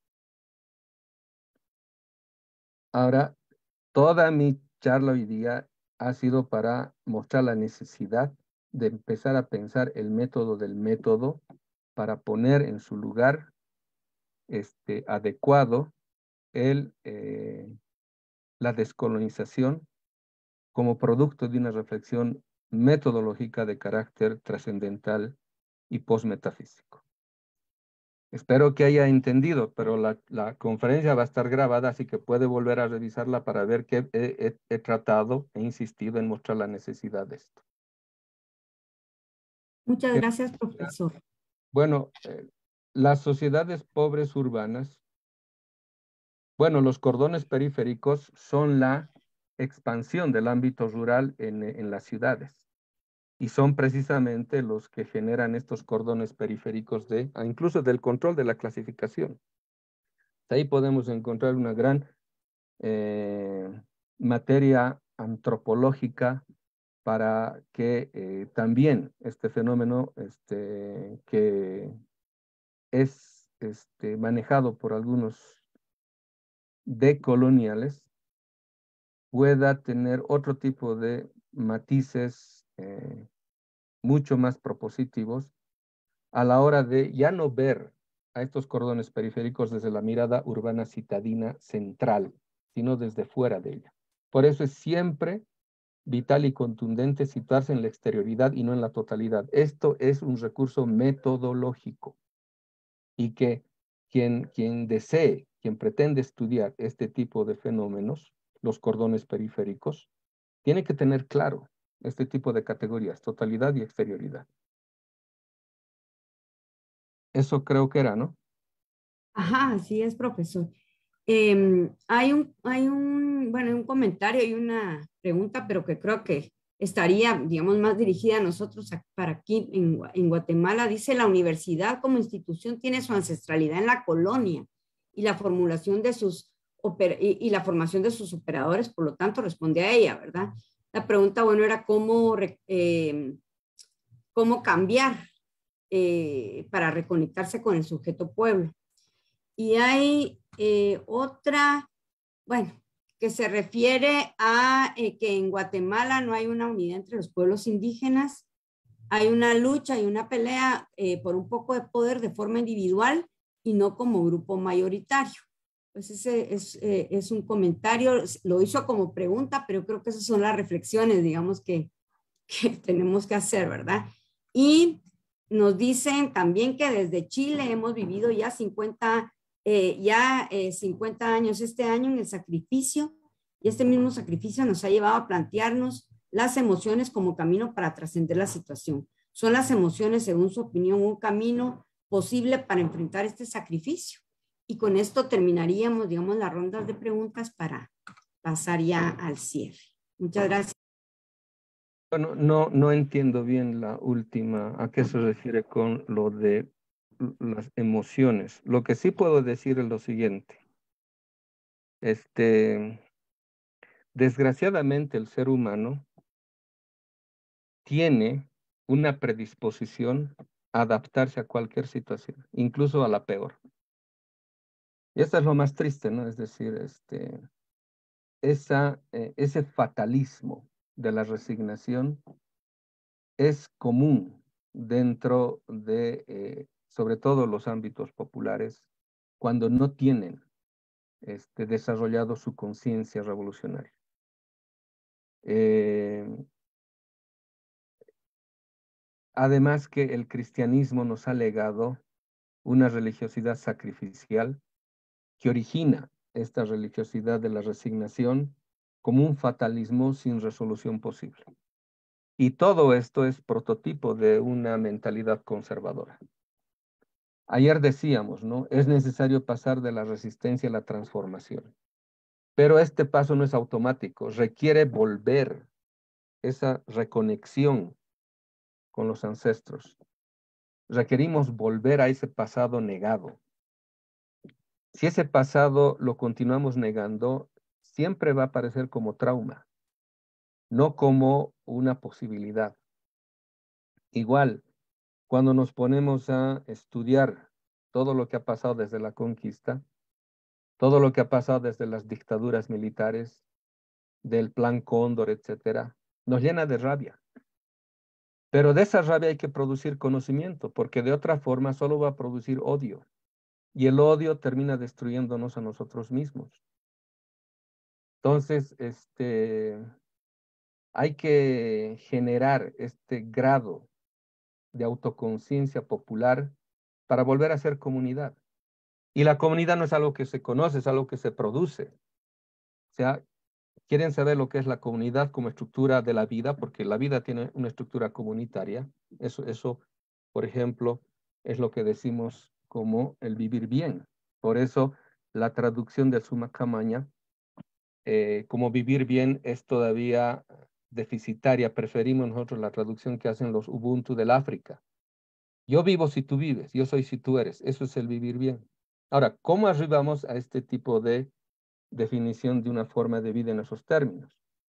Ahora, toda mi charla hoy día ha sido para mostrar la necesidad de empezar a pensar el método del método para poner en su lugar adecuado la descolonización como producto de una reflexión metodológica de carácter trascendental y postmetafísico. Espero que haya entendido, pero la conferencia va a estar grabada, así que puede volver a revisarla para ver que he tratado, he insistido en mostrar la necesidad de esto. Muchas gracias, profesor. Bueno, las sociedades pobres urbanas, bueno, los cordones periféricos son la expansión del ámbito rural en las ciudades. Y son precisamente los que generan estos cordones periféricos incluso del control de la clasificación. Ahí podemos encontrar una gran materia antropológica para que también este fenómeno que es manejado por algunos decoloniales pueda tener otro tipo de matices mucho más propositivos a la hora de ya no ver a estos cordones periféricos desde la mirada urbana citadina central, sino desde fuera de ella. Por eso es siempre vital y contundente situarse en la exterioridad y no en la totalidad. Esto es un recurso metodológico y que quien desee, quien pretende estudiar este tipo de fenómenos, los cordones periféricos, tiene que tener claro este tipo de categorías, totalidad y exterioridad. Eso creo que era, ¿no? Ajá, así es, profesor. Hay un comentario y una pregunta, pero que creo que estaría, digamos, más dirigida a nosotros para aquí en Guatemala. Dice, la universidad como institución tiene su ancestralidad en la colonia y la formulación de y la formación de sus operadores, por lo tanto, responde a ella, ¿verdad? La pregunta, bueno, era cómo cambiar para reconectarse con el sujeto pueblo. Y hay otra, bueno, que se refiere a que en Guatemala no hay una unidad entre los pueblos indígenas, hay una lucha y una pelea por un poco de poder de forma individual y no como grupo mayoritario. Pues ese es un comentario, lo hizo como pregunta, pero creo que esas son las reflexiones, digamos, que tenemos que hacer, ¿verdad? Y nos dicen también que desde Chile hemos vivido ya 50 años este año en el sacrificio, y este mismo sacrificio nos ha llevado a plantearnos las emociones como camino para trascender la situación. Son las emociones, según su opinión, un camino posible para enfrentar este sacrificio. Y con esto terminaríamos, digamos, las rondas de preguntas para pasar ya al cierre. Muchas gracias. Bueno, no entiendo bien la última, a qué se refiere con lo de las emociones. Lo que sí puedo decir es lo siguiente. Desgraciadamente el ser humano tiene una predisposición a adaptarse a cualquier situación, incluso a la peor. Y esto es lo más triste, ¿no? Es decir, ese fatalismo de la resignación es común dentro de, sobre todo los ámbitos populares, cuando no tienen desarrollado su conciencia revolucionaria. Además que el cristianismo nos ha legado una religiosidad sacrificial que origina esta religiosidad de la resignación como un fatalismo sin resolución posible. Y todo esto es prototipo de una mentalidad conservadora. Ayer decíamos, ¿no? Es necesario pasar de la resistencia a la transformación. Pero este paso no es automático, requiere volver esa reconexión con los ancestros. Requerimos volver a ese pasado negado. Si ese pasado lo continuamos negando, siempre va a aparecer como trauma, no como una posibilidad. Igual, cuando nos ponemos a estudiar todo lo que ha pasado desde la conquista, todo lo que ha pasado desde las dictaduras militares, del Plan Cóndor, etcétera, nos llena de rabia. Pero de esa rabia hay que producir conocimiento, porque de otra forma solo va a producir odio. Y el odio termina destruyéndonos a nosotros mismos. Entonces, hay que generar este grado de autoconciencia popular para volver a ser comunidad. Y la comunidad no es algo que se conoce, es algo que se produce. O sea, quieren saber lo que es la comunidad como estructura de la vida, porque la vida tiene una estructura comunitaria. Eso, por ejemplo, es lo que decimos como el vivir bien. Por eso, la traducción del Summa Camaña, como vivir bien, es todavía deficitaria. Preferimos nosotros la traducción que hacen los Ubuntu del África. Yo vivo si tú vives, yo soy si tú eres. Eso es el vivir bien. Ahora, ¿cómo arribamos a este tipo de definición de una forma de vida en esos términos?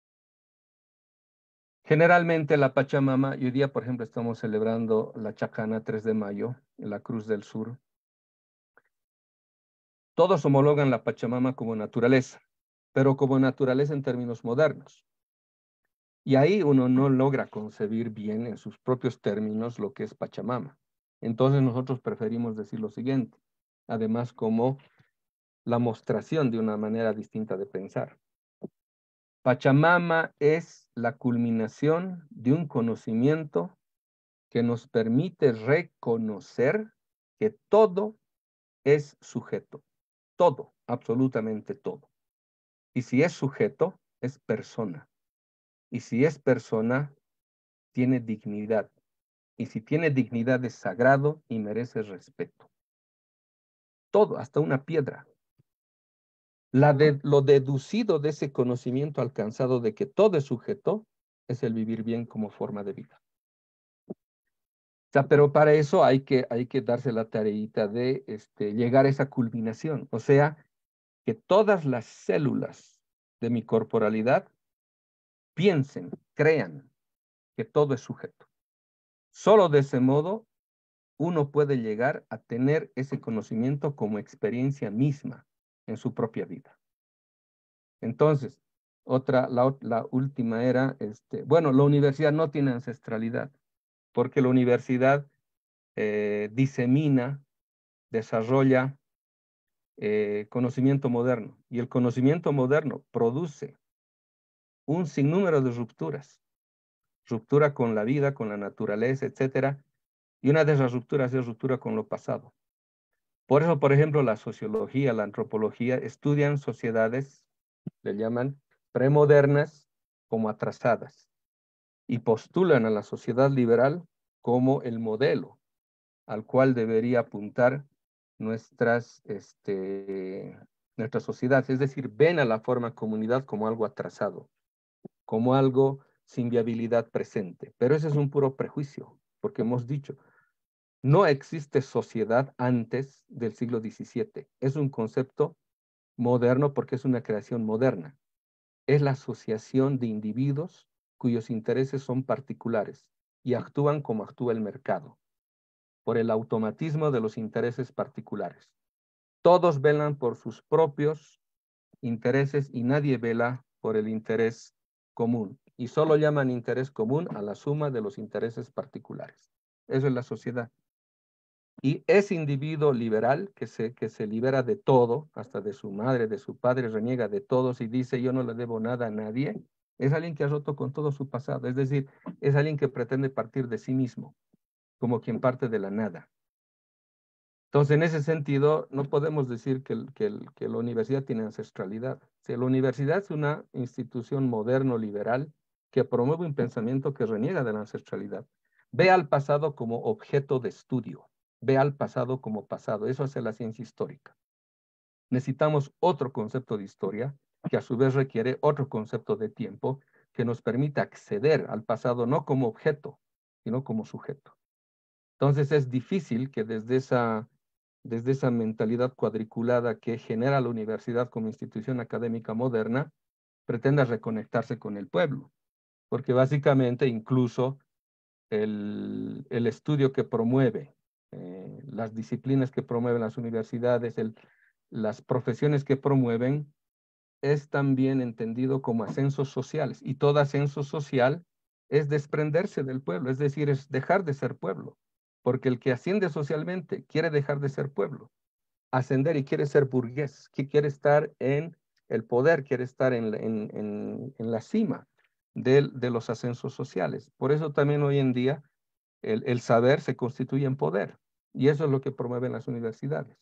Generalmente la Pachamama, y hoy día, por ejemplo, estamos celebrando la Chacana 3 de mayo, en la Cruz del Sur. Todos homologan la Pachamama como naturaleza, pero como naturaleza en términos modernos. Y ahí uno no logra concebir bien en sus propios términos lo que es Pachamama. Entonces nosotros preferimos decir lo siguiente, además como la mostración de una manera distinta de pensar. Pachamama es la culminación de un conocimiento que nos permite reconocer que todo es sujeto. Todo, absolutamente todo. Y si es sujeto, es persona. Y si es persona, tiene dignidad. Y si tiene dignidad, es sagrado y merece respeto. Todo, hasta una piedra. Lo deducido de ese conocimiento alcanzado de que todo es sujeto, es el vivir bien como forma de vida. O sea, pero para eso hay que darse la tareita de llegar a esa culminación. O sea, que todas las células de mi corporalidad piensen, crean que todo es sujeto. Solo de ese modo uno puede llegar a tener ese conocimiento como experiencia misma en su propia vida. Entonces, la última era, bueno, la universidad no tiene ancestralidad, porque la universidad disemina, desarrolla conocimiento moderno, y el conocimiento moderno produce un sinnúmero de rupturas, ruptura con la vida, con la naturaleza, etcétera, y una de esas rupturas es ruptura con lo pasado. Por eso, por ejemplo, la sociología, la antropología estudian sociedades, le llaman premodernas, como atrasadas, y postulan a la sociedad liberal como el modelo al cual debería apuntar nuestra sociedad. Es decir, ven a la forma comunidad como algo atrasado, como algo sin viabilidad presente. Pero ese es un puro prejuicio, porque hemos dicho, no existe sociedad antes del siglo XVII. Es un concepto moderno porque es una creación moderna. Es la asociación de individuos cuyos intereses son particulares y actúan como actúa el mercado, por el automatismo de los intereses particulares. Todos velan por sus propios intereses y nadie vela por el interés común. Y solo llaman interés común a la suma de los intereses particulares. Eso es la sociedad. Y ese individuo liberal que se libera de todo, hasta de su madre, de su padre, reniega de todos y dice yo no le debo nada a nadie, es alguien que ha roto con todo su pasado. Es decir, es alguien que pretende partir de sí mismo, como quien parte de la nada. Entonces, en ese sentido, no podemos decir que la universidad tiene ancestralidad. Si la universidad es una institución moderno liberal que promueve un pensamiento que reniega de la ancestralidad. Ve al pasado como objeto de estudio. Ve al pasado como pasado. Eso hace la ciencia histórica. Necesitamos otro concepto de historia que a su vez requiere otro concepto de tiempo que nos permita acceder al pasado no como objeto, sino como sujeto. Entonces es difícil que desde esa desde esa mentalidad cuadriculada que genera la universidad como institución académica moderna, pretenda reconectarse con el pueblo. Porque básicamente incluso el estudio que promueve, las disciplinas que promueven las universidades, las profesiones que promueven, es también entendido como ascensos sociales. Y todo ascenso social es desprenderse del pueblo, es decir, es dejar de ser pueblo. Porque el que asciende socialmente quiere dejar de ser pueblo, ascender y quiere ser burgués, que quiere estar en el poder, quiere estar en la cima de los ascensos sociales. Por eso también hoy en día el saber se constituye en poder. Y eso es lo que promueven las universidades.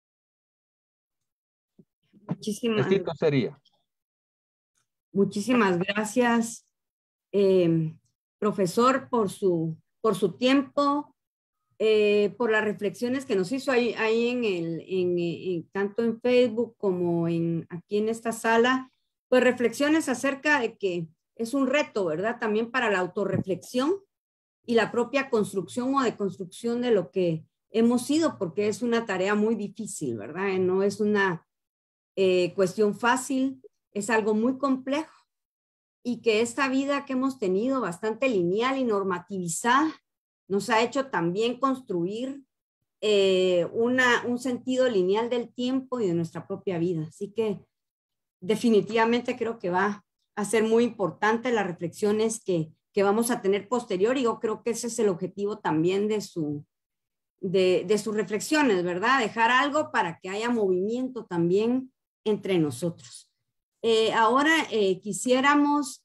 Esto sería. Muchísimas gracias, profesor, por su tiempo, por las reflexiones que nos hizo ahí tanto en Facebook como aquí en esta sala, pues reflexiones acerca de que es un reto, ¿verdad? También para la autorreflexión y la propia construcción o deconstrucción de lo que hemos sido, porque es una tarea muy difícil, ¿verdad? No es una cuestión fácil, es algo muy complejo, y que esta vida que hemos tenido bastante lineal y normativizada nos ha hecho también construir un sentido lineal del tiempo y de nuestra propia vida. Así que definitivamente creo que va a ser muy importante las reflexiones que vamos a tener posterior, y yo creo que ese es el objetivo también de sus reflexiones, ¿verdad? Dejar algo para que haya movimiento también entre nosotros. Ahora quisiéramos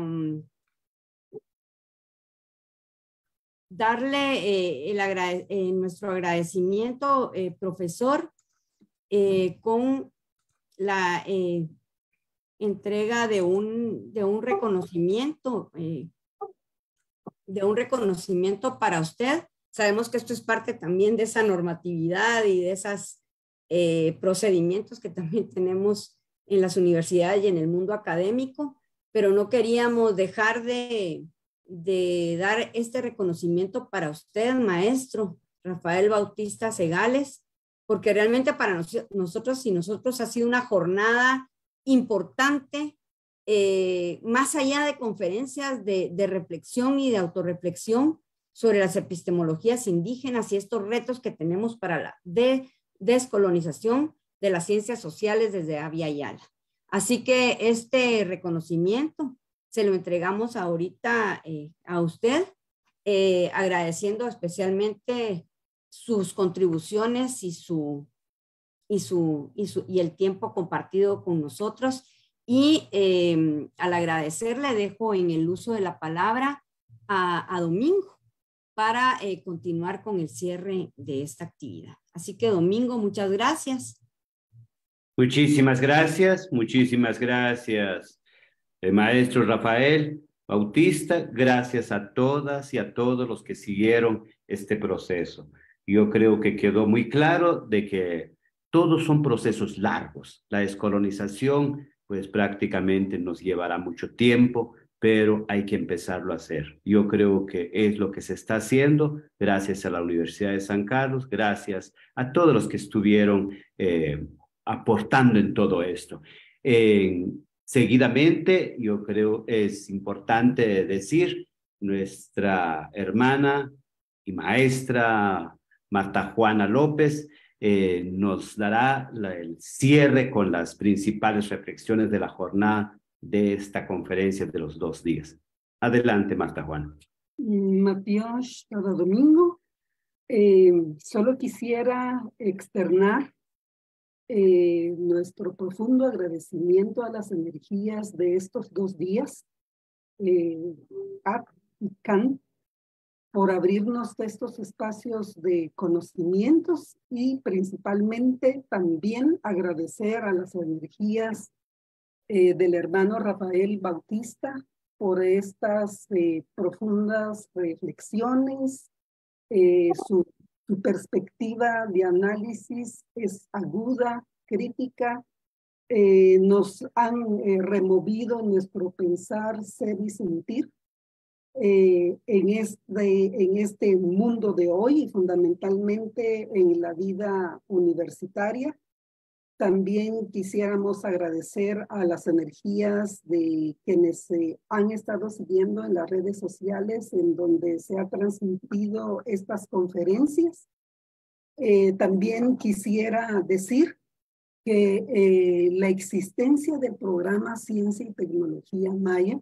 darle nuestro agradecimiento, profesor, con la entrega de un reconocimiento, para usted. Sabemos que esto es parte también de esa normatividad y de esos procedimientos que también tenemos en las universidades y en el mundo académico, pero no queríamos dejar de dar este reconocimiento para usted, maestro Rafael Bautista Segales, porque realmente para nosotros y nosotros ha sido una jornada importante, más allá de conferencias de reflexión y de autorreflexión sobre las epistemologías indígenas y estos retos que tenemos para la descolonización de las ciencias sociales desde Abya Yala. Así que este reconocimiento se lo entregamos ahorita a usted, agradeciendo especialmente sus contribuciones y el tiempo compartido con nosotros. Y al agradecerle, dejo en el uso de la palabra a Domingo para continuar con el cierre de esta actividad. Así que, Domingo, muchas gracias. Muchísimas gracias, maestro Rafael Bautista. Gracias a todas y a todos los que siguieron este proceso. Yo creo que quedó muy claro de que todos son procesos largos. La descolonización, pues prácticamente nos llevará mucho tiempo, pero hay que empezarlo a hacer. Yo creo que es lo que se está haciendo gracias a la Universidad de San Carlos, gracias a todos los que estuvieron aportando en todo esto. Seguidamente, yo creo es importante decir, nuestra hermana y maestra Marta Juana López nos dará el cierre con las principales reflexiones de la jornada de esta conferencia de los 2 días. Adelante, Marta Juana. Matías, cada domingo. Solo quisiera externar nuestro profundo agradecimiento a las energías de estos 2 días, AP y CAN, por abrirnos estos espacios de conocimientos, y principalmente también agradecer a las energías del hermano Rafael Bautista por estas profundas reflexiones. Su perspectiva de análisis es aguda, crítica, nos han removido nuestro pensar, ser y sentir, en este mundo de hoy y fundamentalmente en la vida universitaria. También quisiéramos agradecer a las energías de quienes han estado siguiendo en las redes sociales en donde se ha transmitido estas conferencias. También quisiera decir que la existencia del programa Ciencia y Tecnología Maya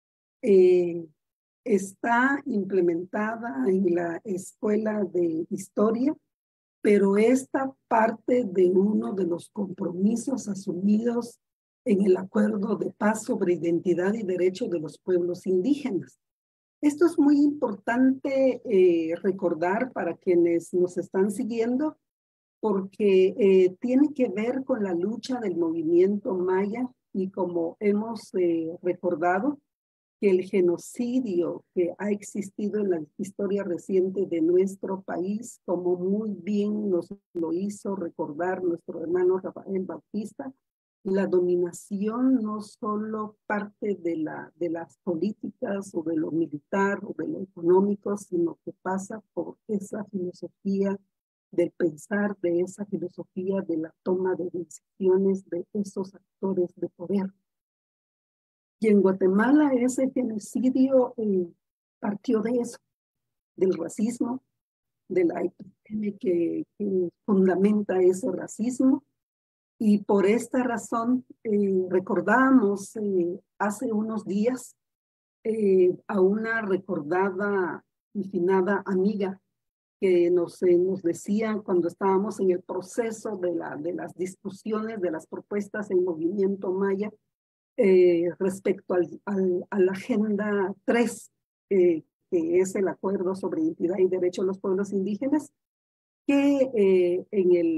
está implementada en la Escuela de Historia, pero esta parte de uno de los compromisos asumidos en el Acuerdo de Paz sobre Identidad y Derechos de los Pueblos Indígenas. Esto es muy importante recordar para quienes nos están siguiendo, porque tiene que ver con la lucha del movimiento maya y como hemos recordado, que el genocidio que ha existido en la historia reciente de nuestro país, como muy bien nos lo hizo recordar nuestro hermano Rafael Bautista, la dominación no solo parte de las políticas o de lo militar o de lo económico, sino que pasa por esa filosofía del pensar, de esa filosofía de la toma de decisiones de esos actores de poder. Y en Guatemala ese genocidio partió de eso, del racismo, de la epidemia que fundamenta ese racismo. Y por esta razón recordamos hace unos días a una recordada y finada amiga que nos decía cuando estábamos en el proceso de las discusiones de las propuestas en Movimiento Maya, respecto a la Agenda 3, que es el Acuerdo sobre Identidad y Derecho de los Pueblos Indígenas, que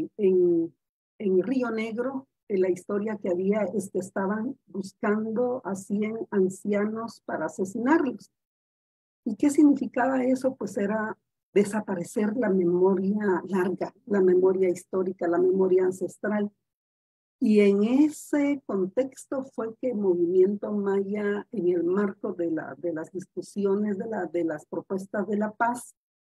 en Río Negro, la historia que había es que estaban buscando a 100 ancianos para asesinarlos. ¿Y qué significaba eso? Pues era desaparecer la memoria larga, la memoria histórica, la memoria ancestral. Y en ese contexto fue que Movimiento Maya, en el marco de las discusiones de las propuestas de la paz,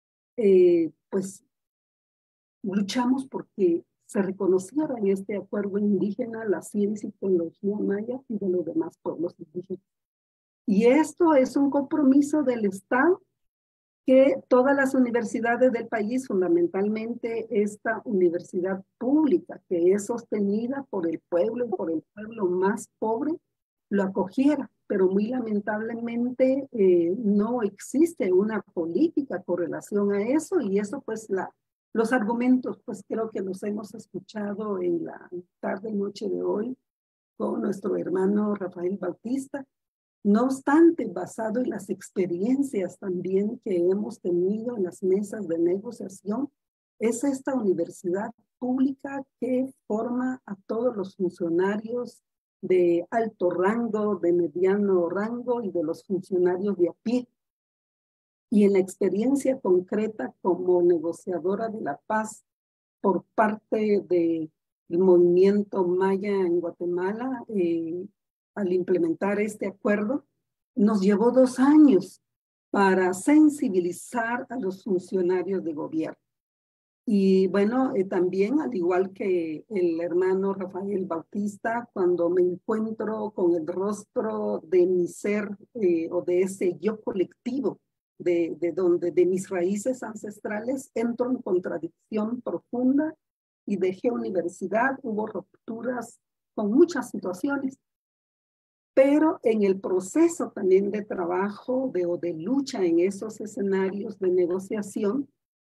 pues luchamos porque se reconociera en este acuerdo indígena la ciencia y tecnología maya y de los demás pueblos indígenas. Y esto es un compromiso del Estado que todas las universidades del país, fundamentalmente esta universidad pública que es sostenida por el pueblo y por el pueblo más pobre, lo acogiera, pero muy lamentablemente no existe una política con relación a eso y eso pues los argumentos pues creo que los hemos escuchado en la tarde y noche de hoy con nuestro hermano Rafael Bautista. No obstante, basado en las experiencias también que hemos tenido en las mesas de negociación, es esta universidad pública que forma a todos los funcionarios de alto rango, de mediano rango y de los funcionarios de a pie. Y en la experiencia concreta como negociadora de la paz por parte del movimiento maya en Guatemala, al implementar este acuerdo, nos llevó 2 años para sensibilizar a los funcionarios de gobierno. Y bueno, también, al igual que el hermano Rafael Bautista, cuando me encuentro con el rostro de mi ser o de ese yo colectivo, de mis raíces ancestrales, entro en contradicción profunda y dejé universidad, hubo rupturas con muchas situaciones, pero en el proceso también de trabajo o de lucha en esos escenarios de negociación,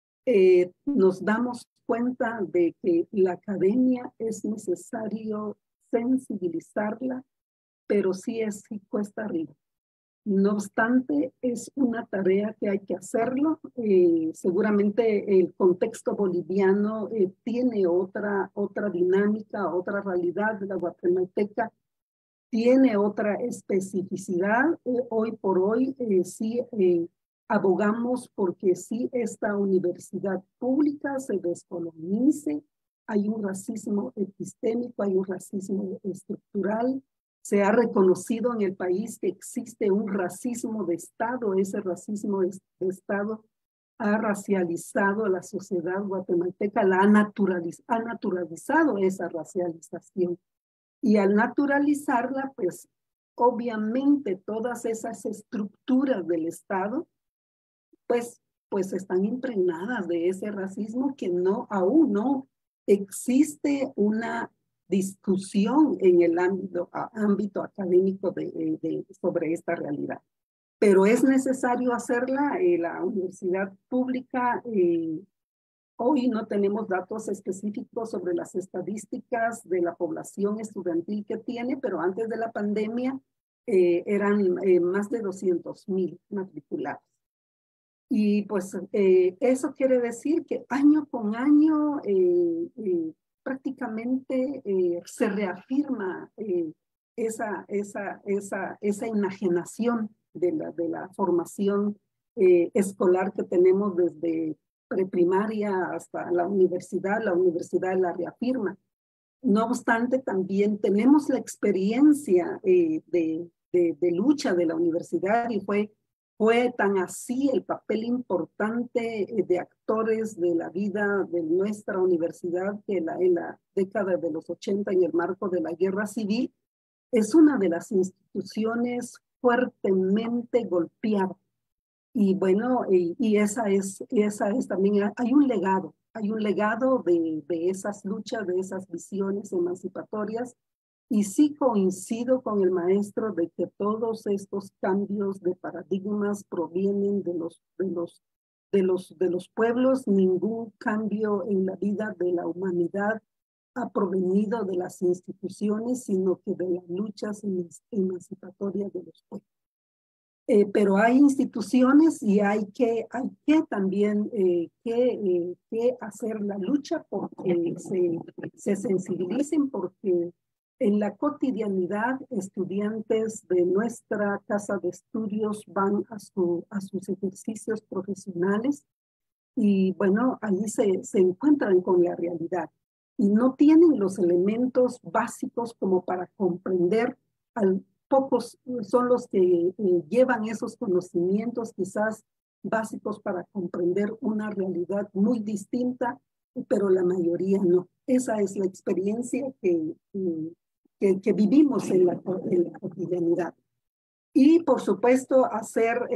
nos damos cuenta de que la academia es necesario sensibilizarla, pero sí cuesta arriba. No obstante, es una tarea que hay que hacerlo. Seguramente el contexto boliviano tiene otra dinámica, otra realidad. La guatemalteca tiene otra especificidad. Hoy por hoy sí abogamos porque sí esta universidad pública se descolonice. Hay un racismo epistémico, hay un racismo estructural. Se ha reconocido en el país que existe un racismo de Estado. Ese racismo de Estado ha racializado a la sociedad guatemalteca, ha naturalizado esa racialización. Y al naturalizarla, pues obviamente todas esas estructuras del Estado, pues están impregnadas de ese racismo que aún no existe una discusión en el ámbito académico sobre esta realidad. Pero es necesario hacerla. La universidad pública, hoy no tenemos datos específicos sobre las estadísticas de la población estudiantil que tiene, pero antes de la pandemia eran más de 200,000 matriculados. Y pues eso quiere decir que año con año prácticamente se reafirma esa enajenación de la formación escolar que tenemos desde preprimaria hasta la universidad la reafirma. No obstante, también tenemos la experiencia de lucha de la universidad, y fue tan así el papel importante de actores de la vida de nuestra universidad que en la década de los 80, en el marco de la guerra civil, es una de las instituciones fuertemente golpeada. Y bueno, y esa es también, hay un legado de esas luchas, de esas visiones emancipatorias. Y sí coincido con el maestro de que todos estos cambios de paradigmas provienen de los pueblos. Ningún cambio en la vida de la humanidad ha provenido de las instituciones, sino que de las luchas emancipatorias de los pueblos. Pero hay instituciones y hay que también que hacer la lucha porque se sensibilicen, porque en la cotidianidad estudiantes de nuestra casa de estudios van a sus ejercicios profesionales y bueno, allí se encuentran con la realidad y no tienen los elementos básicos como para comprender. Pocos son los que llevan esos conocimientos quizás básicos para comprender una realidad muy distinta, pero la mayoría no. Esa es la experiencia que vivimos en la cotidianidad. Y por supuesto hacer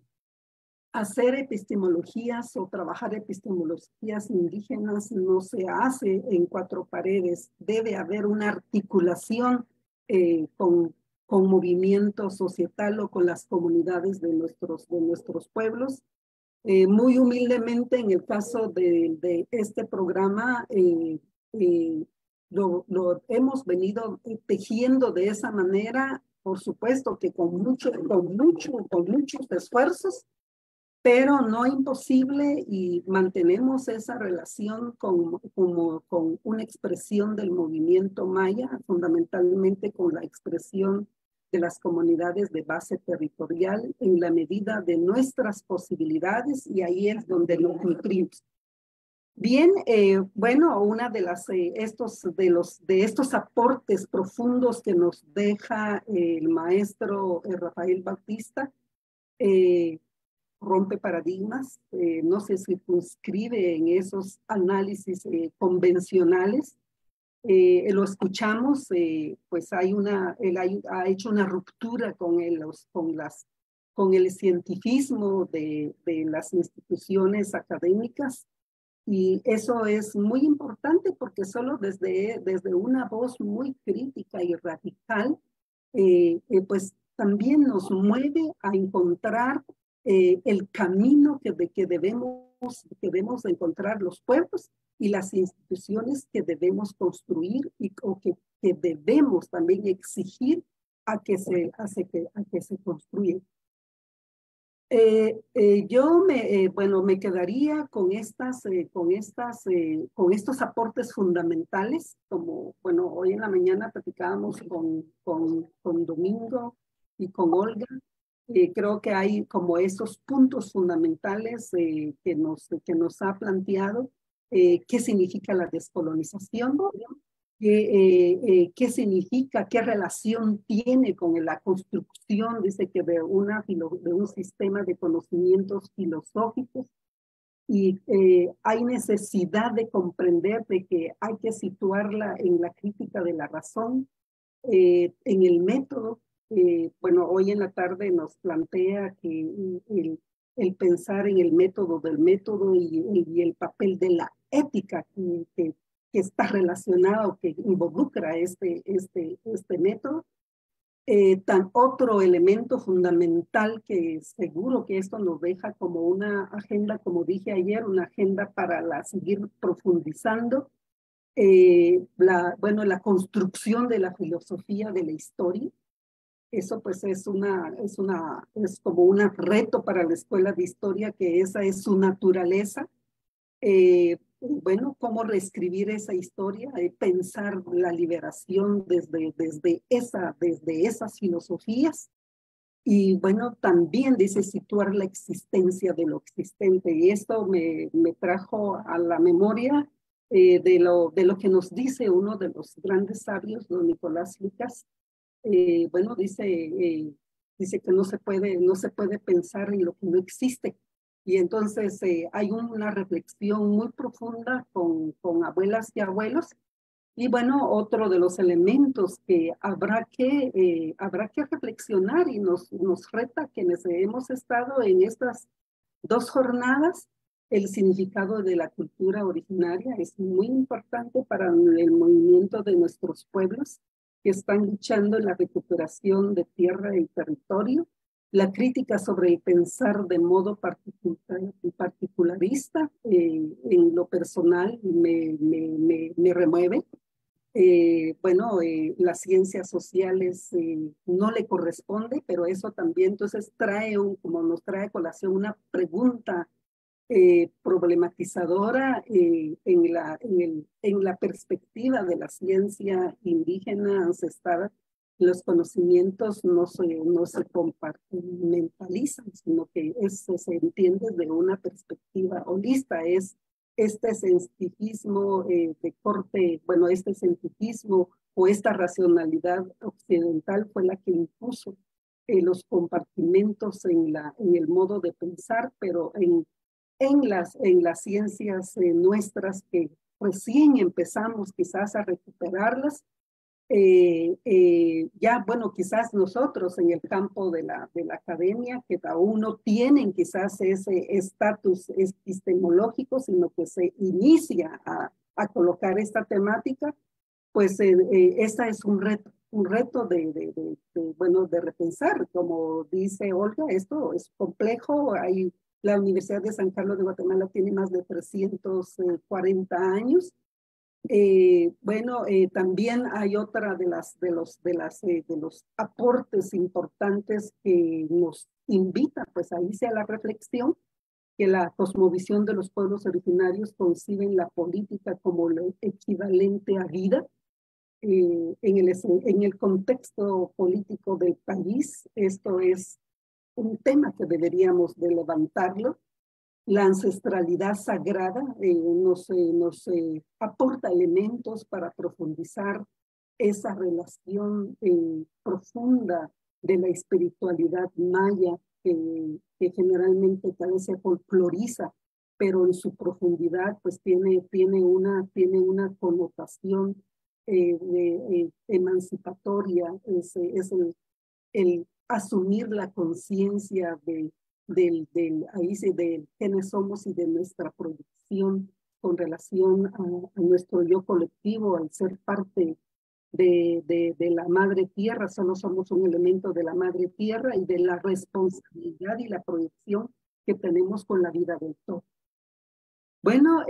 epistemologías o trabajar epistemologías indígenas no se hace en cuatro paredes. Debe haber una articulación con movimiento societal o con las comunidades de nuestros pueblos. Muy humildemente, en el caso de este programa, lo hemos venido tejiendo de esa manera, por supuesto que con muchos esfuerzos, pero no imposible, y mantenemos esa relación como una expresión del movimiento maya, fundamentalmente con la expresión de las comunidades de base territorial en la medida de nuestras posibilidades, y ahí es donde nos nutrimos. Bien, bueno, una de estos aportes profundos que nos deja el maestro Rafael Bautista, rompe paradigmas, no se circunscribe en esos análisis convencionales. Lo escuchamos, pues él ha hecho una ruptura con el cientifismo de las instituciones académicas, y eso es muy importante porque solo desde una voz muy crítica y radical, pues también nos mueve a encontrar el camino que debemos encontrar los pueblos y las instituciones que debemos construir o que debemos también exigir a que se construyan. Yo me quedaría con estos aportes fundamentales, como, bueno, hoy en la mañana platicábamos con Domingo y con Olga. Creo que hay como esos puntos fundamentales que nos ha planteado. ¿Qué significa la descolonización? qué significa, qué relación tiene con la construcción, dice que de un sistema de conocimientos filosóficos, y hay necesidad de comprender de que hay que situarla en la crítica de la razón, en el método. Bueno, hoy en la tarde nos plantea que el pensar en el método del método y el papel de la ética que está relacionado, que involucra este método. Otro elemento fundamental que seguro que esto nos deja como una agenda, como dije ayer, una agenda para seguir profundizando, la construcción de la filosofía de la historia. Eso pues es como un reto para la escuela de historia, que esa es su naturaleza. Bueno, cómo reescribir esa historia, pensar la liberación desde esas filosofías. Y bueno, también dice situar la existencia de lo existente. Y esto me trajo a la memoria de lo que nos dice uno de los grandes sabios, don Nicolás Lucas. Bueno, dice que no se puede pensar en lo que no existe. Y entonces hay una reflexión muy profunda con abuelas y abuelos. Y bueno, otro de los elementos que habrá que reflexionar y nos reta quienes hemos estado en estas 2 jornadas, el significado de la cultura originaria es muy importante para el movimiento de nuestros pueblos que están luchando en la recuperación de tierra y territorio. La crítica sobre el pensar de modo particularista en lo personal me remueve. Bueno, las ciencias sociales no le corresponde, pero eso también entonces como nos trae a colación una pregunta problematizadora en la perspectiva de la ciencia indígena ancestral. Los conocimientos no se compartimentalizan, sino que se entiende de una perspectiva holista. Es este cientificismo de corte, bueno, este cientificismo o esta racionalidad occidental fue la que impuso los compartimentos en el modo de pensar, pero en las ciencias nuestras que recién empezamos quizás a recuperarlas, ya, bueno, quizás nosotros en el campo de la academia, que aún no tienen quizás ese estatus epistemológico, sino que se inicia a colocar esta temática, pues esta es un reto de repensar. Como dice Olga, esto es complejo. La Universidad de San Carlos de Guatemala tiene más de 340 años. Bueno, también hay otra de los aportes importantes que nos invita pues a irse a la reflexión, que la cosmovisión de los pueblos originarios conciben la política como lo equivalente a vida. En el contexto político del país, esto es un tema que deberíamos de levantarlo. La ancestralidad sagrada nos aporta elementos para profundizar esa relación profunda de la espiritualidad maya que generalmente tal vez se folcloriza, pero en su profundidad pues tiene una connotación emancipatoria. Es el asumir la conciencia de quiénes somos y de nuestra proyección con relación a nuestro yo colectivo, al ser parte de la madre tierra. Solo somos un elemento de la madre tierra y de la responsabilidad y la proyección que tenemos con la vida del todo. Bueno,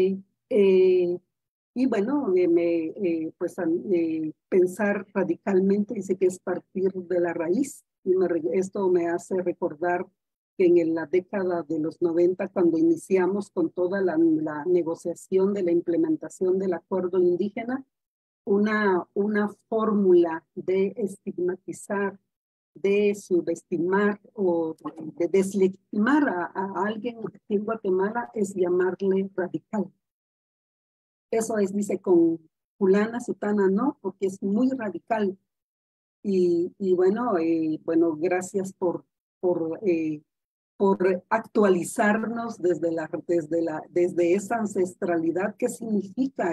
y bueno, pues pensar radicalmente, dice que es partir de la raíz. Y esto me hace recordar que en la década de los 90, cuando iniciamos con toda la negociación de la implementación del acuerdo indígena, una fórmula de estigmatizar, de subestimar o de deslegitimar a alguien aquí en Guatemala es llamarle radical. Eso es, dice, con fulana, sutana no, porque es muy radical. Y bueno, gracias por actualizarnos desde esa ancestralidad. ¿Qué significa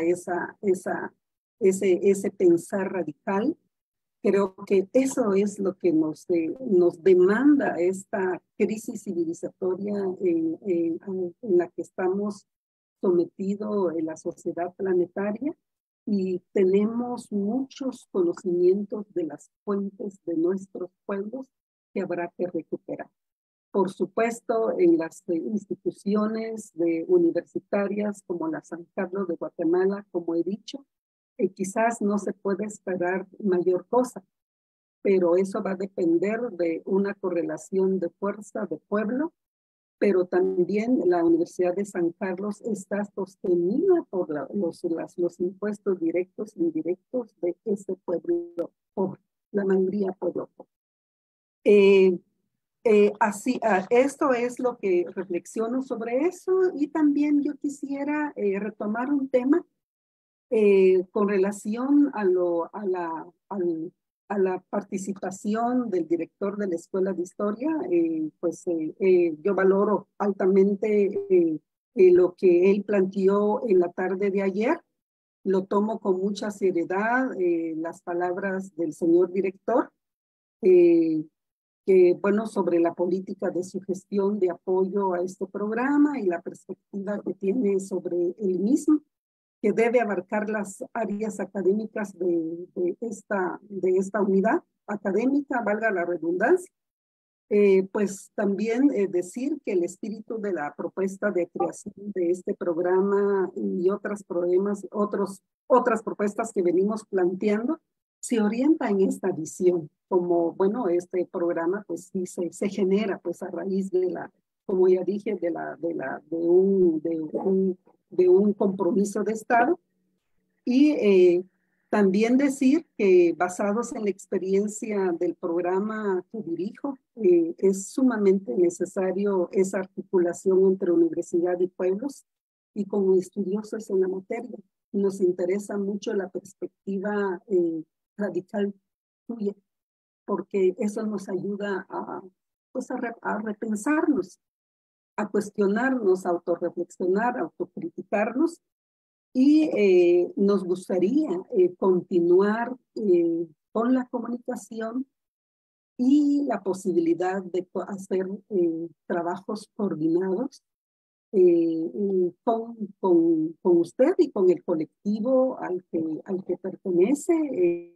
ese pensar radical? Creo que eso es lo que nos demanda esta crisis civilizatoria en la que estamos sometidos en la sociedad planetaria, y tenemos muchos conocimientos de las fuentes de nuestros pueblos que habrá que recuperar. Por supuesto, en las instituciones universitarias como la San Carlos de Guatemala, como he dicho, quizás no se puede esperar mayor cosa, pero eso va a depender de una correlación de fuerza de pueblo, pero también la Universidad de San Carlos está sostenida por los impuestos directos e indirectos de ese pueblo pobre, la mayoría pueblo pobre. Esto es lo que reflexiono sobre eso, y también yo quisiera retomar un tema con relación a la participación del director de la Escuela de Historia. Yo valoro altamente lo que él planteó en la tarde de ayer. Lo tomo con mucha seriedad, las palabras del señor director, sobre la política de su gestión de apoyo a este programa y la perspectiva que tiene sobre el mismo, que debe abarcar las áreas académicas de esta unidad académica, valga la redundancia. Pues también decir que el espíritu de la propuesta de creación de este programa y otras propuestas que venimos planteando se orienta en esta visión. Como, este programa pues sí se genera pues a raíz como ya dije, de un compromiso de Estado. Y también decir que, basados en la experiencia del programa que dirijo, es sumamente necesario esa articulación entre universidad y pueblos, y como estudiosos en la materia nos interesa mucho la perspectiva radical tuya, porque eso nos ayuda a repensarnos, a cuestionarnos, a autorreflexionar, a autocriticarnos. Y nos gustaría continuar con la comunicación y la posibilidad de hacer trabajos coordinados con usted y con el colectivo al que pertenece.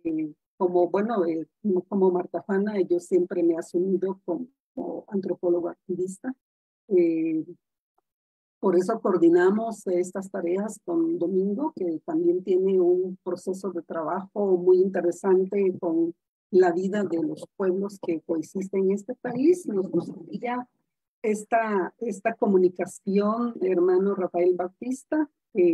Como Marta Juana, yo siempre me he asumido como antropólogo activista. Por eso coordinamos estas tareas con Domingo, que también tiene un proceso de trabajo muy interesante con la vida de los pueblos que coexisten en este país. Nos gustaría esta comunicación, hermano Rafael Bautista.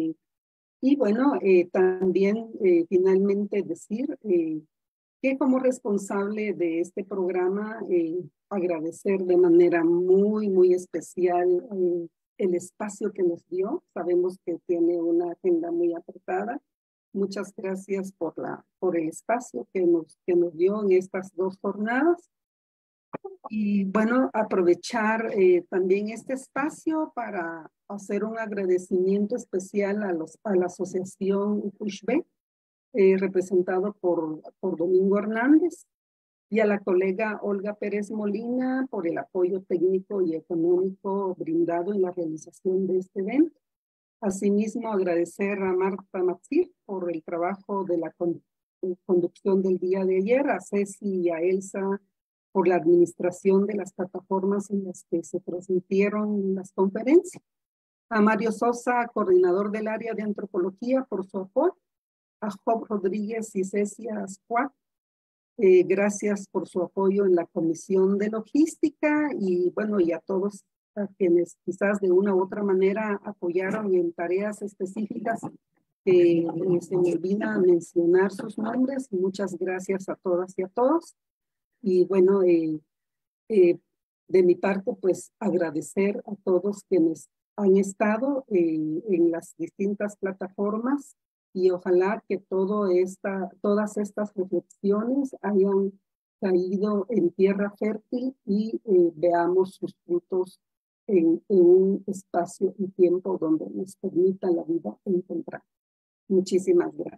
También finalmente decir que, como responsable de este programa, agradecer de manera muy, muy especial el espacio que nos dio. Sabemos que tiene una agenda muy apretada. Muchas gracias por el espacio que nos dio en estas 2 jornadas. Y aprovechar también este espacio para hacer un agradecimiento especial a la asociación Ucushbe, representado por Domingo Hernández, y a la colega Olga Pérez Molina por el apoyo técnico y económico brindado en la realización de este evento. Asimismo, agradecer a Marta Matzir por el trabajo de la conducción del día de ayer, a Ceci y a Elsa por la administración de las plataformas en las que se transmitieron las conferencias, a Mario Sosa, coordinador del área de antropología, por su apoyo, a Job Rodríguez y Cecia Ascuat, gracias por su apoyo en la comisión de logística, y a todos a quienes quizás de una u otra manera apoyaron en tareas específicas. Se me olvida mencionar sus nombres. Muchas gracias a todas y a todos. Y de mi parte, pues agradecer a todos quienes han estado en las distintas plataformas y ojalá que todas estas reflexiones hayan caído en tierra fértil y veamos sus frutos en un espacio y tiempo donde nos permita la vida encontrar. Muchísimas gracias.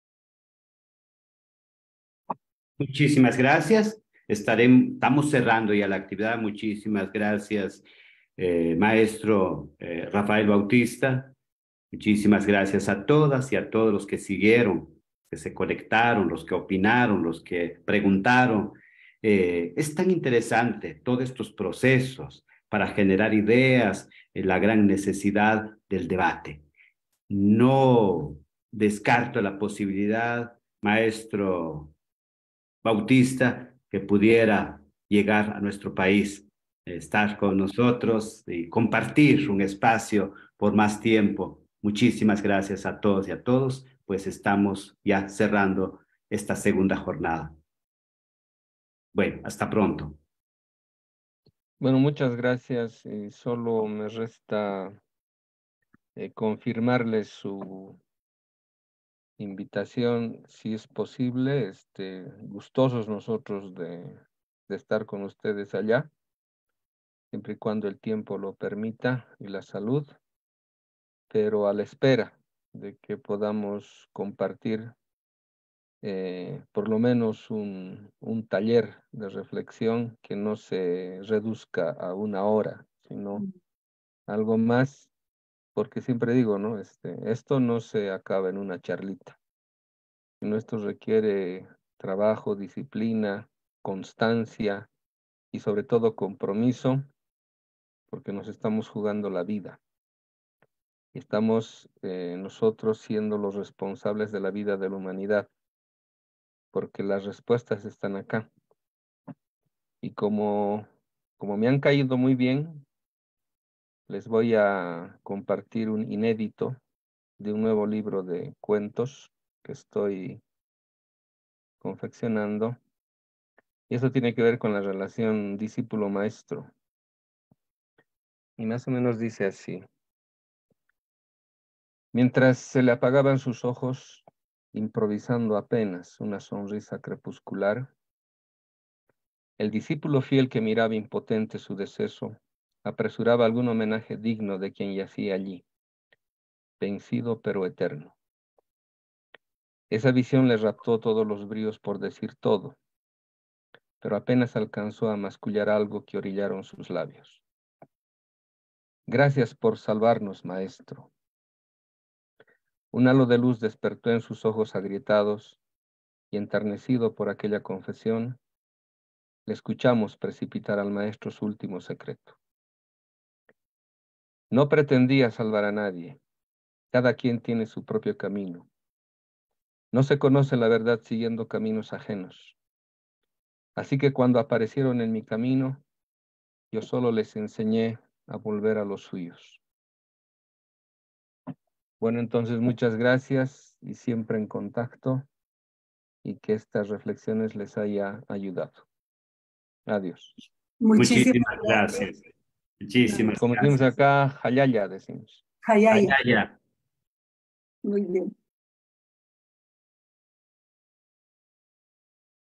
Muchísimas gracias. Estamos cerrando ya la actividad. Muchísimas gracias, maestro Rafael Bautista. Muchísimas gracias a todas y a todos los que siguieron, que se conectaron, los que opinaron, los que preguntaron. Es tan interesante todos estos procesos para generar ideas, la gran necesidad del debate. No descarto la posibilidad, maestro Bautista, que pudiera llegar a nuestro país, estar con nosotros y compartir un espacio por más tiempo. Muchísimas gracias a todos y a todos, pues estamos ya cerrando esta segunda jornada. Bueno, hasta pronto. Bueno, muchas gracias. Solo me resta confirmarles su invitación, si es posible. Gustosos nosotros de estar con ustedes allá, siempre y cuando el tiempo lo permita y la salud, pero a la espera de que podamos compartir por lo menos un taller de reflexión que no se reduzca a una hora, sino algo más, porque siempre digo, ¿no? Esto no se acaba en una charlita, sino esto requiere trabajo, disciplina, constancia y sobre todo compromiso, porque nos estamos jugando la vida. Estamos nosotros siendo los responsables de la vida de la humanidad, porque las respuestas están acá. Y como me han caído muy bien, les voy a compartir un inédito de un nuevo libro de cuentos que estoy confeccionando. Y eso tiene que ver con la relación discípulo-maestro. Y más o menos dice así. Mientras se le apagaban sus ojos, improvisando apenas una sonrisa crepuscular, el discípulo fiel que miraba impotente su deceso, apresuraba algún homenaje digno de quien yacía allí, vencido pero eterno. Esa visión le raptó todos los bríos por decir todo, pero apenas alcanzó a mascullar algo que orillaron sus labios. Gracias por salvarnos, maestro. Un halo de luz despertó en sus ojos agrietados y enternecido por aquella confesión, le escuchamos precipitar al maestro su último secreto. No pretendía salvar a nadie. Cada quien tiene su propio camino. No se conoce la verdad siguiendo caminos ajenos. Así que cuando aparecieron en mi camino, yo solo les enseñé a volver a los suyos. Bueno, entonces muchas gracias y siempre en contacto y que estas reflexiones les haya ayudado. Adiós. Muchísimas Gracias. Muchísimas Como gracias. decimos acá, Jayaya decimos. Hayaya. Ya. Muy bien.